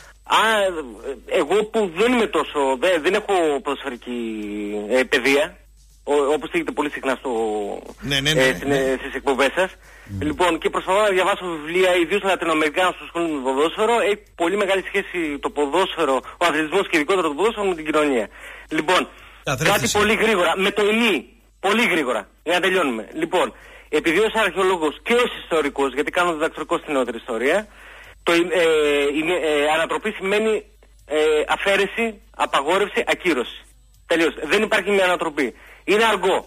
Εγώ που δεν είμαι τόσο, δεν έχω ποδοσφαιρική παιδεία, όπως έχετε πολύ συχνά στις εκπομπές σας. Λοιπόν, και προσπαθώ να διαβάσω βιβλία, ιδίως Λατινοαμερικάνους που ασχολούνται με το ποδόσφαιρο. Έχει πολύ μεγάλη σχέση το ποδόσφαιρο, ο αθλητισμός και ειδικότερα το ποδόσφαιρο με την κοινωνία. Λοιπόν, κάτι πολύ γρήγορα, με το ημί, πολύ γρήγορα, για να τελειώνουμε. Λοιπόν, επειδή ως αρχαιολόγος και ως ιστορικός, γιατί κάνω διδακτορικό στην νεότερη ιστορία, ανατροπή σημαίνει αφαίρεση, απαγόρευση, ακύρωση. Τελείωσε. Δεν υπάρχει μια ανατροπή. Είναι αργό,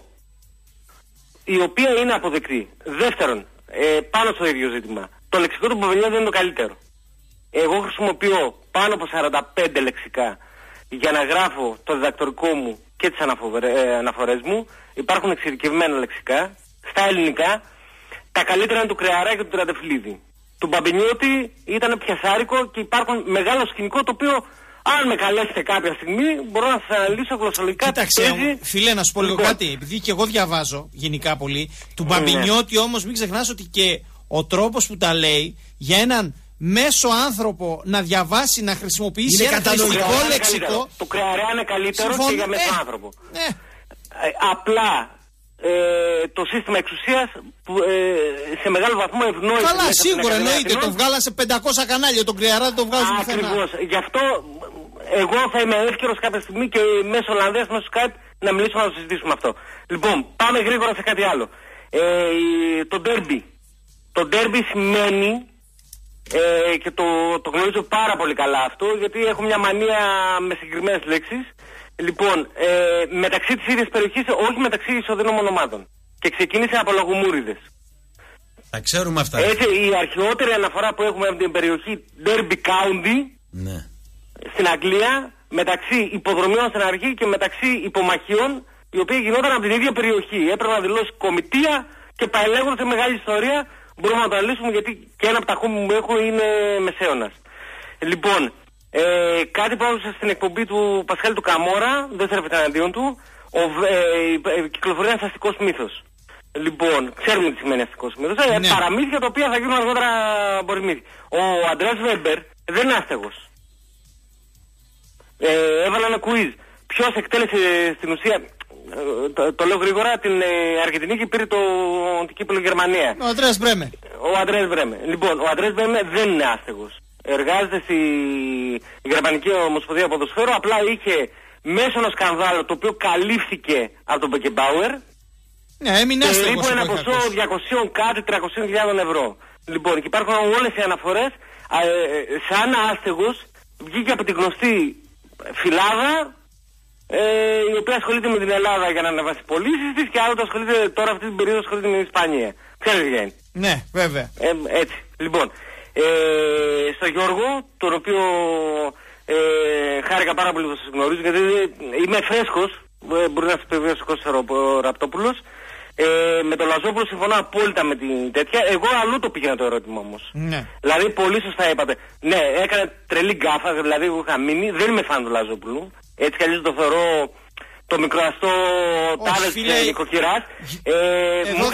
η οποία είναι αποδεκτή. Δεύτερον, πάνω στο ίδιο ζήτημα, το λεξικό του Παπενιώτη δεν είναι το καλύτερο. Εγώ χρησιμοποιώ πάνω από 45 λεξικά για να γράφω το διδακτορικό μου και τις αναφορές μου. Υπάρχουν εξειδικευμένα λεξικά στα ελληνικά. Τα καλύτερα είναι του Κρεαρά και του Τριαντεφυλλίδη. Του Μπαμπινιώτη ήταν πιασάρικο και υπάρχουν μεγάλο σκηνικό το οποίο, αν με καλέσετε κάποια στιγμή, μπορώ να σας αναλύσω γλωσσολογικά. Κοίταξε, φίλε, να σου πω λίγο κάτι. Επειδή και εγώ διαβάζω γενικά πολύ. Του Μπαμπινιώτη όμως μην ξεχνάς ότι και ο τρόπος που τα λέει για έναν μέσο άνθρωπο να διαβάσει, να χρησιμοποιήσει ένα χρηστικό λεξικό. Το Κρεαρά είναι καλύτερο και για μέσο άνθρωπο. Απλά το σύστημα εξουσίας που σε μεγάλο βαθμό ευνόησε. Καλά, σίγουρα εννοείται. Το βγάλα σε 500 κανάλια. Τον Κρεαρά δεν το βγάζουν πουθενά. Ακριβώς. Γι' αυτό εγώ θα είμαι εύκαιρος κάποια στιγμή και μέσω Ολλανδίας, μέσω Skype, να μιλήσουμε να το συζητήσουμε αυτό. Λοιπόν, πάμε γρήγορα σε κάτι άλλο. Το ντέρμπι. Το ντέρμπι σημαίνει, και το γνωρίζω πάρα πολύ καλά αυτό, γιατί έχω μια μανία με συγκεκριμένες λέξεις. Λοιπόν, μεταξύ της ίδιας περιοχής, όχι μεταξύ ισοδύναμων ομάδων. Και ξεκίνησε από λαγομούριδες. Τα ξέρουμε αυτά. Έτσι, η αρχαιότερη αναφορά που έχουμε από την περιοχή Derby County, ναι, στην Αγγλία, μεταξύ υποδρομιών στην αρχή και μεταξύ υπομαχιών, οι οποίοι γινόταν από την ίδια περιοχή. Έπρεπε να δηλώσει κομιτεία και παρελέγονται σε μεγάλη ιστορία. Μπορούμε να το αναλύσουμε γιατί και ένα από τα χώμη που έχω είναι μεσαίωνας. Λοιπόν, κάτι που άκουσα στην εκπομπή του Πασχάλη του Καμόρα, δεν στρέφεται εναντίον του, κυκλοφορεί ένας αστικός μύθος. Λοιπόν, ξέρουμε τι σημαίνει αστικός μύθος. Ναι. Παραμύθια τα οποία θα γίνουν αργότερα μπορημύθια. Ο Αντρέας Βέμπερ δεν είναι άστεγος. Έβαλα ένα quiz. Ποιος εκτέλεσε στην ουσία, το λέω γρήγορα, την Αργεντινή και πήρε το κύπελλο Γερμανία. Ο Αντρέας Μπρέμε. Ο Αντρέας Μπρέμε. Λοιπόν, ο Αντρέας Μπρέμε δεν είναι άστεγος. Εργάζεται στη Γερμανική Ομοσπονδία Ποδοσφαίρου, απλά είχε μέσω ενός σκανδάλου το οποίο καλύφθηκε από τον Μπεκεμπάουερ. Ναι, έμεινε άστεγος. Περίπου ένα ποσό 200 κάτι 300.000 ευρώ. Λοιπόν, και υπάρχουν όλες οι αναφορές. Σαν άστεγος βγήκε από την γνωστή φυλάδα, η οποία ασχολείται με την Ελλάδα για να ανεβάσει πωλήσεις της, και άλλο ασχολείται τώρα αυτή την περίοδο ασχολείται με την Ισπανία. Ξέρετε ποια είναι. Ναι, βέβαια. Έτσι. Λοιπόν, στο Γιώργο, τον οποίο χάρηκα πάρα πολύ που σας γνωρίζω, γιατί είμαι φρέσκος, μπορεί να σας επιβεβαιώσει ο Κώστας Ραπτόπουλος. Με τον Λαζόπουλο συμφωνώ απόλυτα με την τέτοια. Εγώ αλλού το πήγαινα το ερώτημα όμως. Ναι. Δηλαδή, πολύ σωστά είπατε. Ναι, έκανε τρελή γκάφα, δηλαδή εγώ είχα μείνει. Δεν είμαι φαν του Λαζόπουλου. Έτσι κι αλλιώς το θεωρώ το μικροαστό τάδε της νοικοκυράς. Μου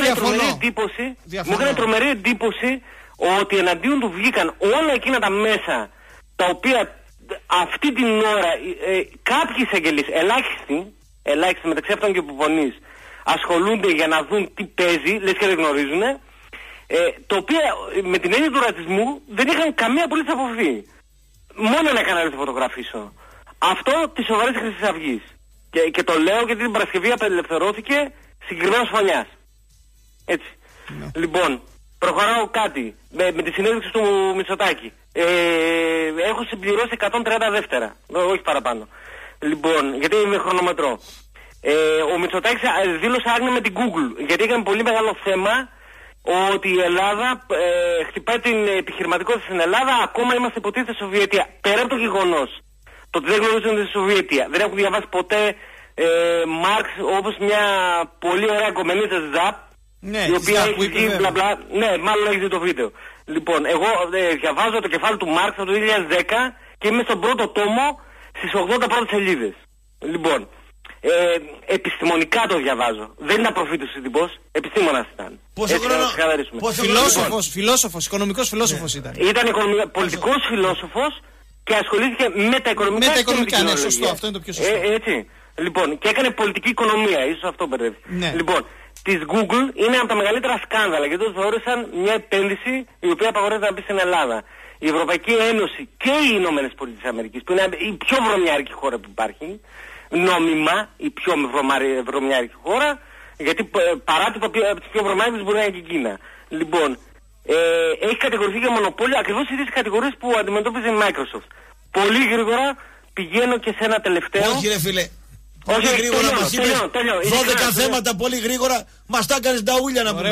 έκανε τρομερή εντύπωση ότι εναντίον του βγήκαν όλα εκείνα τα μέσα τα οποία αυτή την ώρα κάποιοι εισαγγελείς, ελάχιστοι μεταξύ αυτών και υποπονείς, ασχολούνται για να δουν τι παίζει, λες και δεν γνωρίζουν, το οποίο με την έννοια του ρατσισμού δεν είχαν καμία απολύτως αποφύγει. Μόνο ένα κανάλι θα φωτογραφίσω. Αυτό της σοβαρής Χρυσής Αυγής. Και το λέω γιατί την Παρασκευή απελευθερώθηκε συγκεκριμένος φωνιάς. Έτσι. Ναι. Λοιπόν, προχωράω κάτι με τη συνέντευξη του Μητσοτάκη. Έχω συμπληρώσει 130 δεύτερα, όχι παραπάνω. Λοιπόν, γιατί είμαι χρονομετρό. Ο Μητσοτάκης δήλωσε άγνοια με την Google, γιατί έκανε πολύ μεγάλο θέμα ότι η Ελλάδα χτυπάει την επιχειρηματικότητα στην Ελλάδα, ακόμα είμαστε υποτίθεται Σοβιετία. Πέρα από το γεγονός το ότι δεν γνωρίζουν τη Σοβιετία, δεν έχουν διαβάσει ποτέ Μάρξ, όπως μια πολύ ωραία κομμενίτσα Ζαπ, ναι, η οποία έχει βγει μπλα μπλα. Ναι, μάλλον έχει δει το βίντεο. Λοιπόν, εγώ διαβάζω το κεφάλαιο του Μάρξ το 2010 και είμαι στον πρώτο τόμο στις 80 πρώτες σελίδες. Λοιπόν, επιστημονικά το διαβάζω. Δεν ήταν προφήτης ο τύπος, επιστήμονας ήταν. Πόσο χρόνο? Φιλόσοφος, οικονομικός φιλόσοφος ήταν. Ήταν πολιτικός φιλόσοφος και ασχολήθηκε με τα οικονομικά. Με τα οικονομικά, ναι, σωστό, αυτό είναι το πιο σωστό. Έτσι. Λοιπόν, και έκανε πολιτική οικονομία, ίσως αυτό μπερδεύει. Ναι. Λοιπόν, της Google είναι από τα μεγαλύτερα σκάνδαλα γιατί το θεώρησαν μια επένδυση η οποία απαγορεύεται να μπει στην Ελλάδα. Η Ευρωπαϊκή Ένωση και οι Ηνωμένες Πολιτείες Αμερικής, που είναι η πιο βρωμιάρικη χώρα που υπάρχει, νόμιμα η πιο βρωμιάρικη χώρα, γιατί παράτυπα από τις πιο βρωμιάρικες μπορεί να είναι και η Κίνα. Λοιπόν, έχει κατηγορηθεί για μονοπόλιο ακριβώς οι ίδιες κατηγορίες που αντιμετώπιζε η Microsoft. Πολύ γρήγορα πηγαίνω και σε ένα τελευταίο. Όχι ρε φίλε. Πολύ γρήγορα μας είπες 12 θέματα πολύ γρήγορα. Μας τα έκανες τα ούλια να πούμε.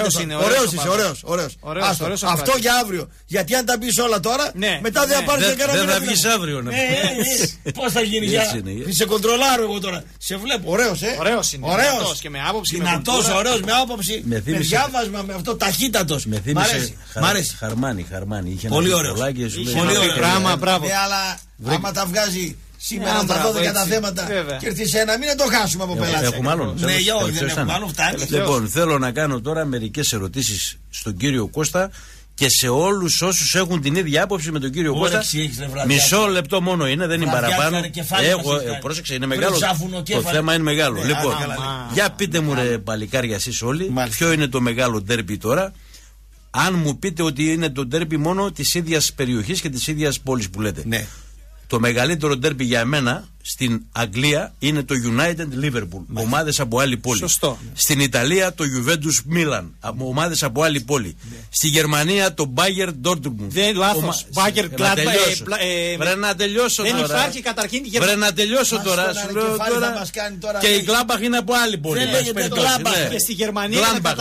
Ωραίος. Αυτό για αύριο. Γιατί αν τα πεις όλα τώρα, μετά δεν θα πάρεις κανένα. Δεν θα βγεις αύριο. Πώς θα γίνει? Σε κοντρολάρω εγώ τώρα. Σε βλέπω. Ωραίος είναι. Ωραίος και με άποψη. Δυνατός, ωραίος, με άποψη. Με διάβασμα, με αυτό ταχύτατος. Μ' αρέσει. Χαρμάνι. Πολύ ωραίος. Πολύ ωραίο πράγμα, μπράβο. Αλλά άμα τα βγάζει σήμερα τα 12 τα θέματα και έρθει σε ένα, μην το χάσουμε από πελάτη. Έχουμε άλλον. Ναι, δεν έχουμε άλλον, φτάνει. Λοιπόν, θέλω να κάνω τώρα μερικές ερωτήσεις στον κύριο Κώστα και σε όλους όσους έχουν την ίδια άποψη με τον κύριο Κώστα. Μισό λεπτό μόνο είναι, δεν είναι παραπάνω. Πρόσεξε, είναι μεγάλο. Το θέμα είναι μεγάλο. Λοιπόν, για πείτε μου ρε παλικάρια εσείς όλοι, ποιο είναι το μεγάλο ντέρμπι τώρα. Αν μου πείτε ότι είναι το ντέρμπι μόνο της ίδιας περιοχής και της ίδιας πόλης που λέτε. Ναι. Το μεγαλύτερο ντέρμπι για μένα στην Αγγλία είναι το United Liverpool. Ομάδες από άλλη πόλη. Σωστό. Στην Ιταλία το Juventus Milan. Ομάδες από άλλη πόλη. Στη Γερμανία το Bayern Dortmund. Δεν λάθος. Bayern Gladbach. Πρέπει να τελειώσω τώρα. Δεν υπάρχει καταρχήν τη Γερμανία. Πρέπει να τελειώσω τώρα. Σου λέω τώρα. Και η Gladbach είναι από άλλη πόλη. Δεν λέγεται Gladbach. Και στη Γερμανία.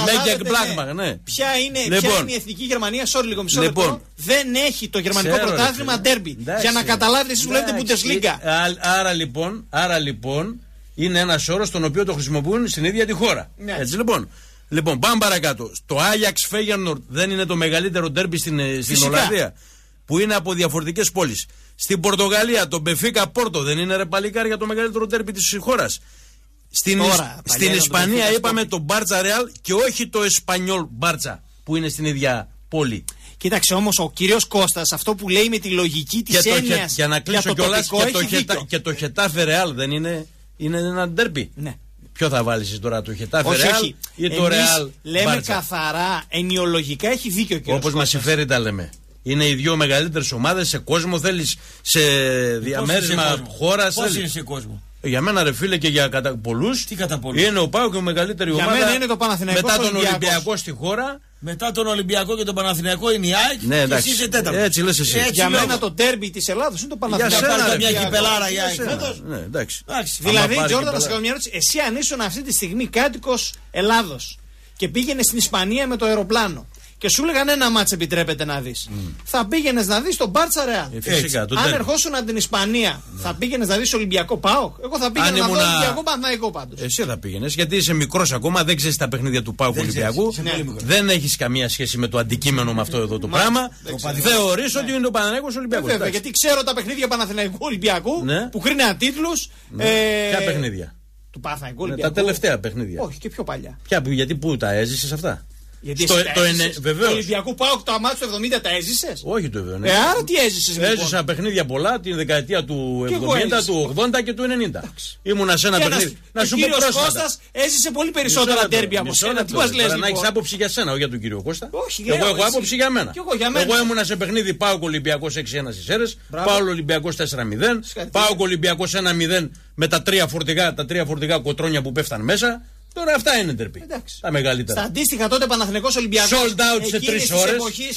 Ποια είναι η εθνική Γερμανία? Sorry λίγο μισό λεπτό. Δεν έχει το γερμανικό πρωτάθλημα ντέρμπι. Για να καταλάβετε εσείς που λέτε Bundesliga. Άρα λοιπόν είναι ένας όρος τον οποίο το χρησιμοποιούν στην ίδια τη χώρα. Ναι. Έτσι λοιπόν, πάμε παρακάτω. Το Ajax Feyenoord δεν είναι το μεγαλύτερο ντέρμπι στην Ολλανδία, που είναι από διαφορετικές πόλεις. Στην Πορτογαλία το Benfica Porto δεν είναι ρε παλικάρια το μεγαλύτερο ντέρμπι της χώρας. Στην Ισπανία είπαμε το Barça Real και όχι το Espanyol Barça που είναι στην ίδια πόλη. Κοίταξε όμως ο κύριος Κώστας αυτό που λέει με τη λογική της έννοιας για να κλείσω κιόλας και το Χετάφε Ρεάλ δεν είναι ένα ντέρμπι. Ναι. Ποιο θα βάλεις τώρα, το Χετάφε Ρεάλ ή το Ρεάλ? Λέμε Μπάρτσα. Καθαρά, ενιολογικά έχει δίκιο ο κύριος Όπως μας συμφέρει τα λέμε. Είναι οι δύο μεγαλύτερες ομάδες σε κόσμο, θέλεις σε διαμέρισμα χώρας. Πώς είναι σε κόσμο? Για μένα ρε φίλε και για πολλούς είναι ο ΠΑΟΚ και η μεγαλύτερη ομάδα. Για μένα είναι το Παναθηναϊκό. Μετά τον Ολυμπιακό στη χώρα. Μετά τον Ολυμπιακό και τον Παναθηναϊκό είναι η ΑΕΚ. Ναι, και εσύ είσαι τέταρτος. Έτσι λες εσύ. Για μένα το τέρμπι της Ελλάδος είναι το Παναθηναϊκό. Για σένα μια κυπελάρα η ΑΕΚ φέτος. Ναι, εντάξει. Δηλαδή Τζόρνταν, να σε κάνω μια ερώτηση. Εσύ αν ήσουν αυτή τη στιγμή κάτοικος Ελλάδος και πήγαινε στην Ισπανία με το αεροπλάνο και σου έλεγαν ένα μάτς επιτρέπεται να δεις. Θα πήγαινες να δεις τον Μπάρτσα Ρεάλ. Αν ερχόσουν από την Ισπανία, θα πήγαινες να δεις Ολυμπιακό ΠΑΟΚ. Εγώ θα πήγαινα να δω Ολυμπιακό Παναθηναϊκό πάντως. Εσύ θα πήγαινες, γιατί είσαι μικρός ακόμα, δεν ξέρεις τα παιχνίδια του ΠΑΟΚ Ολυμπιακού. Δεν έχεις καμία σχέση με το αντικείμενο με αυτό εδώ το πράγμα. Θεωρείς ότι είναι το Παναθηναϊκός Ολυμπιακός. Βέβαια, γιατί ξέρω τα παιχνίδια Παναθηναϊκού Ολυμπιακού που κρίναν τίτλους. Ποια παιχνίδια? Του Παναθηναϊκού Ολυμπιακού. Τα τελευταία παιχνίδια. Όχι, και πιο παλιά. Γιατί πού τα έζησες αυτά? Γιατί το Ολυμπιακού ΠΑΟΚ το αμάτσο του 70 τα έζησες? Όχι το βέβαια. Άρα τι έζησες? Έζησα παιχνίδια πολλά την δεκαετία του 70, του 80 και του 90. Ήμουνα σε ένα παιχνίδι. Να σου πω πρόσφατα. Ο κύριος Κώστας έζησε πολύ περισσότερα ντέρμπι από σένα. Τι μας λες? Να έχεις άποψη για σένα, όχι για τον κύριο Κώστα. Όχι, εγώ έχω άποψη για μένα. Εγώ ήμουνα σε παιχνίδι ΠΑΟΚ Ολυμπιακός 6-1 στις Σέρρες, ΠΑΟΚ Ολυμπιακός 4-0, ΠΑΟΚ Ολυμπιακός 1-0 με τα τρία φορτηγά κοτρόνια που πέφταν μέσα. Τώρα αυτά είναι τερπή. Τα μεγαλύτερα. Στα αντίστοιχα τότε Παναθηναϊκός Ολυμπιακός. Sold out σε 3 ώρες.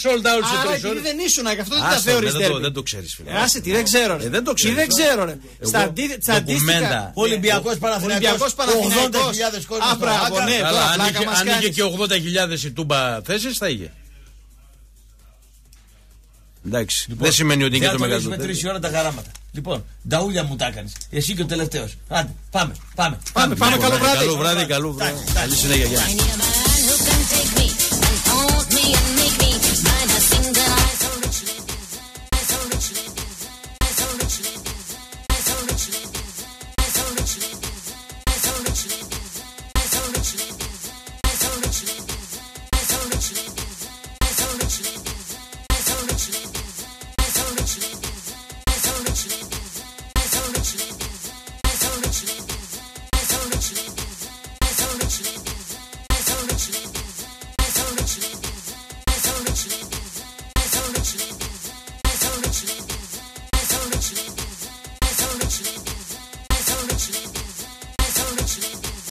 Άρα επειδή δεν ήσουν, γι' αυτό δεν τα θεωρείς τερπή. Δεν το ξέρεις φίλε. Άσε τι, δεν ξέρω ρε. Δεν το ξέρεις. Δεν ξέρω ρε. Στα αντίστοιχα. Ολυμπιακός Παναθηναϊκός. 80.000 κόσμος. Μπράβο, ναι. Αν είχε και 80.000 η Τούμπα θέσεις θα είχε. Εντάξει, δεν σημαίνει ότι είναι το μεγαλύτερο. Με 3 ώρα τα χαράματα. Λοιπόν, νταούλια μου τα έκανες. Εσύ και ο τελευταίος. Άντε, πάμε. Καλό βράδυ. Καλό βράδυ. Καλή συνέχεια.